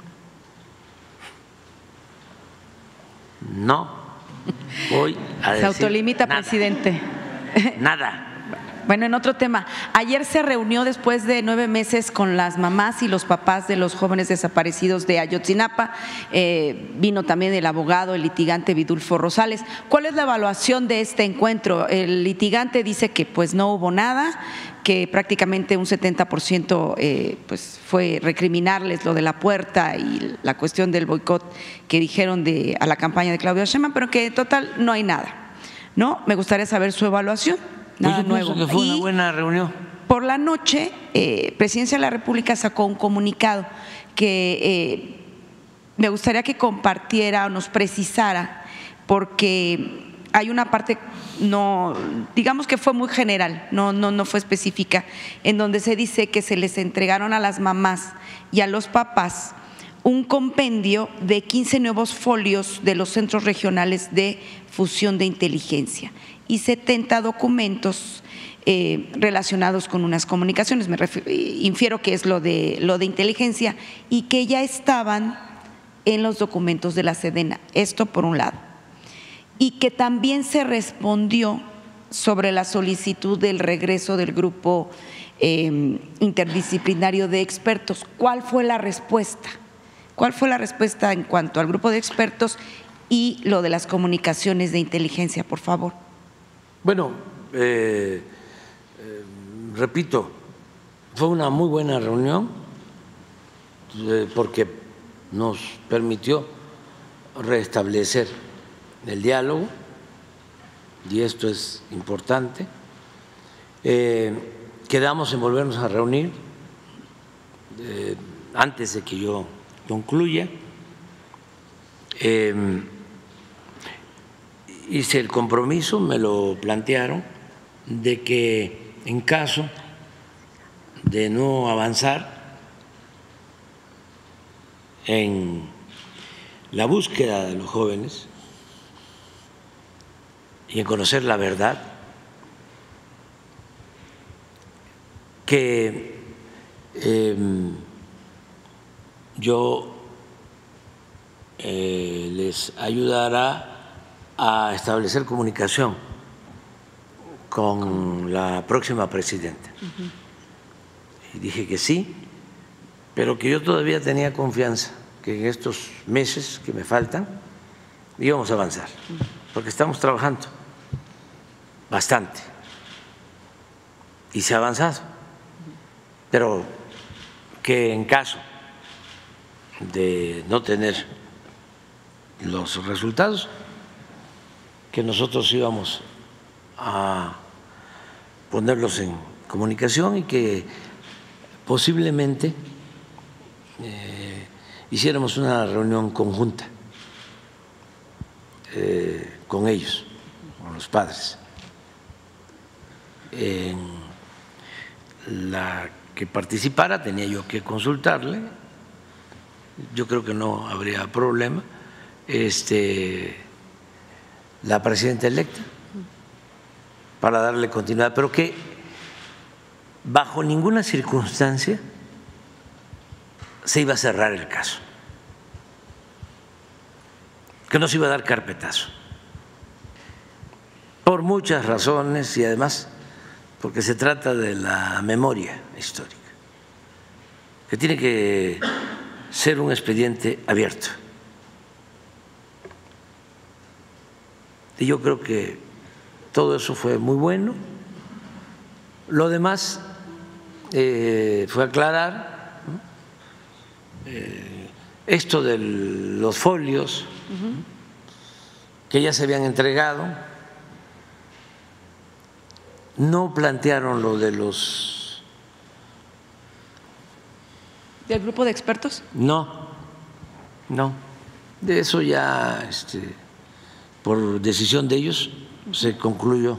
[SPEAKER 1] no voy a decir
[SPEAKER 18] se autolimita,
[SPEAKER 1] nada,
[SPEAKER 18] presidente.
[SPEAKER 1] Nada.
[SPEAKER 18] Bueno, en otro tema, ayer se reunió después de nueve meses con las mamás y los papás de los jóvenes desaparecidos de Ayotzinapa. Eh, vino también el abogado, el litigante Vidulfo Rosales. ¿Cuál es la evaluación de este encuentro? El litigante dice que pues no hubo nada, que prácticamente un setenta por ciento eh, pues fue recriminarles lo de la puerta y la cuestión del boicot que dijeron de, a la campaña de Claudia Sheinbaum, pero que en total no hay nada, ¿no? Me gustaría saber su evaluación. Nada
[SPEAKER 1] pues yo
[SPEAKER 18] nuevo.
[SPEAKER 1] Pienso que fue
[SPEAKER 18] y
[SPEAKER 1] una buena reunión.
[SPEAKER 18] Por la noche, eh, Presidencia de la República sacó un comunicado que eh, me gustaría que compartiera o nos precisara, porque hay una parte, no, digamos que fue muy general, no, no, no fue específica, en donde se dice que se les entregaron a las mamás y a los papás un compendio de quince nuevos folios de los centros regionales de fusión de inteligencia y setenta documentos eh, relacionados con unas comunicaciones. Me refiero, infiero que es lo de, lo de inteligencia y que ya estaban en los documentos de la Sedena. Esto por un lado. Y que también se respondió sobre la solicitud del regreso del grupo eh, interdisciplinario de expertos. ¿Cuál fue la respuesta? ¿Cuál fue la respuesta en cuanto al grupo de expertos y lo de las comunicaciones de inteligencia, por favor?
[SPEAKER 1] Bueno, eh, eh, repito, fue una muy buena reunión eh, porque nos permitió restablecer el diálogo y esto es importante. Eh, quedamos en volvernos a reunir eh, antes de que yo concluya. Eh, hice el compromiso, me lo plantearon, de que en caso de no avanzar en la búsqueda de los jóvenes y en conocer la verdad, que eh, yo eh, les ayudará a establecer comunicación con la próxima presidenta. Uh-huh. Y dije que sí, pero que yo todavía tenía confianza que en estos meses que me faltan íbamos a avanzar, uh-huh. porque estamos trabajando bastante y se ha avanzado, uh-huh. pero que en caso de no tener los resultados, que nosotros íbamos a ponerlos en comunicación y que posiblemente eh, hiciéramos una reunión conjunta eh, con ellos, con los padres, en la que participara tenía yo que consultarle, yo creo que no habría problema, este, la presidenta electa, para darle continuidad, pero que bajo ninguna circunstancia se iba a cerrar el caso, que no se iba a dar carpetazo, por muchas razones y además porque se trata de la memoria histórica, que tiene que ser un expediente abierto. Y yo creo que todo eso fue muy bueno. Lo demás eh, fue aclarar, ¿no? eh, esto de los folios uh-huh. que ya se habían entregado, no plantearon lo de los…
[SPEAKER 18] ¿Del grupo de expertos?
[SPEAKER 1] No, no, de eso ya, este, por decisión de ellos, se concluyó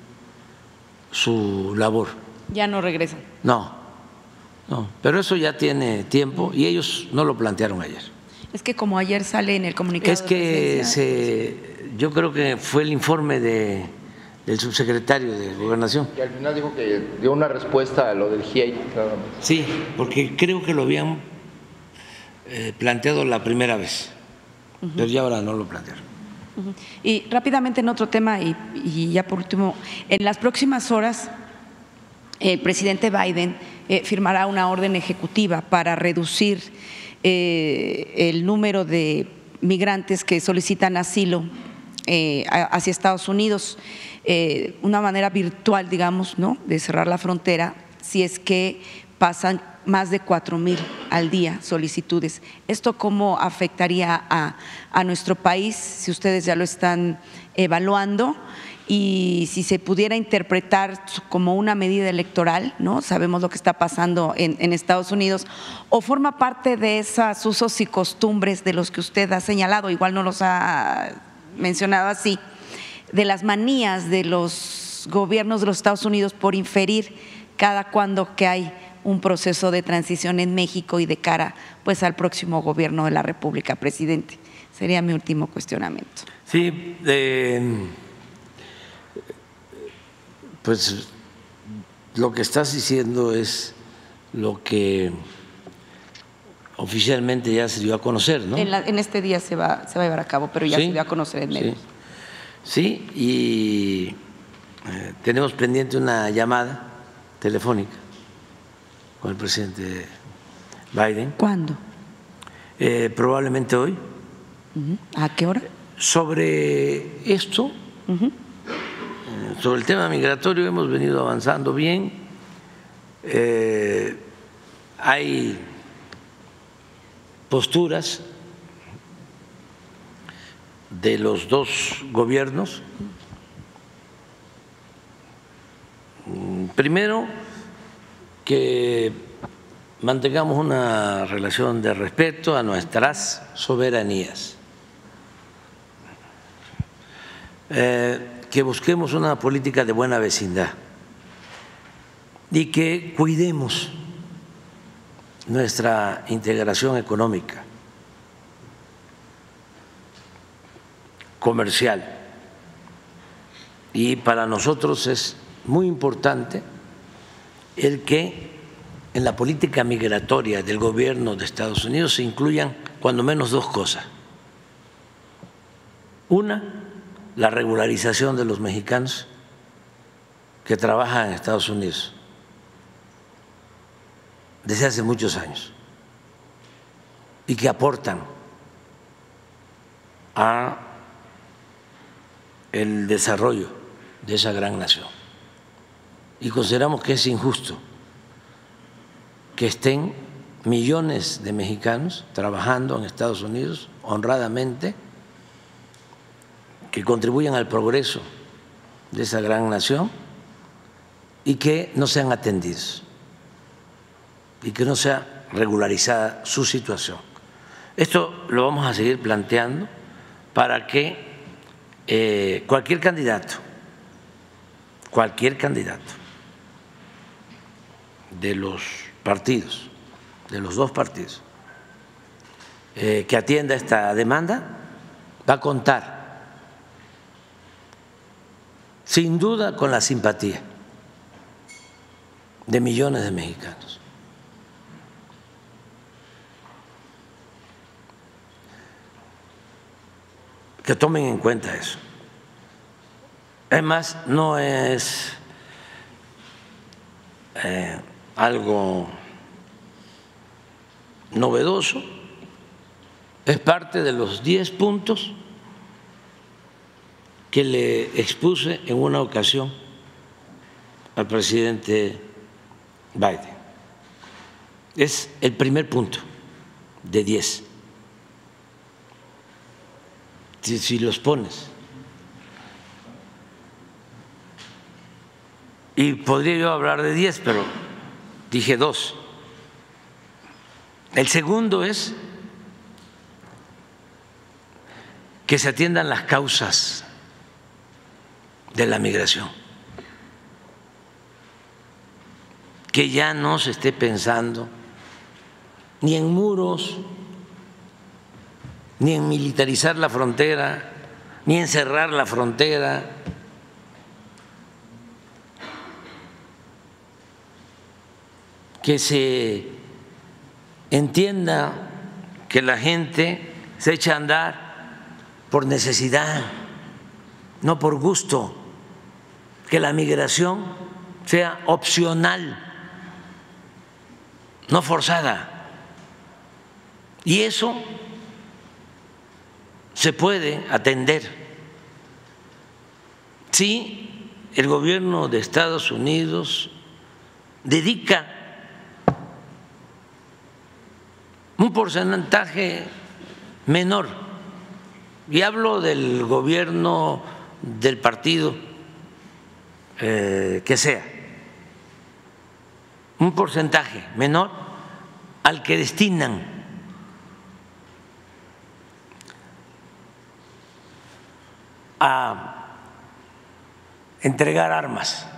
[SPEAKER 1] su labor.
[SPEAKER 18] Ya no regresan.
[SPEAKER 1] No, no, pero eso ya tiene tiempo y ellos no lo plantearon ayer.
[SPEAKER 18] Es que como ayer sale en el comunicado.
[SPEAKER 1] Es que se, yo creo que fue el informe de, del subsecretario de Gobernación.
[SPEAKER 15] Y al final dijo que dio una respuesta a lo del G I E I. Nada más.
[SPEAKER 1] Sí, porque creo que lo habían eh, planteado la primera vez, uh-huh. pero ya ahora no lo plantearon.
[SPEAKER 18] Y rápidamente en otro tema y, y ya por último, en las próximas horas el presidente Biden eh, firmará una orden ejecutiva para reducir eh, el número de migrantes que solicitan asilo eh, hacia Estados Unidos, eh, una manera virtual, digamos, ¿no?, de cerrar la frontera si es que pasan más de cuatro mil al día solicitudes. ¿Esto cómo afectaría a, a nuestro país, si ustedes ya lo están evaluando? Y si se pudiera interpretar como una medida electoral, ¿no? Sabemos lo que está pasando en, en Estados Unidos, o forma parte de esos usos y costumbres de los que usted ha señalado, igual no los ha mencionado así, de las manías de los gobiernos de los Estados Unidos por inferir cada cuando que hay un proceso de transición en México y de cara pues al próximo gobierno de la República, presidente. Sería mi último cuestionamiento.
[SPEAKER 1] Sí, eh, pues lo que estás diciendo es lo que oficialmente ya se dio a conocer, ¿no?
[SPEAKER 18] En, la, en este día se va, se va a llevar a cabo, pero ya ¿sí? se dio a conocer en medios.
[SPEAKER 1] Sí, sí, y eh, tenemos pendiente una llamada telefónica con el presidente Biden.
[SPEAKER 18] ¿Cuándo?
[SPEAKER 1] Eh, probablemente hoy.
[SPEAKER 18] Uh-huh. ¿A qué hora?
[SPEAKER 1] Sobre esto, uh-huh. eh, sobre el tema migratorio hemos venido avanzando bien. Eh, hay posturas de los dos gobiernos. Primero, que mantengamos una relación de respeto a nuestras soberanías, eh, que busquemos una política de buena vecindad y que cuidemos nuestra integración económica, comercial. Y para nosotros es muy importante el que en la política migratoria del gobierno de Estados Unidos se incluyan cuando menos dos cosas. Una, la regularización de los mexicanos que trabajan en Estados Unidos desde hace muchos años y que aportan a el desarrollo de esa gran nación. Y consideramos que es injusto que estén millones de mexicanos trabajando en Estados Unidos honradamente, que contribuyan al progreso de esa gran nación y que no sean atendidos y que no sea regularizada su situación. Esto lo vamos a seguir planteando para que eh, cualquier candidato, cualquier candidato de los partidos, de los dos partidos, eh, que atienda esta demanda, va a contar sin duda con la simpatía de millones de mexicanos. Que tomen en cuenta eso. Además, no es eh, algo novedoso, es parte de los diez puntos que le expuse en una ocasión al presidente Biden. Es el primer punto de diez. Si, si los pones. Y podría yo hablar de diez, pero dije dos. El segundo es que se atiendan las causas de la migración, que ya no se esté pensando ni en muros, ni en militarizar la frontera, ni en cerrar la frontera, que se entienda que la gente se echa a andar por necesidad, no por gusto, que la migración sea opcional, no forzada. Y eso se puede atender si el gobierno de Estados Unidos dedica un porcentaje menor, y hablo del gobierno del partido eh, que sea, un porcentaje menor al que destinan a entregar armas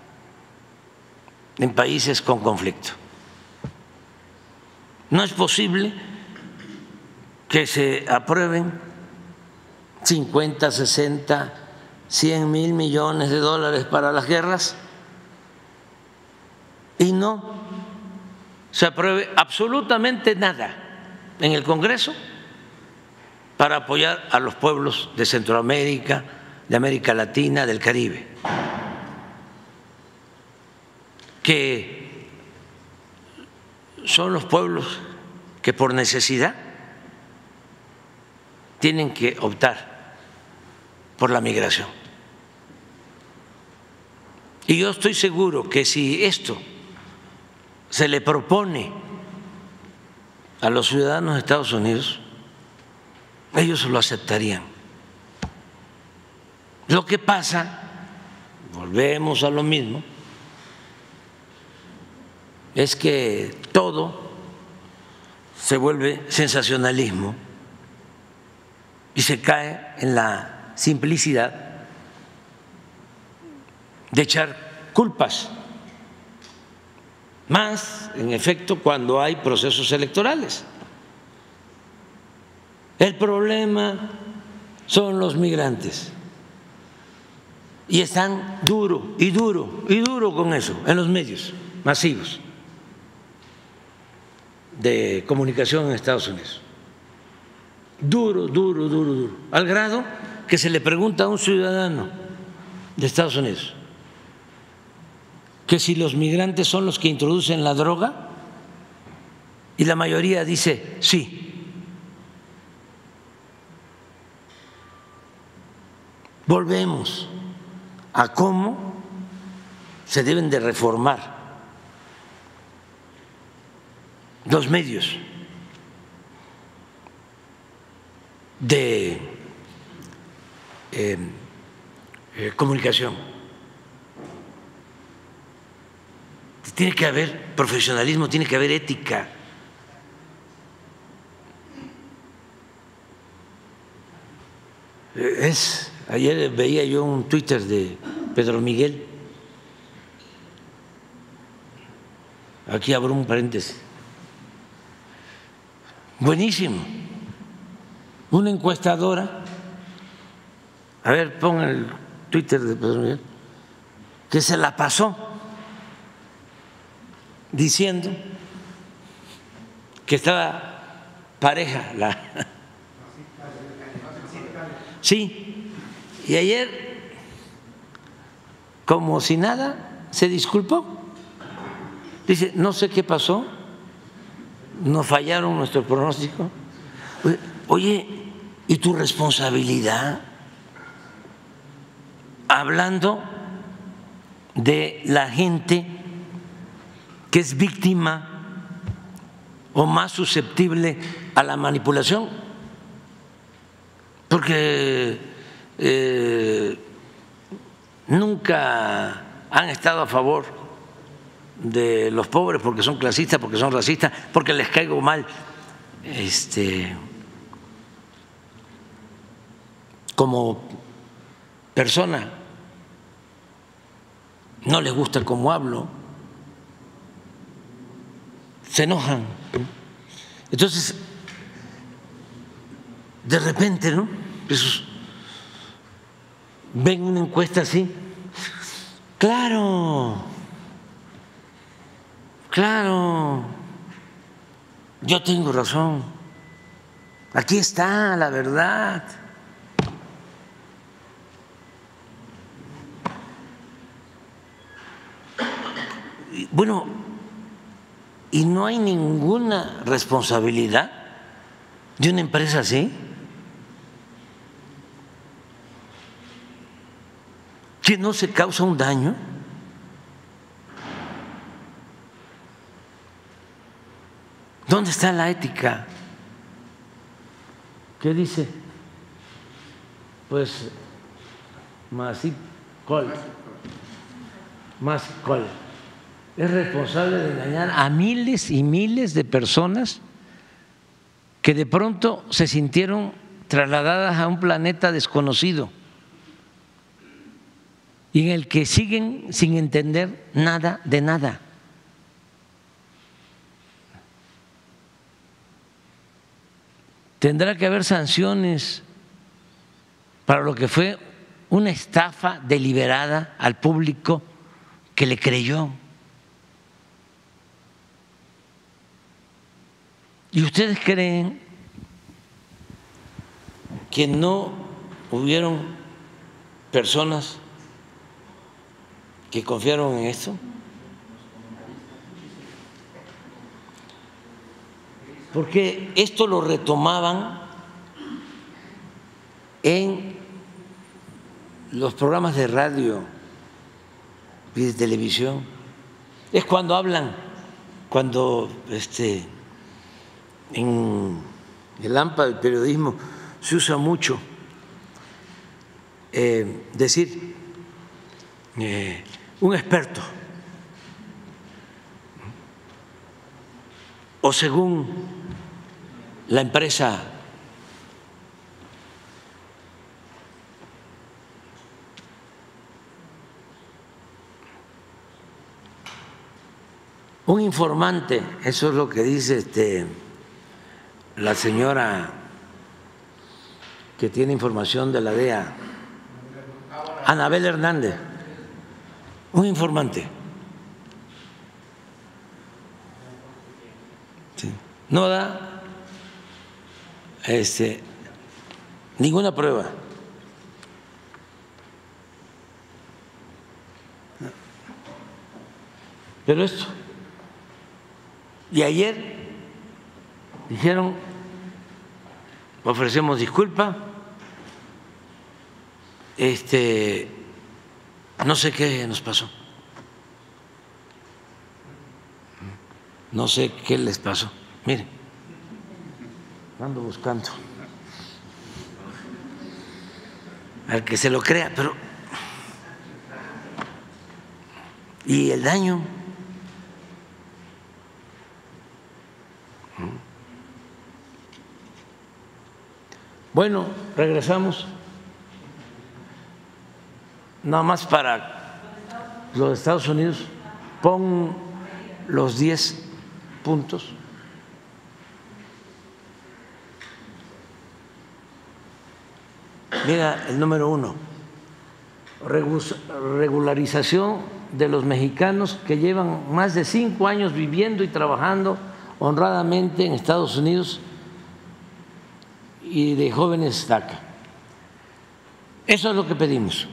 [SPEAKER 1] en países con conflicto. No es posible que se aprueben cincuenta, sesenta, cien mil millones de dólares para las guerras y no se apruebe absolutamente nada en el Congreso para apoyar a los pueblos de Centroamérica, de América Latina, del Caribe, que son los pueblos que por necesidad tienen que optar por la migración. Y yo estoy seguro que si esto se le propone a los ciudadanos de Estados Unidos, ellos lo aceptarían. Lo que pasa, volvemos a lo mismo, es que todo se vuelve sensacionalismo y se cae en la simplicidad de echar culpas, más en efecto cuando hay procesos electorales. El problema son los migrantes y están duro y duro y duro con eso en los medios. masivos de comunicación en Estados Unidos. Duro, duro, duro, duro. Al grado que se le pregunta a un ciudadano de Estados Unidos que si los migrantes son los que introducen la droga, y la mayoría dice sí. Volvemos a cómo se deben de reformar los medios de eh, eh, comunicación. Tiene que haber profesionalismo, tiene que haber ética. Es, ayer veía yo un Twitter de Pedro Miguel. Aquí abro un paréntesis. Buenísimo. Una encuestadora, a ver, pon el Twitter de Pedro Miguel, que se la pasó diciendo que estaba pareja la sí, y ayer como si nada se disculpó, dice no sé qué pasó, nos fallaron nuestro pronóstico. Oye, ¿y tu responsabilidad? Hablando de la gente que es víctima o más susceptible a la manipulación, porque eh, nunca han estado a favor de los pobres porque son clasistas, porque son racistas, porque les caigo mal este, como persona, no les gusta cómo hablo, se enojan. Entonces, de repente, ¿no? Esos ven una encuesta así. Claro, claro, yo tengo razón. Aquí está la verdad. Bueno, y no hay ninguna responsabilidad de una empresa así, que no se causa un daño. ¿Dónde está la ética? ¿Qué dice? Pues Masip Col, más Col es responsable de engañar a miles y miles de personas que de pronto se sintieron trasladadas a un planeta desconocido y en el que siguen sin entender nada de nada. Tendrá que haber sanciones para lo que fue una estafa deliberada al público que le creyó. ¿Y ustedes creen que no hubieron personas que confiaron en esto? Porque esto lo retomaban en los programas de radio y de televisión. Es cuando hablan, cuando este en el AMPA del periodismo se usa mucho eh, decir eh, un experto o según la empresa un informante, eso es lo que dice este la señora que tiene información de la D E A, Anabel Hernández, un informante. no da este, ninguna prueba. Pero esto, y ayer dijeron, ofrecemos disculpa, este, no sé qué nos pasó, no sé qué les pasó. Miren, ando buscando al que se lo crea, pero ¿y el daño? Bueno, regresamos. Nada más para los Estados Unidos, pon los diez puntos. Mira el número uno, regularización de los mexicanos que llevan más de cinco años viviendo y trabajando honradamente en Estados Unidos y de jóvenes DACA. Eso es lo que pedimos.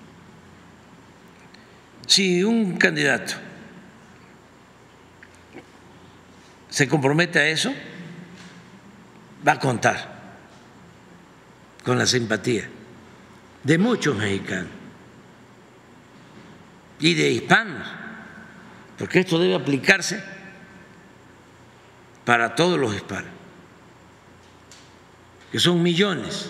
[SPEAKER 1] Si un candidato se compromete a eso, va a contar con la simpatía de muchos mexicanos y de hispanos, porque esto debe aplicarse para todos los hispanos, que son millones.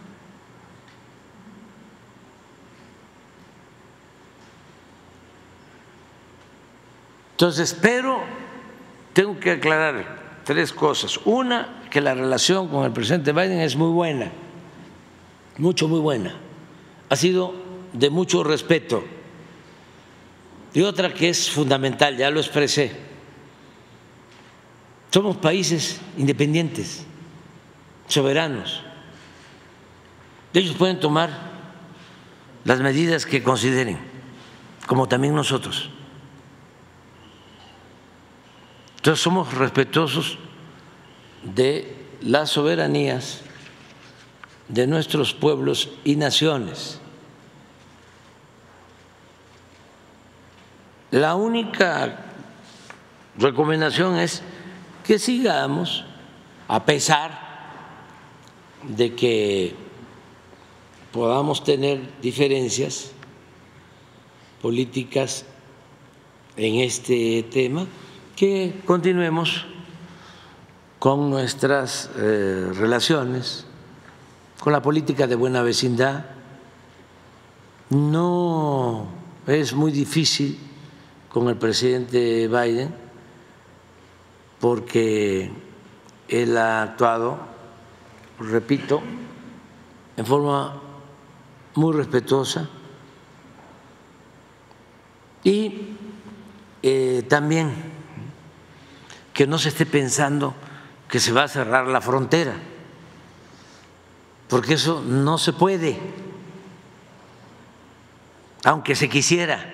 [SPEAKER 1] Entonces, pero tengo que aclarar tres cosas. Una, que la relación con el presidente Biden es muy buena, mucho, muy buena. Ha sido de mucho respeto. Y otra que es fundamental, ya lo expresé, somos países independientes, soberanos. Ellos pueden tomar las medidas que consideren, como también nosotros. Entonces somos respetuosos de las soberanías de nuestros pueblos y naciones. La única recomendación es que sigamos, a pesar de que podamos tener diferencias políticas en este tema, que continuemos con nuestras eh, relaciones, con la política de buena vecindad. No es muy difícil con el presidente Biden porque él ha actuado, repito, en forma muy respetuosa y eh, también que no se esté pensando que se va a cerrar la frontera, porque eso no se puede, aunque se quisiera.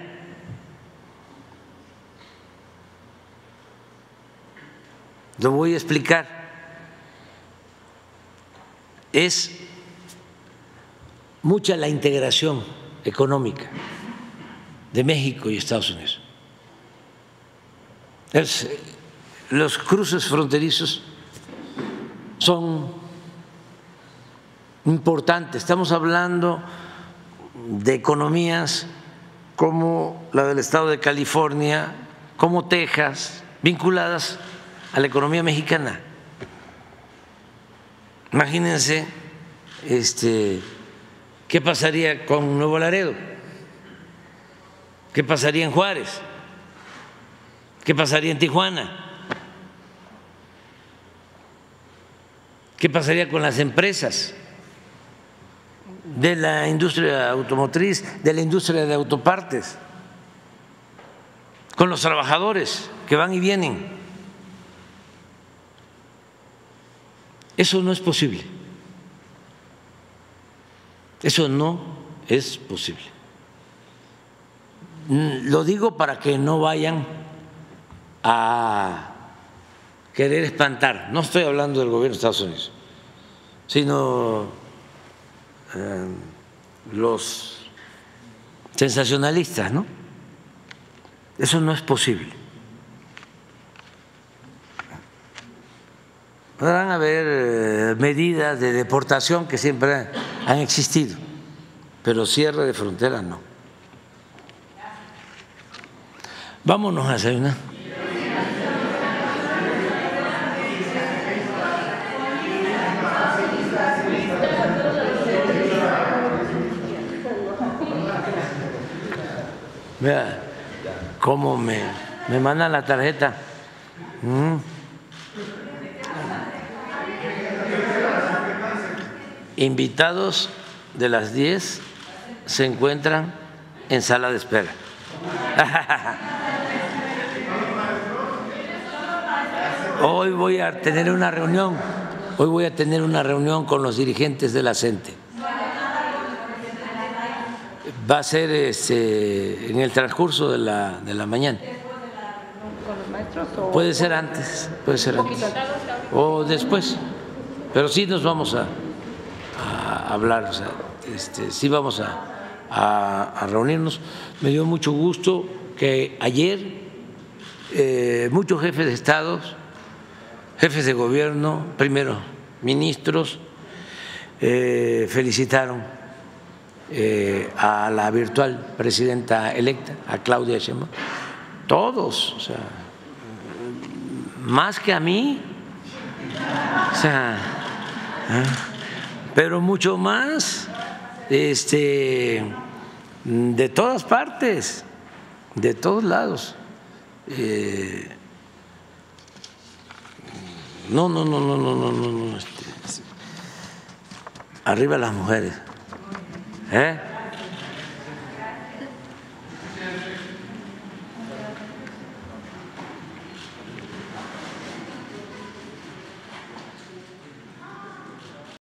[SPEAKER 1] Lo voy a explicar. Es mucha la integración económica de México y Estados Unidos. Es, los cruces fronterizos son importantes. Estamos hablando de economías como la del estado de California, como Texas, vinculadas a la economía mexicana. Imagínense este, qué pasaría con Nuevo Laredo, qué pasaría en Juárez, qué pasaría en Tijuana, qué pasaría con las empresas de la industria automotriz, de la industria de autopartes, con los trabajadores que van y vienen. Eso no es posible. Eso no es posible. Lo digo para que no vayan a querer espantar. No estoy hablando del gobierno de Estados Unidos, sino eh, los sensacionalistas, ¿no? Eso no es posible. Podrán haber eh, medidas de deportación que siempre han existido, pero cierre de fronteras no. Vámonos a desayunar. Vea cómo me, me mandan la tarjeta. Mm. Invitados de las diez se encuentran en sala de espera. Hoy voy a tener una reunión, hoy voy a tener una reunión con los dirigentes de la CENTE. Va a ser este, en el transcurso de la, de la mañana.
[SPEAKER 17] ¿Con los maestros o
[SPEAKER 1] puede ser antes, puede ser antes o después, pero sí nos vamos a, a hablar, o sea, este, sí vamos a, a, a reunirnos. Me dio mucho gusto que ayer eh, muchos jefes de estados, jefes de gobierno, primeros ministros, eh, felicitaron Eh, a la virtual presidenta electa, a Claudia Sheinbaum, todos, o sea, más que a mí, o sea, ¿eh? pero mucho más, este, de todas partes, de todos lados. Eh, no, no, no, no, no, no, no, no, este, arriba las mujeres. ¿Eh?